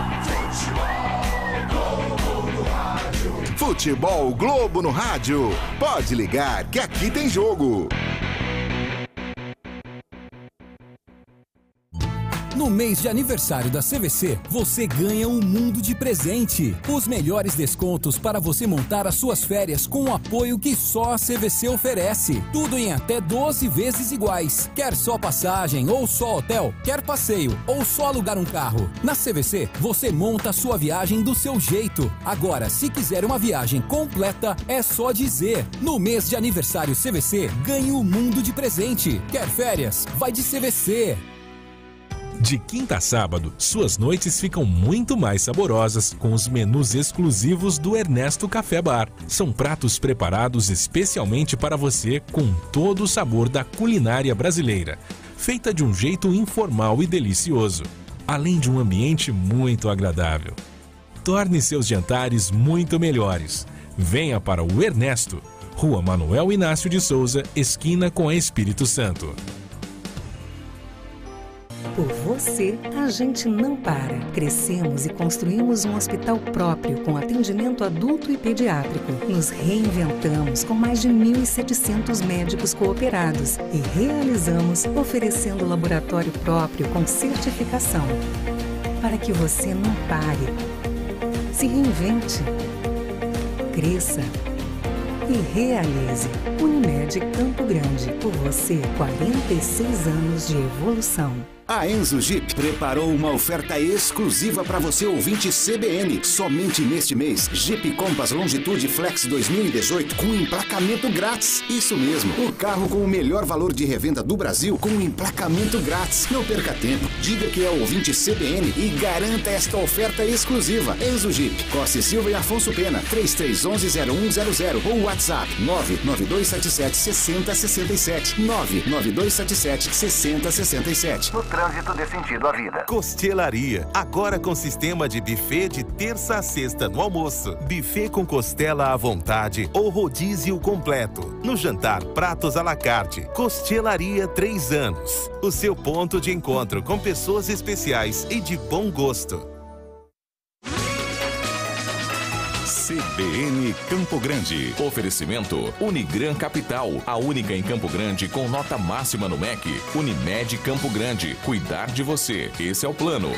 Futebol Globo no rádio. Futebol Globo no rádio. Pode ligar que aqui tem jogo. No mês de aniversário da C V C, você ganha um mundo de presente. Os melhores descontos para você montar as suas férias com o apoio que só a C V C oferece. Tudo em até doze vezes iguais. Quer só passagem ou só hotel? Quer passeio ou só alugar um carro? Na C V C, você monta a sua viagem do seu jeito. Agora, se quiser uma viagem completa, é só dizer. No mês de aniversário C V C, ganhe um mundo de presente. Quer férias? Vai de C V C. De quinta a sábado, suas noites ficam muito mais saborosas com os menus exclusivos do Ernesto Café Bar. São pratos preparados especialmente para você com todo o sabor da culinária brasileira, feita de um jeito informal e delicioso, além de um ambiente muito agradável. Torne seus jantares muito melhores. Venha para o Ernesto, Rua Manuel Inácio de Souza, esquina com a Espírito Santo. Por você, a gente não para. Crescemos e construímos um hospital próprio com atendimento adulto e pediátrico. Nos reinventamos com mais de mil e setecentos médicos cooperados e realizamos oferecendo laboratório próprio com certificação. Para que você não pare. Se reinvente. Cresça. E realize. Unimed Campo Grande. Por você, quarenta e seis anos de evolução. A Enzo Jeep preparou uma oferta exclusiva para você ouvinte C B N. Somente neste mês, Jeep Compass Longitude Flex dois mil e dezoito com emplacamento grátis. Isso mesmo, o carro com o melhor valor de revenda do Brasil com emplacamento grátis. Não perca tempo, diga que é ouvinte C B N e garanta esta oferta exclusiva. Enzo Jeep, Costa e Silva e Afonso Pena, três três um um, zero um zero zero ou WhatsApp nove nove dois sete sete, seis zero seis sete, nove nove dois sete sete, seis zero seis sete. Trânsito dê sentido à vida. Costelaria, agora com sistema de buffet de terça a sexta no almoço. Buffet com costela à vontade ou rodízio completo. No jantar, pratos à la carte. Costelaria três anos. O seu ponto de encontro com pessoas especiais e de bom gosto. C B N Campo Grande. Oferecimento Unigran Capital, a única em Campo Grande com nota máxima no M E C. Unimed Campo Grande, cuidar de você. Esse é o plano.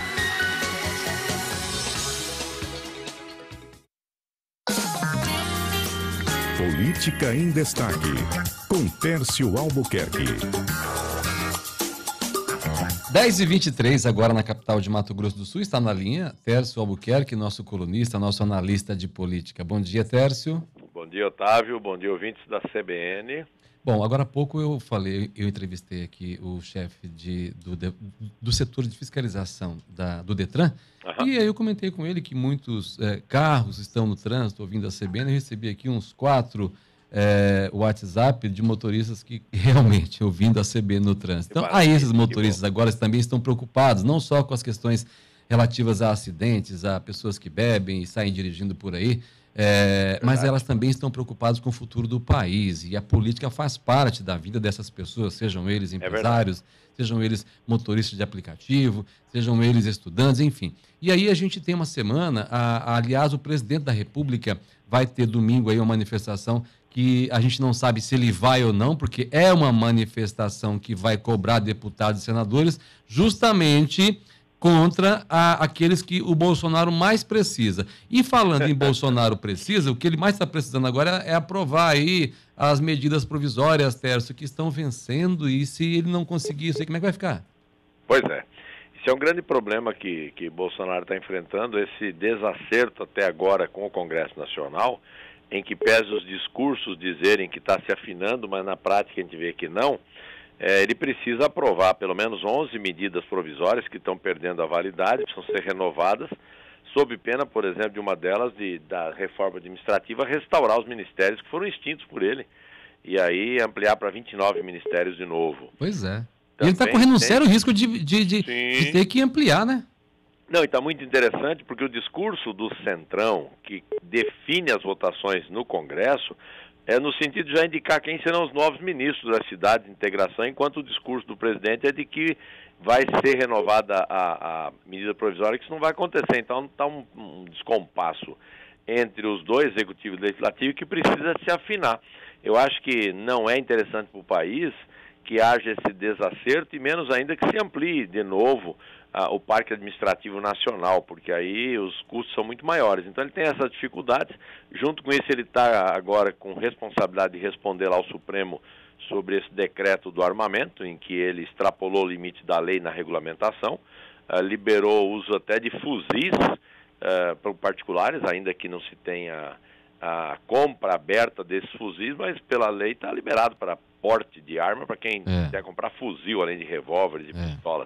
Política em Destaque, com Tércio Albuquerque. dez e vinte e três, agora na capital de Mato Grosso do Sul, está na linha Tércio Albuquerque, nosso colunista, nosso analista de política. Bom dia, Tércio. Bom dia, Otávio. Bom dia, ouvintes da C B N. Bom, agora há pouco eu falei, eu entrevistei aqui o chefe de, do, de, do setor de fiscalização da, do Detran, uhum. E aí eu comentei com ele que muitos é, carros estão no trânsito ouvindo a C B N. Eu recebi aqui uns quatro é, WhatsApp de motoristas que realmente ouvindo a C B N no trânsito. Então, aí esses motoristas agora também estão preocupados, não só com as questões relativas a acidentes, a pessoas que bebem e saem dirigindo por aí, É, mas elas também estão preocupadas com o futuro do país, e a política faz parte da vida dessas pessoas, sejam eles empresários, é sejam eles motoristas de aplicativo, sejam eles estudantes, enfim. E aí a gente tem uma semana, a, a, aliás, o presidente da República vai ter domingo aí uma manifestação que a gente não sabe se ele vai ou não, porque é uma manifestação que vai cobrar deputados e senadores justamente contra a, aqueles que o Bolsonaro mais precisa. E falando em Bolsonaro precisa, o que ele mais está precisando agora é aprovar aí as medidas provisórias, Tércio, que estão vencendo, e se ele não conseguir isso aí, como é que vai ficar? Pois é. Isso é um grande problema que, que Bolsonaro está enfrentando, esse desacerto até agora com o Congresso Nacional, em que pese os discursos dizerem que está se afinando, mas na prática a gente vê que não. É, ele precisa aprovar pelo menos onze medidas provisórias que estão perdendo a validade, precisam ser renovadas, sob pena, por exemplo, de uma delas, de, da reforma administrativa, restaurar os ministérios que foram extintos por ele, e aí ampliar para vinte e nove ministérios de novo. Pois é. E ele está correndo um tem... sério risco de, de, de, de ter que ampliar, né? Não, e está muito interessante porque o discurso do Centrão, que define as votações no Congresso, é no sentido de já indicar quem serão os novos ministros da cidade de integração, enquanto o discurso do presidente é de que vai ser renovada a, a medida provisória, que isso não vai acontecer. Então está um, um descompasso entre os dois, executivo e legislativo, que precisa se afinar. Eu acho que não é interessante para o país que haja esse desacerto, e menos ainda que se amplie de novo ah, o Parque Administrativo Nacional, porque aí os custos são muito maiores. Então ele tem essas dificuldades. Junto com isso, ele está agora com responsabilidade de responder lá ao Supremo sobre esse decreto do armamento, em que ele extrapolou o limite da lei na regulamentação, ah, liberou o uso até de fuzis ah, para particulares, ainda que não se tenha a compra aberta desses fuzis, mas pela lei está liberado para porte de arma para quem é. quiser comprar fuzil, além de revólveres e é. pistolas.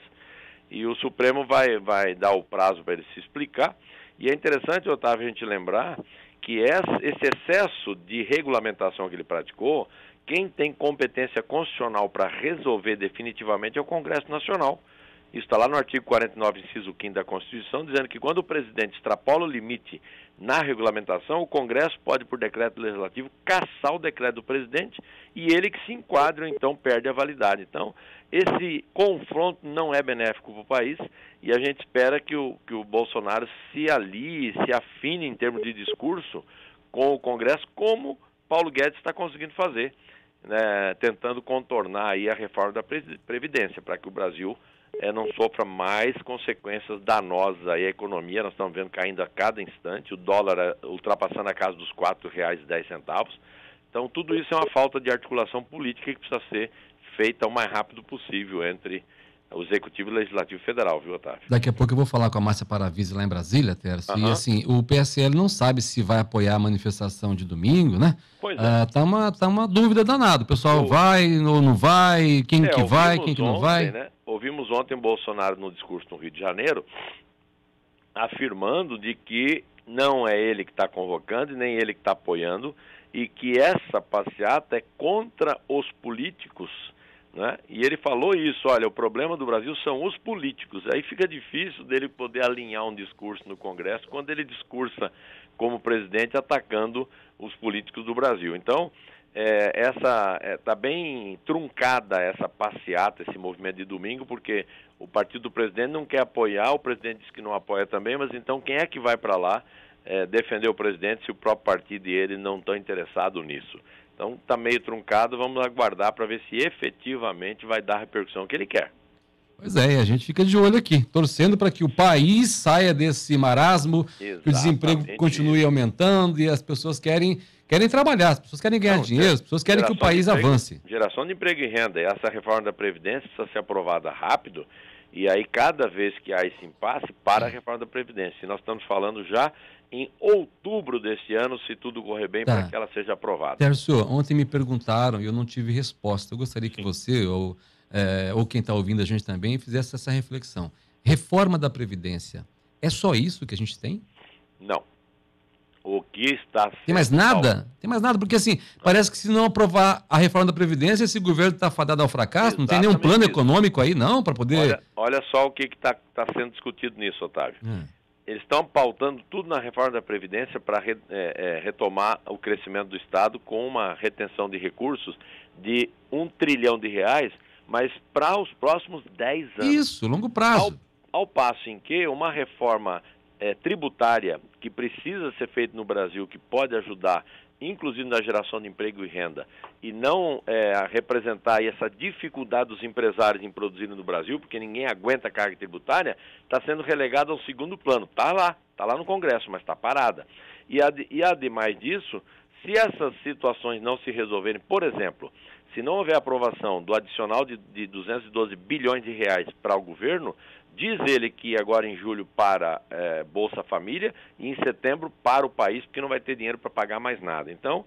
E o Supremo vai, vai dar o prazo para ele se explicar. E é interessante, Otávio, a gente lembrar que esse excesso de regulamentação que ele praticou, quem tem competência constitucional para resolver definitivamente é o Congresso Nacional. Isso está lá no artigo quarenta e nove, inciso quinto da Constituição, dizendo que quando o presidente extrapola o limite na regulamentação, o Congresso pode, por decreto legislativo, cassar o decreto do presidente, e ele que se enquadra, então, perde a validade. Então, esse confronto não é benéfico para o país, e a gente espera que o, que o Bolsonaro se alie, se afine em termos de discurso com o Congresso, como Paulo Guedes está conseguindo fazer, né, tentando contornar aí a reforma da Previdência, para que o Brasil É, não sofra mais consequências danosas aí à economia. Nós estamos vendo caindo a cada instante, o dólar ultrapassando a casa dos quatro reais e dez centavos. Então, tudo isso é uma falta de articulação política que precisa ser feita o mais rápido possível entre o Executivo e o Legislativo Federal, viu, Otávio? Daqui a pouco eu vou falar com a Márcia Paravise lá em Brasília, Tércio, uhum. E assim, o P S L não sabe se vai apoiar a manifestação de domingo, né? Pois é. Ah, tá, uma, tá uma dúvida danada, o pessoal o... vai ou não vai, quem é, que vai, quem que não ontem, vai. Né? Ouvimos ontem o Bolsonaro no discurso no Rio de Janeiro, afirmando de que não é ele que está convocando e nem ele que está apoiando, e que essa passeata é contra os políticos, né? E ele falou isso, olha, o problema do Brasil são os políticos. Aí fica difícil dele poder alinhar um discurso no Congresso quando ele discursa como presidente atacando os políticos do Brasil. Então, é, essa está é, bem truncada essa passeata, esse movimento de domingo, porque o partido do presidente não quer apoiar, o presidente diz que não apoia também, mas então quem é que vai para lá é, defender o presidente se o próprio partido e ele não estão interessados nisso. Então está meio truncado, vamos aguardar para ver se efetivamente vai dar a repercussão que ele quer. Pois é, a gente fica de olho aqui, torcendo para que o país saia desse marasmo, Exatamente. que o desemprego continue aumentando e as pessoas querem, querem trabalhar, as pessoas querem ganhar Não, dinheiro, as pessoas querem que o país emprego, avance. Geração de emprego e renda, e essa reforma da Previdência precisa ser aprovada rápido, e aí cada vez que há esse impasse, para a reforma da Previdência. E nós estamos falando já em outubro deste ano, se tudo correr bem, Tá. para que ela seja aprovada. Tércio, ontem me perguntaram e eu não tive resposta. Eu gostaria que você, ou, é, ou quem está ouvindo a gente também, fizesse essa reflexão. Reforma da Previdência, é só isso que a gente tem? Não. O que está... Tem mais nada? Tem mais nada, porque assim, parece que se não aprovar a reforma da Previdência, esse governo está fadado ao fracasso, não tem nenhum plano Exatamente isso. econômico aí não, para poder... Olha, olha só o que está tá sendo discutido nisso, Otávio. Hum. Eles estão pautando tudo na reforma da Previdência para re, é, é, retomar o crescimento do Estado com uma retenção de recursos de um trilhão de reais, mas para os próximos dez anos. Isso, longo prazo. Ao, ao passo em que uma reforma é, tributária que precisa ser feita no Brasil, que pode ajudar, inclusive na geração de emprego e renda, e não é, representar aí essa dificuldade dos empresários em produzirem no Brasil, porque ninguém aguenta a carga tributária, está sendo relegada ao segundo plano. Está lá, está lá no Congresso, mas está parada. E, ad, e ademais disso, se essas situações não se resolverem, por exemplo, se não houver aprovação do adicional de, de duzentos e doze bilhões de reais para o governo, diz ele que agora em julho para é, Bolsa Família e em setembro para o país, porque não vai ter dinheiro para pagar mais nada. Então,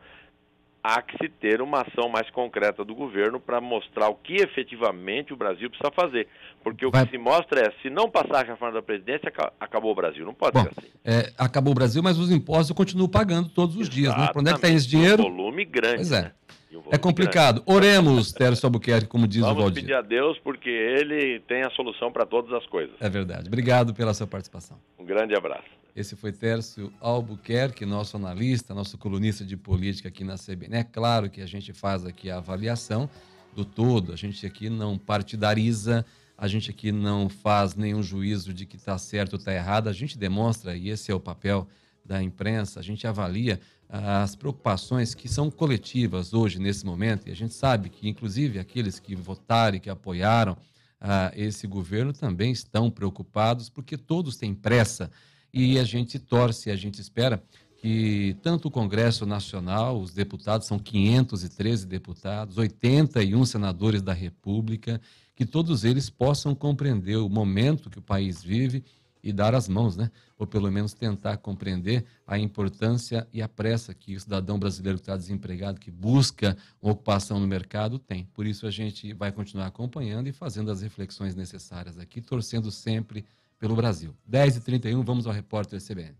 há que se ter uma ação mais concreta do governo para mostrar o que efetivamente o Brasil precisa fazer. Porque o Vai... que se mostra é, se não passar a reforma da Previdência, acabou o Brasil. Não pode Bom, ser assim. é, acabou o Brasil, mas os impostos eu continuo pagando todos os dias, né? Para onde é que está esse Um dinheiro? volume grande, Pois é. né? Um volume É complicado. grande. Oremos, Tércio Albuquerque, como diz Vamos o Valdir. pedir a Deus, porque ele tem a solução para todas as coisas. É verdade. Obrigado pela sua participação. Um grande abraço. Esse foi Tércio Albuquerque, nosso analista, nosso colunista de política aqui na C B N. É claro que a gente faz aqui a avaliação do todo, a gente aqui não partidariza, a gente aqui não faz nenhum juízo de que está certo ou está errado, a gente demonstra, e esse é o papel da imprensa, a gente avalia as preocupações que são coletivas hoje, nesse momento, e a gente sabe que, inclusive, aqueles que votaram e que apoiaram ah, esse governo também estão preocupados, porque todos têm pressa. E a gente torce, a gente espera que tanto o Congresso Nacional, os deputados, são quinhentos e treze deputados, oitenta e um senadores da República, que todos eles possam compreender o momento que o país vive e dar as mãos, né? Ou pelo menos tentar compreender a importância e a pressa que o cidadão brasileiro que está desempregado, que busca uma ocupação no mercado, tem. Por isso a gente vai continuar acompanhando e fazendo as reflexões necessárias aqui, torcendo sempre pelo Brasil. dez e trinta e um, vamos ao repórter C B N.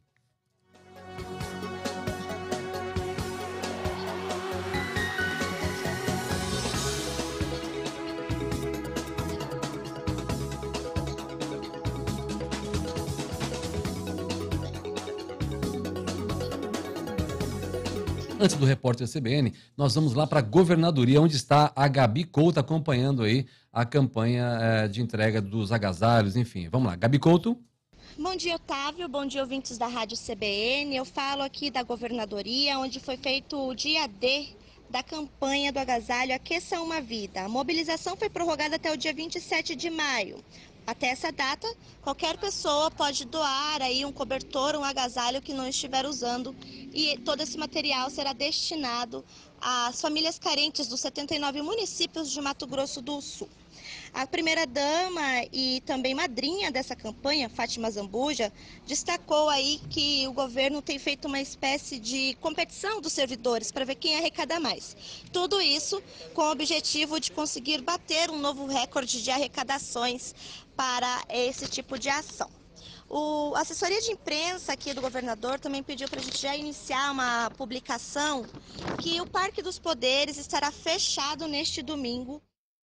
Antes do repórter C B N, nós vamos lá para a governadoria, onde está a Gabi Couto acompanhando aí a campanha eh, de entrega dos agasalhos, enfim. Vamos lá, Gabi Couto. Bom dia, Otávio. Bom dia, ouvintes da Rádio C B N. Eu falo aqui da governadoria, onde foi feito o dia D da campanha do agasalho Aqueça Uma Vida. A mobilização foi prorrogada até o dia vinte e sete de maio. Até essa data, qualquer pessoa pode doar aí um cobertor, um agasalho que não estiver usando, e todo esse material será destinado às famílias carentes dos setenta e nove municípios de Mato Grosso do Sul. A primeira-dama e também madrinha dessa campanha, Fátima Zambuja, destacou aí que o governo tem feito uma espécie de competição dos servidores para ver quem arrecada mais. Tudo isso com o objetivo de conseguir bater um novo recorde de arrecadações para esse tipo de ação. O, a assessoria de imprensa aqui do governador também pediu para a gente já iniciar uma publicação que o Parque dos Poderes estará fechado neste domingo.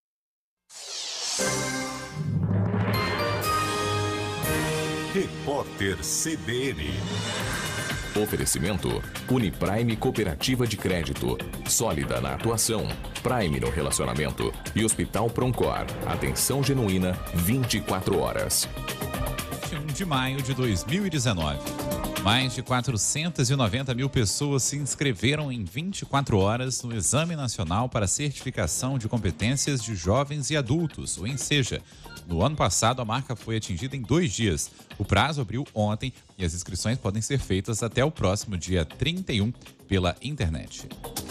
Repórter C B N. Oferecimento Uniprime Cooperativa de Crédito. Sólida na atuação, Prime no relacionamento e Hospital Proncor. Atenção genuína vinte e quatro horas. de maio de dois mil e dezenove. Mais de quatrocentas e noventa mil pessoas se inscreveram em vinte e quatro horas no Exame Nacional para Certificação de Competências de Jovens e Adultos, o ENSEJA. No ano passado, a marca foi atingida em dois dias. O prazo abriu ontem e as inscrições podem ser feitas até o próximo dia trinta e um pela internet.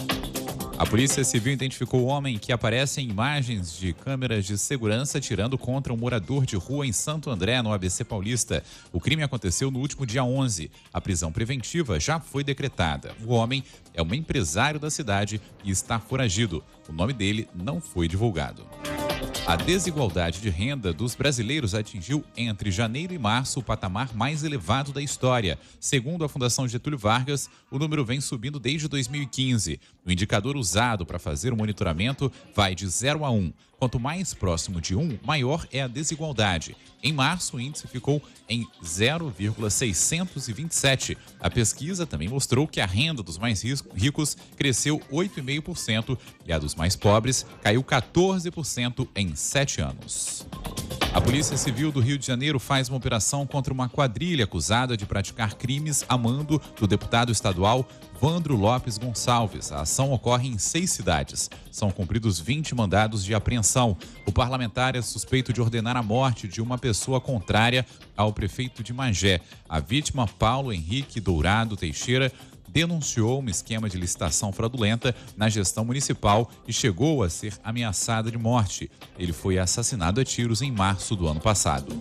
A Polícia Civil identificou o homem que aparece em imagens de câmeras de segurança atirando contra um morador de rua em Santo André, no A B C Paulista. O crime aconteceu no último dia onze. A prisão preventiva já foi decretada. O homem é um empresário da cidade e está foragido. O nome dele não foi divulgado. A desigualdade de renda dos brasileiros atingiu entre janeiro e março o patamar mais elevado da história. Segundo a Fundação Getúlio Vargas, o número vem subindo desde dois mil e quinze. O indicador usado para fazer o monitoramento vai de zero a um. Quanto mais próximo de um, maior é a desigualdade. Em março, o índice ficou em zero vírgula seiscentos e vinte e sete. A pesquisa também mostrou que a renda dos mais ricos cresceu oito vírgula cinco por cento e a dos mais pobres caiu quatorze por cento em sete anos. A Polícia Civil do Rio de Janeiro faz uma operação contra uma quadrilha acusada de praticar crimes a mando do deputado estadual Vandro Lopes Gonçalves. A ação ocorre em seis cidades. São cumpridos vinte mandados de apreensão. O parlamentar é suspeito de ordenar a morte de uma pessoa contrária ao prefeito de Magé. A vítima, Paulo Henrique Dourado Teixeira, denunciou um esquema de licitação fraudulenta na gestão municipal e chegou a ser ameaçada de morte. Ele foi assassinado a tiros em março do ano passado.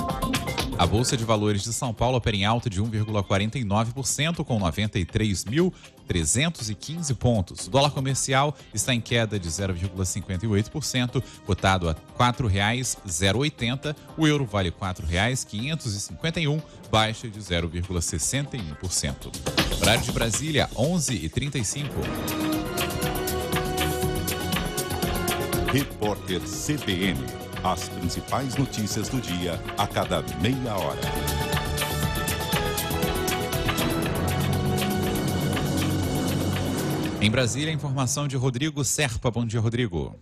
A Bolsa de Valores de São Paulo opera em alta de um vírgula quarenta e nove por cento com noventa e três mil trezentos e quinze pontos. O dólar comercial está em queda de zero vírgula cinquenta e oito por cento, cotado a quatro reais e zero oitenta. O euro vale quatro reais quinhentos e cinquenta e um, baixa de zero vírgula sessenta e um por cento. Horário de Brasília, onze e trinta e cinco. Repórter C B N. As principais notícias do dia a cada meia hora. Em Brasília, informação de Rodrigo Serpa. Bom dia, Rodrigo.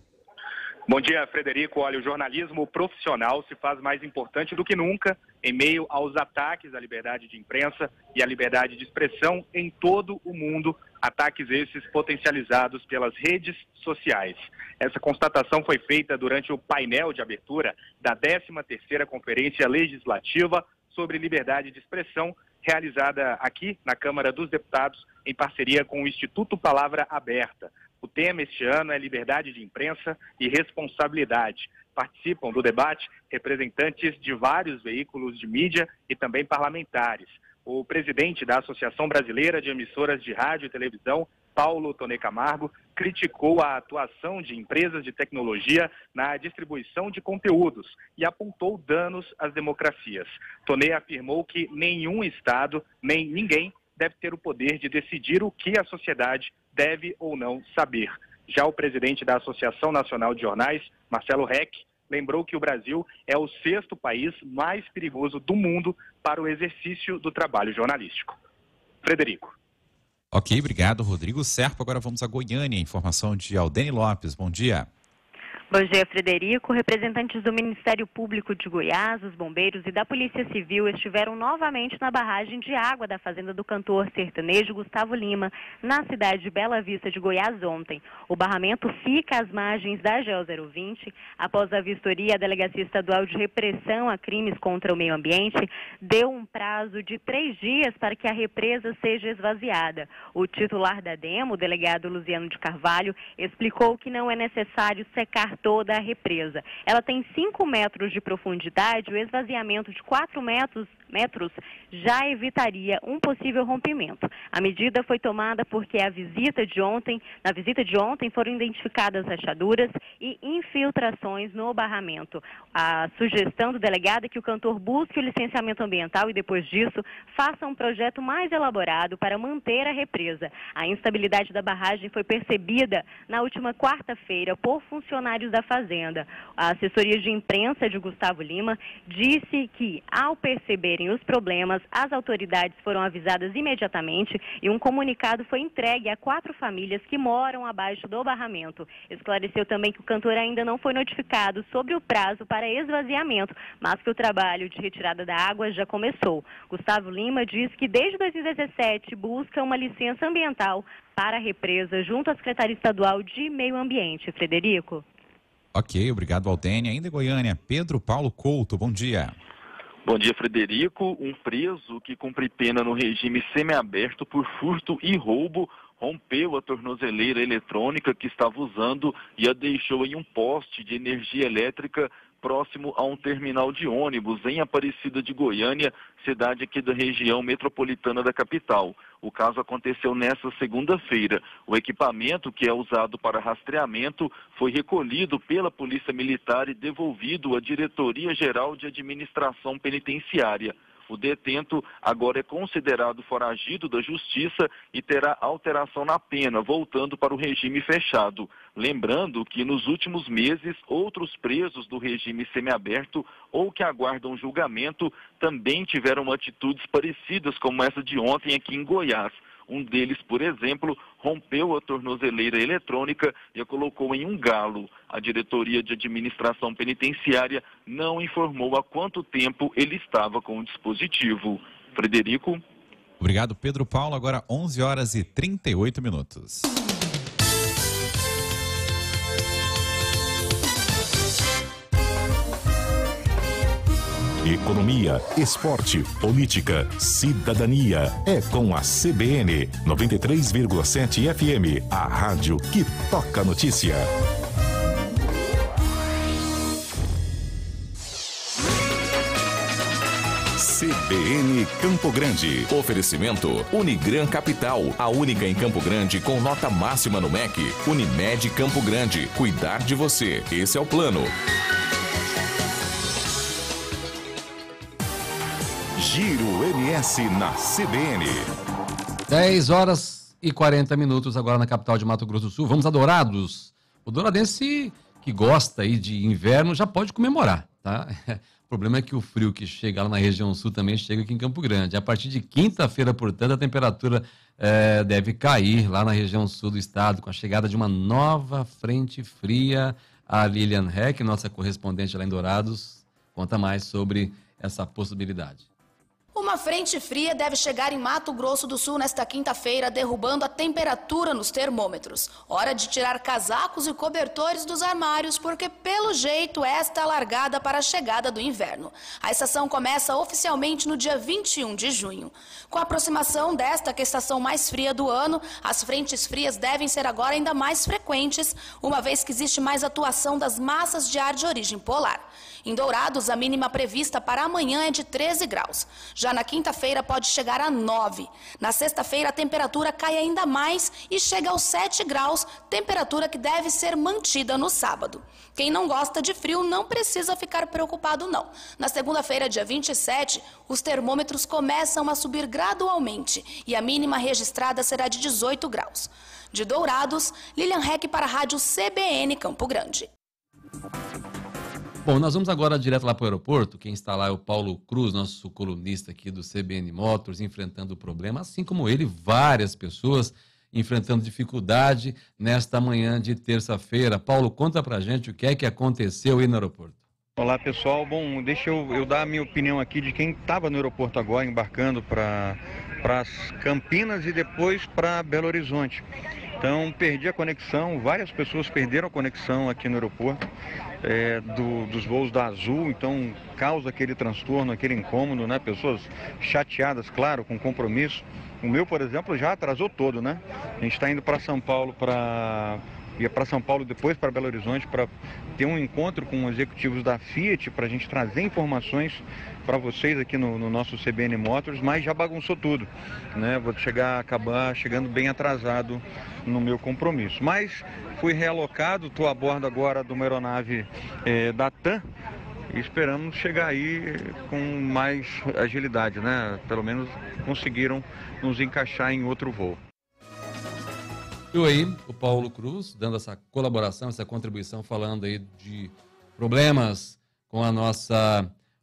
Bom dia, Frederico. Olha, o jornalismo profissional se faz mais importante do que nunca em meio aos ataques à liberdade de imprensa e à liberdade de expressão em todo o mundo, ataques esses potencializados pelas redes sociais. Essa constatação foi feita durante o painel de abertura da décima terceira Conferência Legislativa sobre Liberdade de Expressão, realizada aqui na Câmara dos Deputados em parceria com o Instituto Palavra Aberta. O tema este ano é liberdade de imprensa e responsabilidade. Participam do debate representantes de vários veículos de mídia e também parlamentares. O presidente da Associação Brasileira de Emissoras de Rádio e Televisão, Paulo Tonê Camargo, criticou a atuação de empresas de tecnologia na distribuição de conteúdos e apontou danos às democracias. Tonê afirmou que nenhum Estado, nem ninguém, deve ter o poder de decidir o que a sociedade deve ou não saber. Já o presidente da Associação Nacional de Jornais, Marcelo Reck, lembrou que o Brasil é o sexto país mais perigoso do mundo para o exercício do trabalho jornalístico. Frederico. Ok, obrigado, Rodrigo Serpa. Agora vamos a Goiânia. Informação de Aldene Lopes. Bom dia. Bom dia, Frederico. Representantes do Ministério Público de Goiás, os bombeiros e da Polícia Civil estiveram novamente na barragem de água da fazenda do cantor sertanejo Gustavo Lima, na cidade de Bela Vista de Goiás ontem. O barramento fica às margens da G O zero vinte. Após a vistoria, a Delegacia Estadual de Repressão a Crimes contra o Meio Ambiente deu um prazo de três dias para que a represa seja esvaziada. O titular da demo, o delegado Luciano de Carvalho, explicou que não é necessário secar toda a represa. Ela tem cinco metros de profundidade, o esvaziamento de quatro metros, metros já evitaria um possível rompimento. A medida foi tomada porque a visita de ontem, na visita de ontem foram identificadas rachaduras e infiltrações no barramento. A sugestão do delegado é que o cantor busque o licenciamento ambiental e depois disso faça um projeto mais elaborado para manter a represa. A instabilidade da barragem foi percebida na última quarta-feira por funcionários da Fazenda. A assessoria de imprensa de Gustavo Lima disse que, ao perceber resolverem os problemas, as autoridades foram avisadas imediatamente e um comunicado foi entregue a quatro famílias que moram abaixo do barramento. Esclareceu também que o cantor ainda não foi notificado sobre o prazo para esvaziamento, mas que o trabalho de retirada da água já começou. Gustavo Lima diz que desde dois mil e dezessete busca uma licença ambiental para a represa junto à Secretaria Estadual de Meio Ambiente. Frederico. Ok, obrigado, Valdênia. Ainda em Goiânia, Pedro Paulo Couto, bom dia. Bom dia, Frederico. Um preso que cumpre pena no regime semiaberto por furto e roubo rompeu a tornozeleira eletrônica que estava usando e a deixou em um poste de energia elétrica próximo a um terminal de ônibus em Aparecida de Goiânia, cidade aqui da região metropolitana da capital. O caso aconteceu nesta segunda-feira. O equipamento, que é usado para rastreamento, foi recolhido pela Polícia Militar e devolvido à Diretoria-Geral de Administração Penitenciária. O detento agora é considerado foragido da Justiça e terá alteração na pena, voltando para o regime fechado. Lembrando que nos últimos meses, outros presos do regime semiaberto ou que aguardam julgamento também tiveram atitudes parecidas como essa de ontem aqui em Goiás. Um deles, por exemplo, rompeu a tornozeleira eletrônica e a colocou em um galo. A Diretoria de Administração Penitenciária não informou há quanto tempo ele estava com o dispositivo. Frederico. Obrigado, Pedro Paulo. Agora onze horas e trinta e oito minutos. Economia, esporte, política, cidadania. É com a C B N noventa e três vírgula sete F M, a rádio que toca notícia. C B N Campo Grande. Oferecimento Unigran Capital, a única em Campo Grande com nota máxima no M E C. Unimed Campo Grande, cuidar de você. Esse é o plano. Giro M S na C B N. dez horas e quarenta minutos agora na capital de Mato Grosso do Sul. Vamos a Dourados. O douradense que gosta aí de inverno já pode comemorar, tá? O problema é que o frio que chega lá na região sul também chega aqui em Campo Grande. A partir de quinta-feira, portanto, a temperatura é, deve cair lá na região sul do estado, com a chegada de uma nova frente fria. A Lilian Heck, nossa correspondente lá em Dourados, conta mais sobre essa possibilidade. Uma frente fria deve chegar em Mato Grosso do Sul nesta quinta-feira, derrubando a temperatura nos termômetros. Hora de tirar casacos e cobertores dos armários, porque, pelo jeito, esta é a largada para a chegada do inverno. A estação começa oficialmente no dia vinte e um de junho. Com a aproximação desta, que é a estação mais fria do ano, as frentes frias devem ser agora ainda mais frequentes, uma vez que existe mais atuação das massas de ar de origem polar. Em Dourados, a mínima prevista para amanhã é de treze graus. Já na quinta-feira pode chegar a nove. Na sexta-feira a temperatura cai ainda mais e chega aos sete graus, temperatura que deve ser mantida no sábado. Quem não gosta de frio não precisa ficar preocupado não. Na segunda-feira, dia vinte e sete, os termômetros começam a subir gradualmente e a mínima registrada será de dezoito graus. De Dourados, Lilian Heck para a Rádio C B N Campo Grande. Bom, nós vamos agora direto lá para o aeroporto. Quem está lá é o Paulo Cruz, nosso colunista aqui do C B N Motors, enfrentando o problema, assim como ele, várias pessoas enfrentando dificuldade nesta manhã de terça-feira. Paulo, conta pra gente o que é que aconteceu aí no aeroporto. Olá, pessoal. Bom, deixa eu, eu dar a minha opinião aqui de quem estava no aeroporto agora, embarcando para as Campinas e depois para Belo Horizonte. Então, perdi a conexão, várias pessoas perderam a conexão aqui no aeroporto, é, do, dos voos da Azul, então causa aquele transtorno, aquele incômodo, né? Pessoas chateadas, claro, com compromisso. O meu, por exemplo, já atrasou todo, né? A gente está indo para São Paulo para... ia para São Paulo, depois para Belo Horizonte, para ter um encontro com executivos da Fiat, para a gente trazer informações para vocês aqui no, no nosso C B N Motors, mas já bagunçou tudo, né? Vou chegar, acabar chegando bem atrasado no meu compromisso. Mas fui realocado, estou a bordo agora de uma aeronave é, da TAM, e esperamos chegar aí com mais agilidade, né? Pelo menos conseguiram nos encaixar em outro voo. Viu aí o Paulo Cruz dando essa colaboração, essa contribuição, falando aí de problemas com a nossa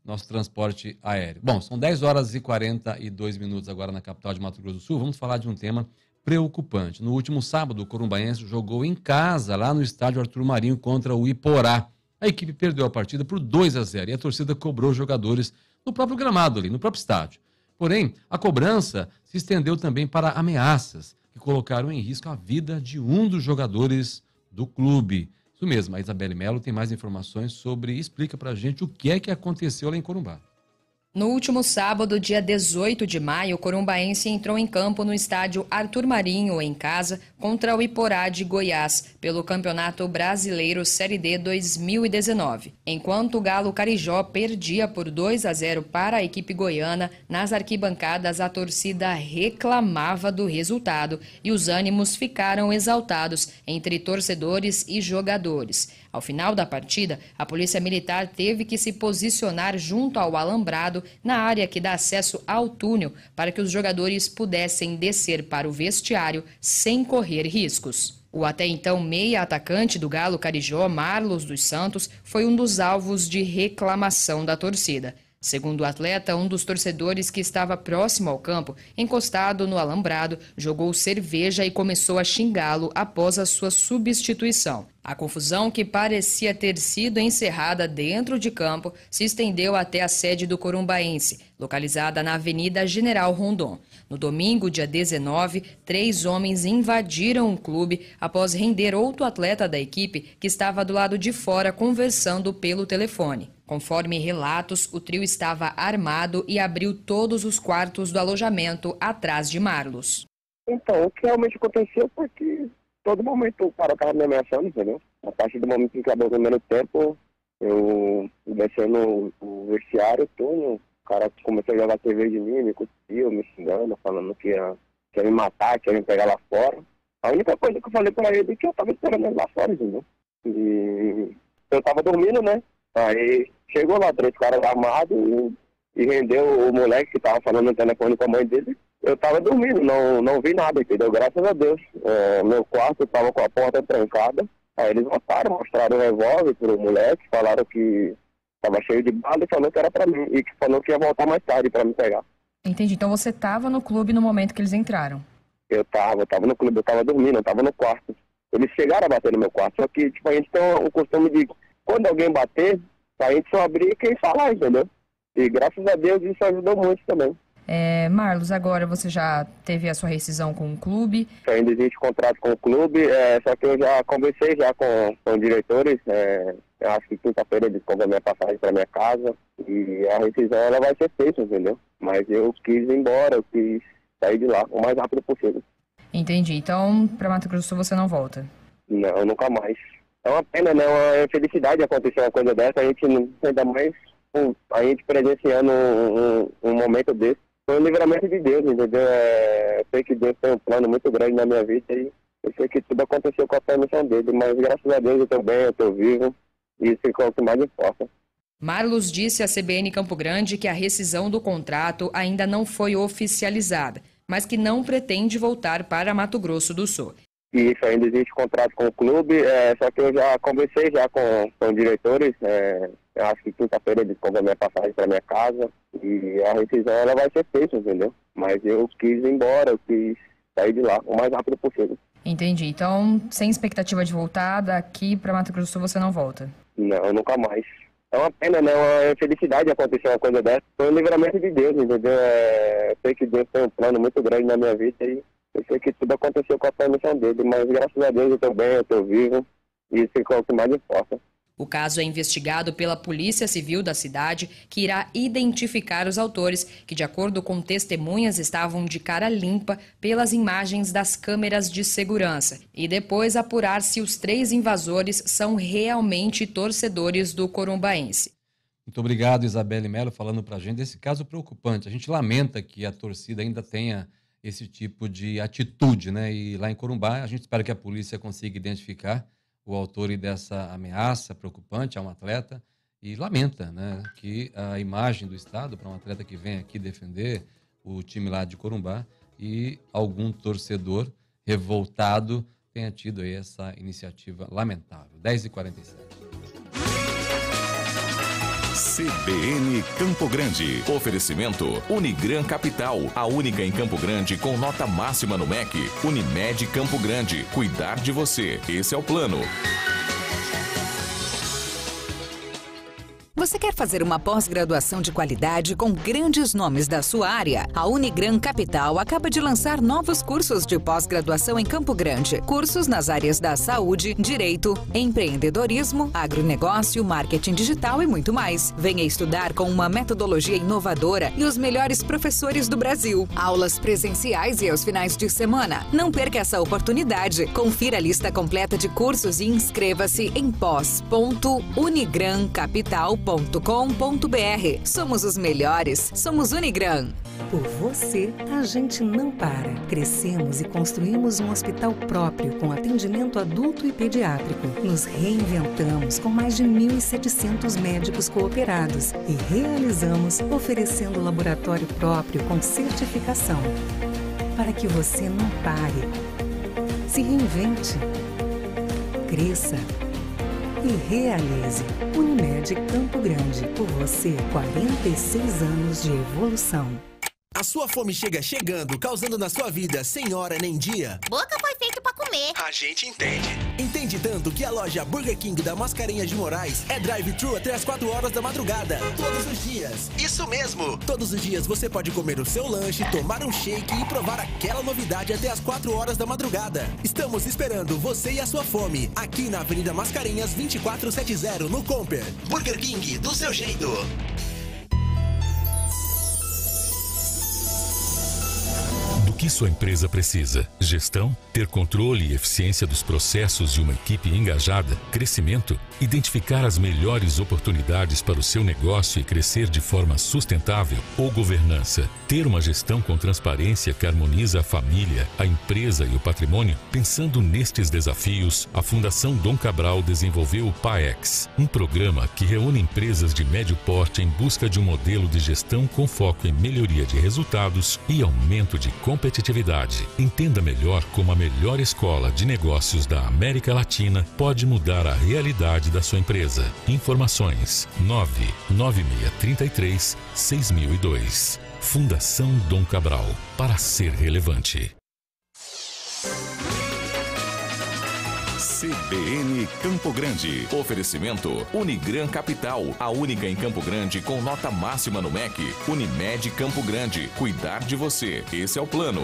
nosso transporte aéreo. Bom, são dez horas e quarenta e dois minutos agora na capital de Mato Grosso do Sul. Vamos falar de um tema preocupante. No último sábado, o corumbaense jogou em casa, lá no estádio Arthur Marinho, contra o Iporá. A equipe perdeu a partida por dois a zero e a torcida cobrou jogadores no próprio gramado ali, no próprio estádio. Porém, a cobrança se estendeu também para ameaças que colocaram em risco a vida de um dos jogadores do clube. Isso mesmo, a Isabelle Mello tem mais informações sobre e explica pra gente o que é que aconteceu lá em Corumbá. No último sábado, dia dezoito de maio, o corumbaense entrou em campo no estádio Arthur Marinho, em casa, contra o Iporá de Goiás, pelo Campeonato Brasileiro Série D dois mil e dezenove. Enquanto o Galo Carijó perdia por dois a zero para a equipe goiana, nas arquibancadas a torcida reclamava do resultado e os ânimos ficaram exaltados entre torcedores e jogadores. Ao final da partida, a Polícia Militar teve que se posicionar junto ao alambrado na área que dá acesso ao túnel para que os jogadores pudessem descer para o vestiário sem correr riscos. O até então meia atacante do Galo Carijó, Marlos dos Santos, foi um dos alvos de reclamação da torcida. Segundo o atleta, um dos torcedores que estava próximo ao campo, encostado no alambrado, jogou cerveja e começou a xingá-lo após a sua substituição. A confusão, que parecia ter sido encerrada dentro de campo, se estendeu até a sede do corumbaense, localizada na Avenida General Rondon. No domingo, dia dezenove, três homens invadiram o clube após render outro atleta da equipe que estava do lado de fora conversando pelo telefone. Conforme relatos, o trio estava armado e abriu todos os quartos do alojamento atrás de Marlos. Então, o que realmente aconteceu foi que todo momento o cara estava me ameaçando, entendeu? A partir do momento em que acabou o primeiro tempo, eu desci no, no vestiário, túnel, o cara começou a jogar cerveja de mim, me cuspiu, me xingando, falando que ia, que ia me matar, que ia me pegar lá fora. A única coisa que eu falei pra ele é que eu tava esperando ele lá fora, entendeu? E eu tava dormindo, né? Aí chegou lá três caras armados e, e rendeu o moleque que tava falando no telefone com a mãe dele. Eu tava dormindo, não, não vi nada, entendeu? Graças a Deus. É, meu quarto tava com a porta trancada. Aí eles voltaram, mostraram o revólver pro moleque, falaram que tava cheio de bala e falou que era pra mim. E que falou que ia voltar mais tarde pra me pegar. Entendi. Então você tava no clube no momento que eles entraram? Eu tava, eu tava no clube, eu tava dormindo, eu tava no quarto. Eles chegaram a bater no meu quarto, só que tipo, a gente tem o costume de, quando alguém bater, a gente só abrir quem falar, entendeu? E graças a Deus isso ajudou muito também. É, Marlos, agora você já teve a sua rescisão com o clube? Ainda existe contrato com o clube, é, só que eu já conversei já com, com diretores, é, eu acho que quinta-feira eles compram minha passagem para minha casa e a rescisão ela vai ser feita, entendeu? Mas eu quis ir embora, eu quis sair de lá o mais rápido possível. Entendi, então para Mato Grosso do Sul você não volta? Não, nunca mais. É uma pena, né? Uma felicidade acontecer uma coisa dessa, a gente ainda mais, a gente presenciando um, um, um momento desse. Foi um livramento de Deus, entendeu? É, eu sei que Deus tem um plano muito grande na minha vida e eu sei que tudo aconteceu com a permissão dele, mas graças a Deus eu estou bem, eu estou vivo e isso é o que mais importa. Marlos disse à C B N Campo Grande que a rescisão do contrato ainda não foi oficializada, mas que não pretende voltar para Mato Grosso do Sul. Isso, ainda existe contrato com o clube, é, só que eu já conversei já com, com diretores, é, eu acho que quinta-feira eles compram minha passagem para minha casa e a rescisão ela vai ser feita, entendeu? Mas eu quis ir embora, eu quis sair de lá o mais rápido possível. Entendi, então sem expectativa de voltar, daqui para Mato Grosso do Sul você não volta? Não, nunca mais. É uma pena, né? Uma felicidade acontecer uma coisa dessa. Foi um livramento de Deus, entendeu? É, eu sei que Deus tem um plano muito grande na minha vida e eu sei que tudo aconteceu com a permissão dele, mas graças a Deus eu estou bem, eu estou vivo e isso é o que mais importa. O caso é investigado pela Polícia Civil da cidade, que irá identificar os autores, que de acordo com testemunhas estavam de cara limpa pelas imagens das câmeras de segurança, e depois apurar se os três invasores são realmente torcedores do corumbaense. Muito obrigado, Isabelle Mello, falando pra gente desse caso preocupante. A gente lamenta que a torcida ainda tenha esse tipo de atitude, né? E lá em Corumbá, a gente espera que a polícia consiga identificar o autor dessa ameaça preocupante a um atleta e lamenta, né, que a imagem do Estado para um atleta que vem aqui defender o time lá de Corumbá e algum torcedor revoltado tenha tido aí essa iniciativa lamentável. dez e quarenta e sete. C B N Campo Grande. Oferecimento Unigran Capital, a única em Campo Grande com nota máxima no M E C. Unimed Campo Grande, cuidar de você. Esse é o plano. Você quer fazer uma pós-graduação de qualidade com grandes nomes da sua área? A Unigran Capital acaba de lançar novos cursos de pós-graduação em Campo Grande. Cursos nas áreas da saúde, direito, empreendedorismo, agronegócio, marketing digital e muito mais. Venha estudar com uma metodologia inovadora e os melhores professores do Brasil. Aulas presenciais e aos finais de semana. Não perca essa oportunidade. Confira a lista completa de cursos e inscreva-se em pós ponto unigran capital ponto com ponto br. Somos os melhores, somos Unigran. Por você, a gente não para. Crescemos e construímos um hospital próprio com atendimento adulto e pediátrico. Nos reinventamos com mais de mil e setecentos médicos cooperados e realizamos oferecendo laboratório próprio com certificação. Para que você não pare. Se reinvente. Cresça. E realize. Unimed Campo Grande. Por você, quarenta e seis anos de evolução. A sua fome chega chegando, causando na sua vida sem hora nem dia. Boca foi feito pra comer. A gente entende. Entende tanto que a loja Burger King da Mascarenhas de Moraes é drive-thru até as quatro horas da madrugada. Todos os dias. Isso mesmo. Todos os dias você pode comer o seu lanche, tomar um shake e provar aquela novidade até as quatro horas da madrugada. Estamos esperando você e a sua fome aqui na Avenida Mascarenhas vinte e quatro setenta no Comper. Burger King, do seu jeito. Do que sua empresa precisa? Gestão? Ter controle e eficiência dos processos de uma equipe engajada? Crescimento? Identificar as melhores oportunidades para o seu negócio e crescer de forma sustentável? Ou governança? Ter uma gestão com transparência que harmoniza a família, a empresa e o patrimônio? Pensando nestes desafios, a Fundação Dom Cabral desenvolveu o PAEX, um programa que reúne empresas de médio porte em busca de um modelo de gestão com foco em melhoria de resultados e aumento de competitividade. Entenda melhor como a melhor escola de negócios da América Latina pode mudar a realidade da sua empresa. Informações nove nove seis três três seis mil e dois. Fundação Dom Cabral, para ser relevante. C B N Campo Grande. Oferecimento Unigran Capital, a única em Campo Grande com nota máxima no M E C. Unimed Campo Grande, cuidar de você. Esse é o plano.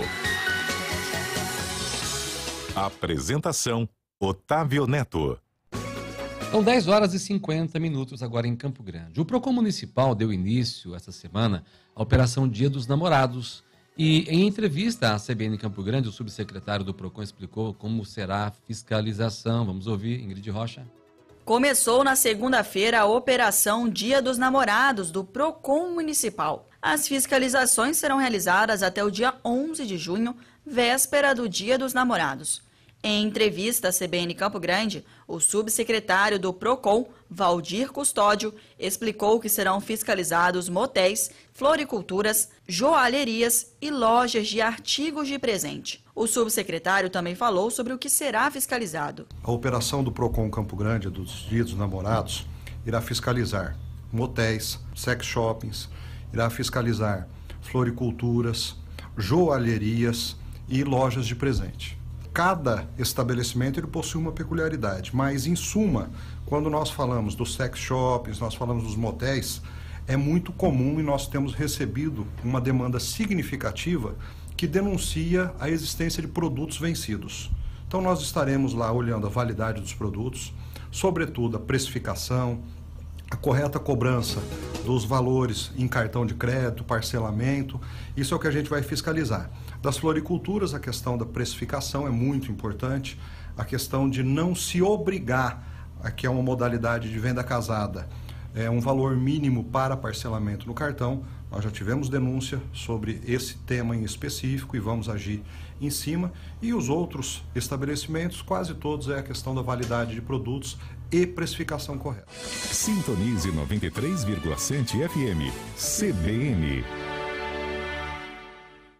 Apresentação Otávio Neto. São dez horas e cinquenta minutos agora em Campo Grande. O Procon Municipal deu início essa semana à Operação Dia dos Namorados. E em entrevista à C B N Campo Grande, o subsecretário do Procon explicou como será a fiscalização. Vamos ouvir, Ingrid Rocha. Começou na segunda-feira a Operação Dia dos Namorados do Procon Municipal. As fiscalizações serão realizadas até o dia onze de junho, véspera do Dia dos Namorados. Em entrevista à C B N Campo Grande, o subsecretário do Procon, Valdir Custódio, explicou que serão fiscalizados motéis, floriculturas, joalherias e lojas de artigos de presente. O subsecretário também falou sobre o que será fiscalizado. A operação do Procon Campo Grande dos Dias dos Namorados irá fiscalizar motéis, sex shoppings, irá fiscalizar floriculturas, joalherias e lojas de presente. Cada estabelecimento ele possui uma peculiaridade, mas em suma, quando nós falamos dos sex shops, nós falamos dos motéis, é muito comum e nós temos recebido uma demanda significativa que denuncia a existência de produtos vencidos. Então nós estaremos lá olhando a validade dos produtos, sobretudo a precificação, a correta cobrança dos valores em cartão de crédito, parcelamento, isso é o que a gente vai fiscalizar. Das floriculturas, a questão da precificação é muito importante, a questão de não se obrigar, aqui é uma modalidade de venda casada, é um valor mínimo para parcelamento no cartão. Nós já tivemos denúncia sobre esse tema em específico e vamos agir em cima. E os outros estabelecimentos, quase todos, é a questão da validade de produtos e precificação correta. Sintonize noventa e três vírgula sete F M, C B N.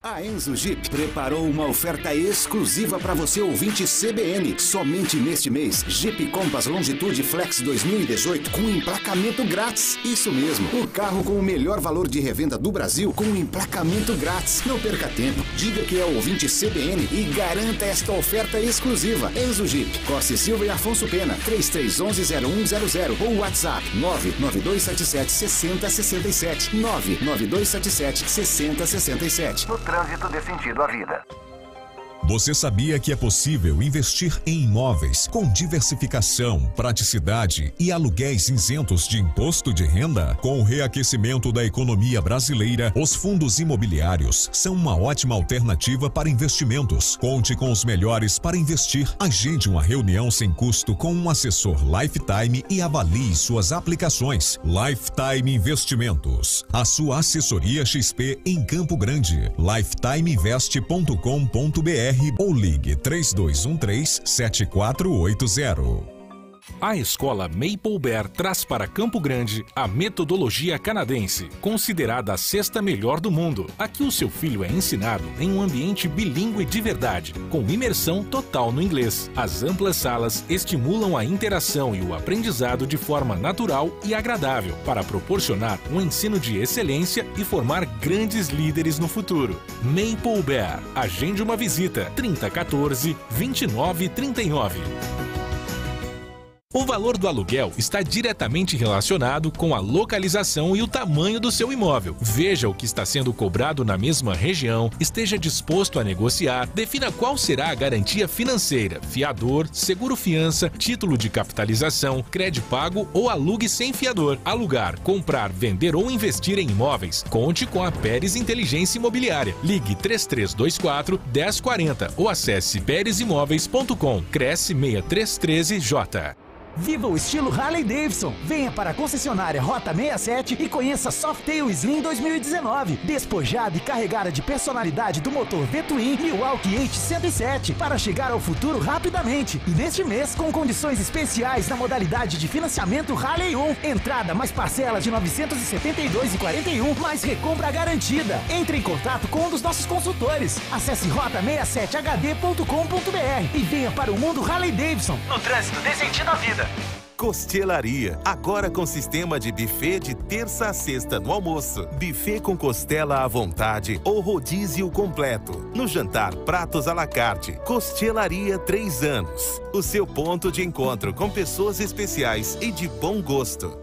A Enzo Jeep preparou uma oferta exclusiva para você, ouvinte C B N. Somente neste mês, Jeep Compass Longitude Flex dois mil e dezoito com emplacamento grátis. Isso mesmo, o carro com o melhor valor de revenda do Brasil com emplacamento grátis. Não perca tempo, diga que é ouvinte C B N e garanta esta oferta exclusiva. Enzo Jeep, Costa e Silva e Afonso Pena, três três um um zero um zero zero ou WhatsApp nove nove dois sete sete seis zero seis sete, nove nove dois sete sete seis zero seis sete. Trânsito dê sentido à vida. Você sabia que é possível investir em imóveis com diversificação, praticidade e aluguéis isentos de imposto de renda? Com o reaquecimento da economia brasileira, os fundos imobiliários são uma ótima alternativa para investimentos. Conte com os melhores para investir. Agende uma reunião sem custo com um assessor Lifetime e avalie suas aplicações. Lifetime Investimentos, a sua assessoria X P em Campo Grande. lifetime invest ponto com ponto br ou ligue três dois um três sete quatro oito zero. A escola Maple Bear traz para Campo Grande a metodologia canadense, considerada a sexta melhor do mundo. Aqui o seu filho é ensinado em um ambiente bilíngue de verdade, com imersão total no inglês. As amplas salas estimulam a interação e o aprendizado de forma natural e agradável, para proporcionar um ensino de excelência e formar grandes líderes no futuro. Maple Bear. Agende uma visita. trinta quatorze, vinte e nove trinta e nove. O valor do aluguel está diretamente relacionado com a localização e o tamanho do seu imóvel. Veja o que está sendo cobrado na mesma região, esteja disposto a negociar, defina qual será a garantia financeira, fiador, seguro-fiança, título de capitalização, crédito pago ou alugue sem fiador. Alugar, comprar, vender ou investir em imóveis, conte com a Pérez Inteligência Imobiliária. Ligue três três dois quatro, um zero quatro zero ou acesse peres imóveis ponto com. Cresce seis três um três J. Viva o estilo Harley Davidson. Venha para a concessionária Rota sessenta e sete e conheça a Softail Slim dois mil e dezenove. Despojada e carregada de personalidade do motor V-Twin Milwaukee H cento e sete para chegar ao futuro rapidamente. E neste mês, com condições especiais na modalidade de financiamento Harley um. Entrada mais parcelas de novecentos e setenta e dois reais e quarenta e um centavos mais recompra garantida. Entre em contato com um dos nossos consultores. Acesse rota sessenta e sete h d ponto com ponto b r e venha para o mundo Harley Davidson. No trânsito, dê sentido à vida. Costelaria, agora com sistema de buffet de terça a sexta no almoço. Buffet com costela à vontade ou rodízio completo. No jantar, pratos à la carte. Costelaria três anos. O seu ponto de encontro com pessoas especiais e de bom gosto.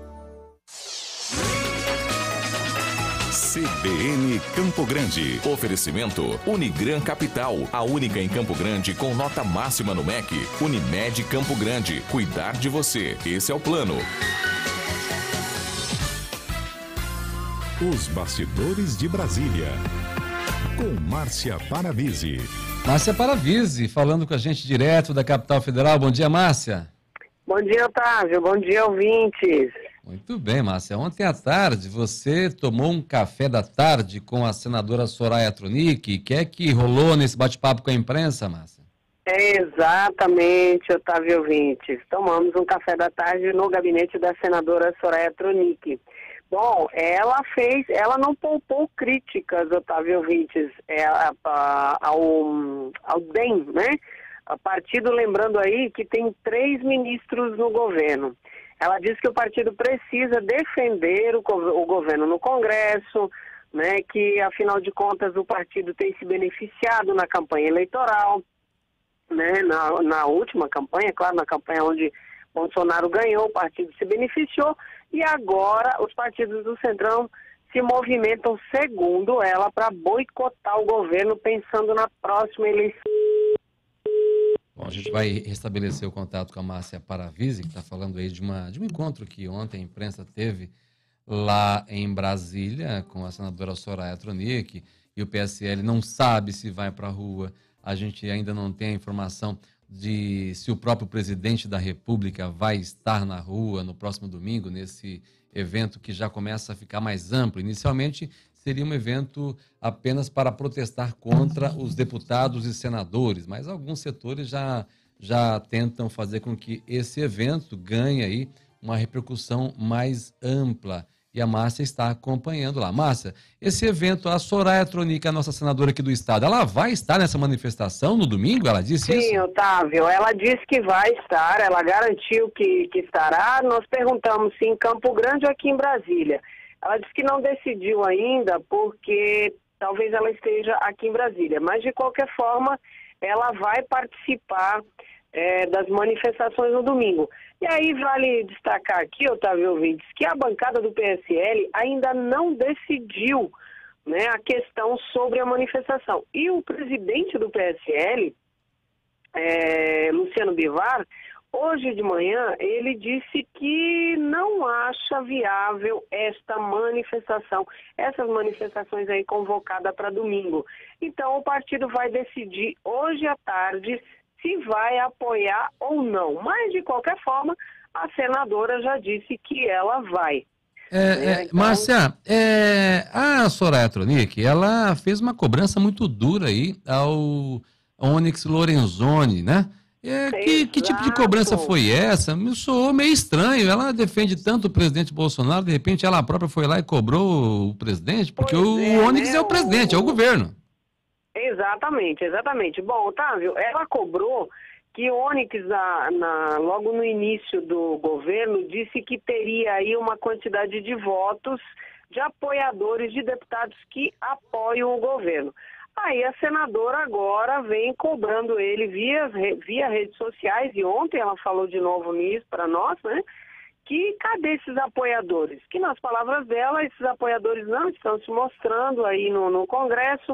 C B N Campo Grande. Oferecimento Unigran Capital, a única em Campo Grande com nota máxima no M E C. Unimed Campo Grande, cuidar de você. Esse é o plano. Os bastidores de Brasília, com Márcia Paravisi. Márcia Paravisi, falando com a gente direto da capital federal. Bom dia, Márcia. Bom dia, Otávio. Bom dia, ouvintes. Muito bem, Márcia. Ontem à tarde você tomou um café da tarde com a senadora Soraya Tronic. O que é que rolou nesse bate-papo com a imprensa, Márcia? É exatamente, Otávio, ouvintes. Tomamos um café da tarde no gabinete da senadora Soraya Tronic. Bom, ela fez, ela não poupou críticas, Otávio, ouvintes, é, a, a, ao, ao D E M, né? O partido, lembrando aí que tem três ministros no governo. Ela disse que o partido precisa defender o, o governo no Congresso, né, que, afinal de contas, o partido tem se beneficiado na campanha eleitoral, né, na, na última campanha, claro, na campanha onde Bolsonaro ganhou, o partido se beneficiou, e agora os partidos do Centrão se movimentam, segundo ela, para boicotar o governo, pensando na próxima eleição. Bom, a gente vai restabelecer o contato com a Márcia Paravisi, que está falando aí de, uma, de um encontro que ontem a imprensa teve lá em Brasília com a senadora Soraya Tronic, e o P S L não sabe se vai para a rua. A gente ainda não tem a informação de se o próprio presidente da República vai estar na rua no próximo domingo, nesse evento que já começa a ficar mais amplo. Inicialmente seria um evento apenas para protestar contra os deputados e senadores, mas alguns setores já, já tentam fazer com que esse evento ganhe aí uma repercussão mais ampla e a Márcia está acompanhando lá. Márcia, esse evento, a Soraya Tronic, a nossa senadora aqui do estado, ela vai estar nessa manifestação no domingo? Ela disse Sim, isso? Sim, Otávio, ela disse que vai estar, ela garantiu que, que estará. Nós perguntamos se em Campo Grande ou aqui em Brasília. Ela disse que não decidiu ainda porque talvez ela esteja aqui em Brasília, mas de qualquer forma ela vai participar é, das manifestações no domingo. E aí vale destacar aqui, Otávio ouvintes, que a bancada do P S L ainda não decidiu, né, a questão sobre a manifestação. E o presidente do P S L, é, Luciano Bivar, hoje de manhã, ele disse que não acha viável esta manifestação, essas manifestações aí convocadas para domingo. Então, o partido vai decidir hoje à tarde se vai apoiar ou não. Mas, de qualquer forma, a senadora já disse que ela vai. É, é, então... Márcia, é, a Soraya Tronic, ela fez uma cobrança muito dura aí ao Onyx Lorenzoni, né? É, que, que tipo de cobrança foi essa? Me soou meio estranho. Ela defende tanto o presidente Bolsonaro, de repente ela própria foi lá e cobrou o presidente, porque pois o, é, o Onyx né? é o presidente, o... é o governo. Exatamente, exatamente. Bom, Otávio, ela cobrou que o Onyx, na, na, logo no início do governo, disse que teria aí uma quantidade de votos de apoiadores de deputados que apoiam o governo. Aí a senadora agora vem cobrando ele via, via redes sociais, e ontem ela falou de novo nisso para nós, né? Que cadê esses apoiadores? Que nas palavras dela, esses apoiadores não estão se mostrando aí no, no Congresso.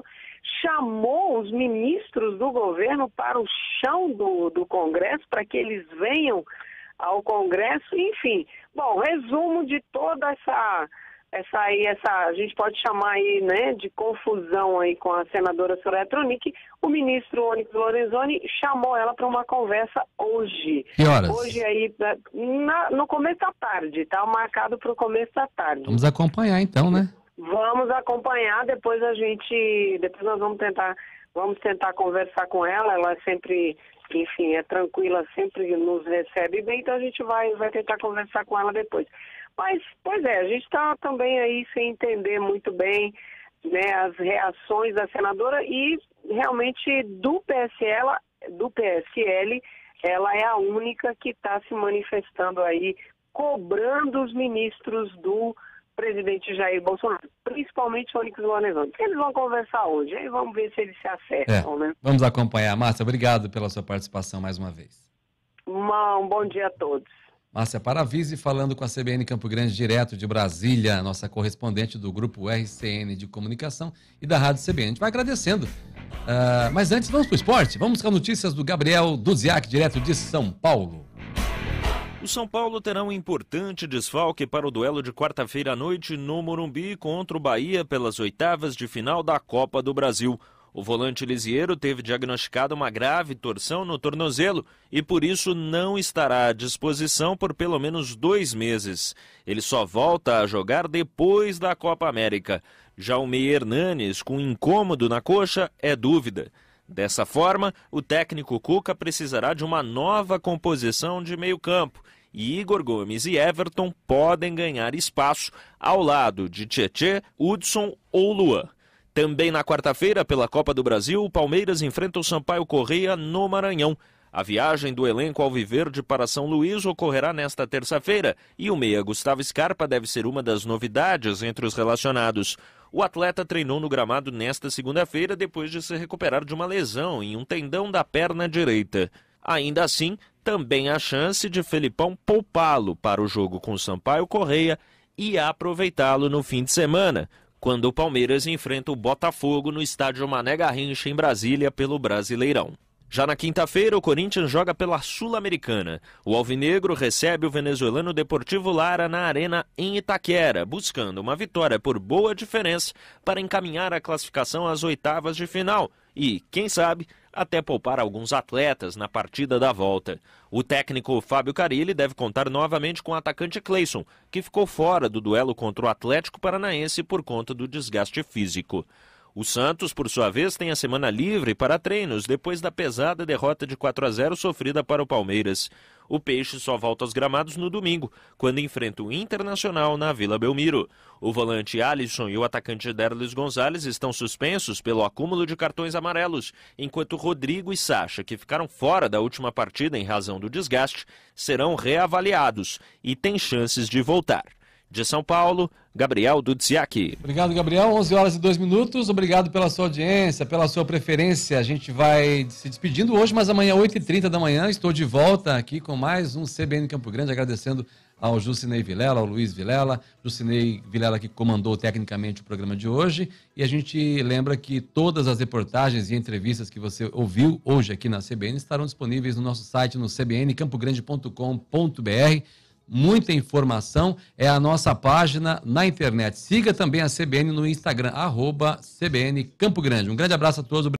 Chamou os ministros do governo para o chão do, do Congresso, para que eles venham ao Congresso, enfim. Bom, resumo de toda essa... Essa aí, essa, a gente pode chamar aí, né, de confusão aí com a senadora Soraya Tronic. O ministro Onyx Lorenzoni chamou ela para uma conversa hoje. Que horas? Hoje aí, na, no começo da tarde, tá marcado para o começo da tarde. Vamos acompanhar então, né? Vamos acompanhar, depois a gente, depois nós vamos tentar, vamos tentar conversar com ela. Ela é sempre, enfim, é tranquila, sempre nos recebe bem, então a gente vai, vai tentar conversar com ela depois. Mas, pois é, a gente está também aí sem entender muito bem, né, as reações da senadora e realmente do P S L, do P S L, ela é a única que está se manifestando aí, cobrando os ministros do presidente Jair Bolsonaro, principalmente o Onyx Lorenzoni. Eles vão conversar hoje, aí vamos ver se eles se acertam, é, né? Vamos acompanhar. Márcia, obrigado pela sua participação mais uma vez. Uma, um bom dia a todos. Márcia Paravise falando com a C B N Campo Grande, direto de Brasília, nossa correspondente do Grupo R C N de Comunicação e da Rádio C B N. A gente vai agradecendo. Uh, mas antes, vamos para o esporte? Vamos com notícias do Gabriel Duziak, direto de São Paulo. O São Paulo terá um importante desfalque para o duelo de quarta-feira à noite no Morumbi contra o Bahia pelas oitavas de final da Copa do Brasil. O volante lisieiro teve diagnosticado uma grave torção no tornozelo e por isso não estará à disposição por pelo menos dois meses. Ele só volta a jogar depois da Copa América. Já o Meia Hernanes, com incômodo na coxa, é dúvida. Dessa forma, o técnico Cuca precisará de uma nova composição de meio-campo e Igor Gomes e Everton podem ganhar espaço ao lado de Tietê, Hudson ou Luan. Também na quarta-feira, pela Copa do Brasil, o Palmeiras enfrenta o Sampaio Corrêa no Maranhão. A viagem do elenco alviverde para São Luís ocorrerá nesta terça-feira e o meia Gustavo Scarpa deve ser uma das novidades entre os relacionados. O atleta treinou no gramado nesta segunda-feira depois de se recuperar de uma lesão em um tendão da perna direita. Ainda assim, também há chance de Felipão poupá-lo para o jogo com o Sampaio Corrêa e aproveitá-lo no fim de semana, quando o Palmeiras enfrenta o Botafogo no estádio Mané Garrincha, em Brasília, pelo Brasileirão. Já na quinta-feira, o Corinthians joga pela Sul-Americana. O alvinegro recebe o venezuelano Deportivo Lara na Arena em Itaquera, buscando uma vitória por boa diferença para encaminhar a classificação às oitavas de final e, quem sabe, até poupar alguns atletas na partida da volta. O técnico Fábio Carille deve contar novamente com o atacante Cleison, que ficou fora do duelo contra o Atlético Paranaense por conta do desgaste físico. O Santos, por sua vez, tem a semana livre para treinos depois da pesada derrota de quatro a zero sofrida para o Palmeiras. O Peixe só volta aos gramados no domingo, quando enfrenta o Internacional na Vila Belmiro. O volante Alisson e o atacante Derlis Gonzalez estão suspensos pelo acúmulo de cartões amarelos, enquanto Rodrigo e Sacha, que ficaram fora da última partida em razão do desgaste, serão reavaliados e têm chances de voltar. De São Paulo, Gabriel Dudziak. Obrigado, Gabriel. onze horas e dois minutos. Obrigado pela sua audiência, pela sua preferência. A gente vai se despedindo hoje, mas amanhã, oito e trinta da manhã, estou de volta aqui com mais um C B N Campo Grande, agradecendo ao Jucinei Vilela, ao Luiz Vilela. Jucinei Vilela que comandou tecnicamente o programa de hoje. E a gente lembra que todas as reportagens e entrevistas que você ouviu hoje aqui na C B N estarão disponíveis no nosso site, no c b n campo grande ponto com ponto b r. Muita informação, é a nossa página na internet. Siga também a C B N no Instagram, arroba C B N Campo Grande. Um grande abraço a todos.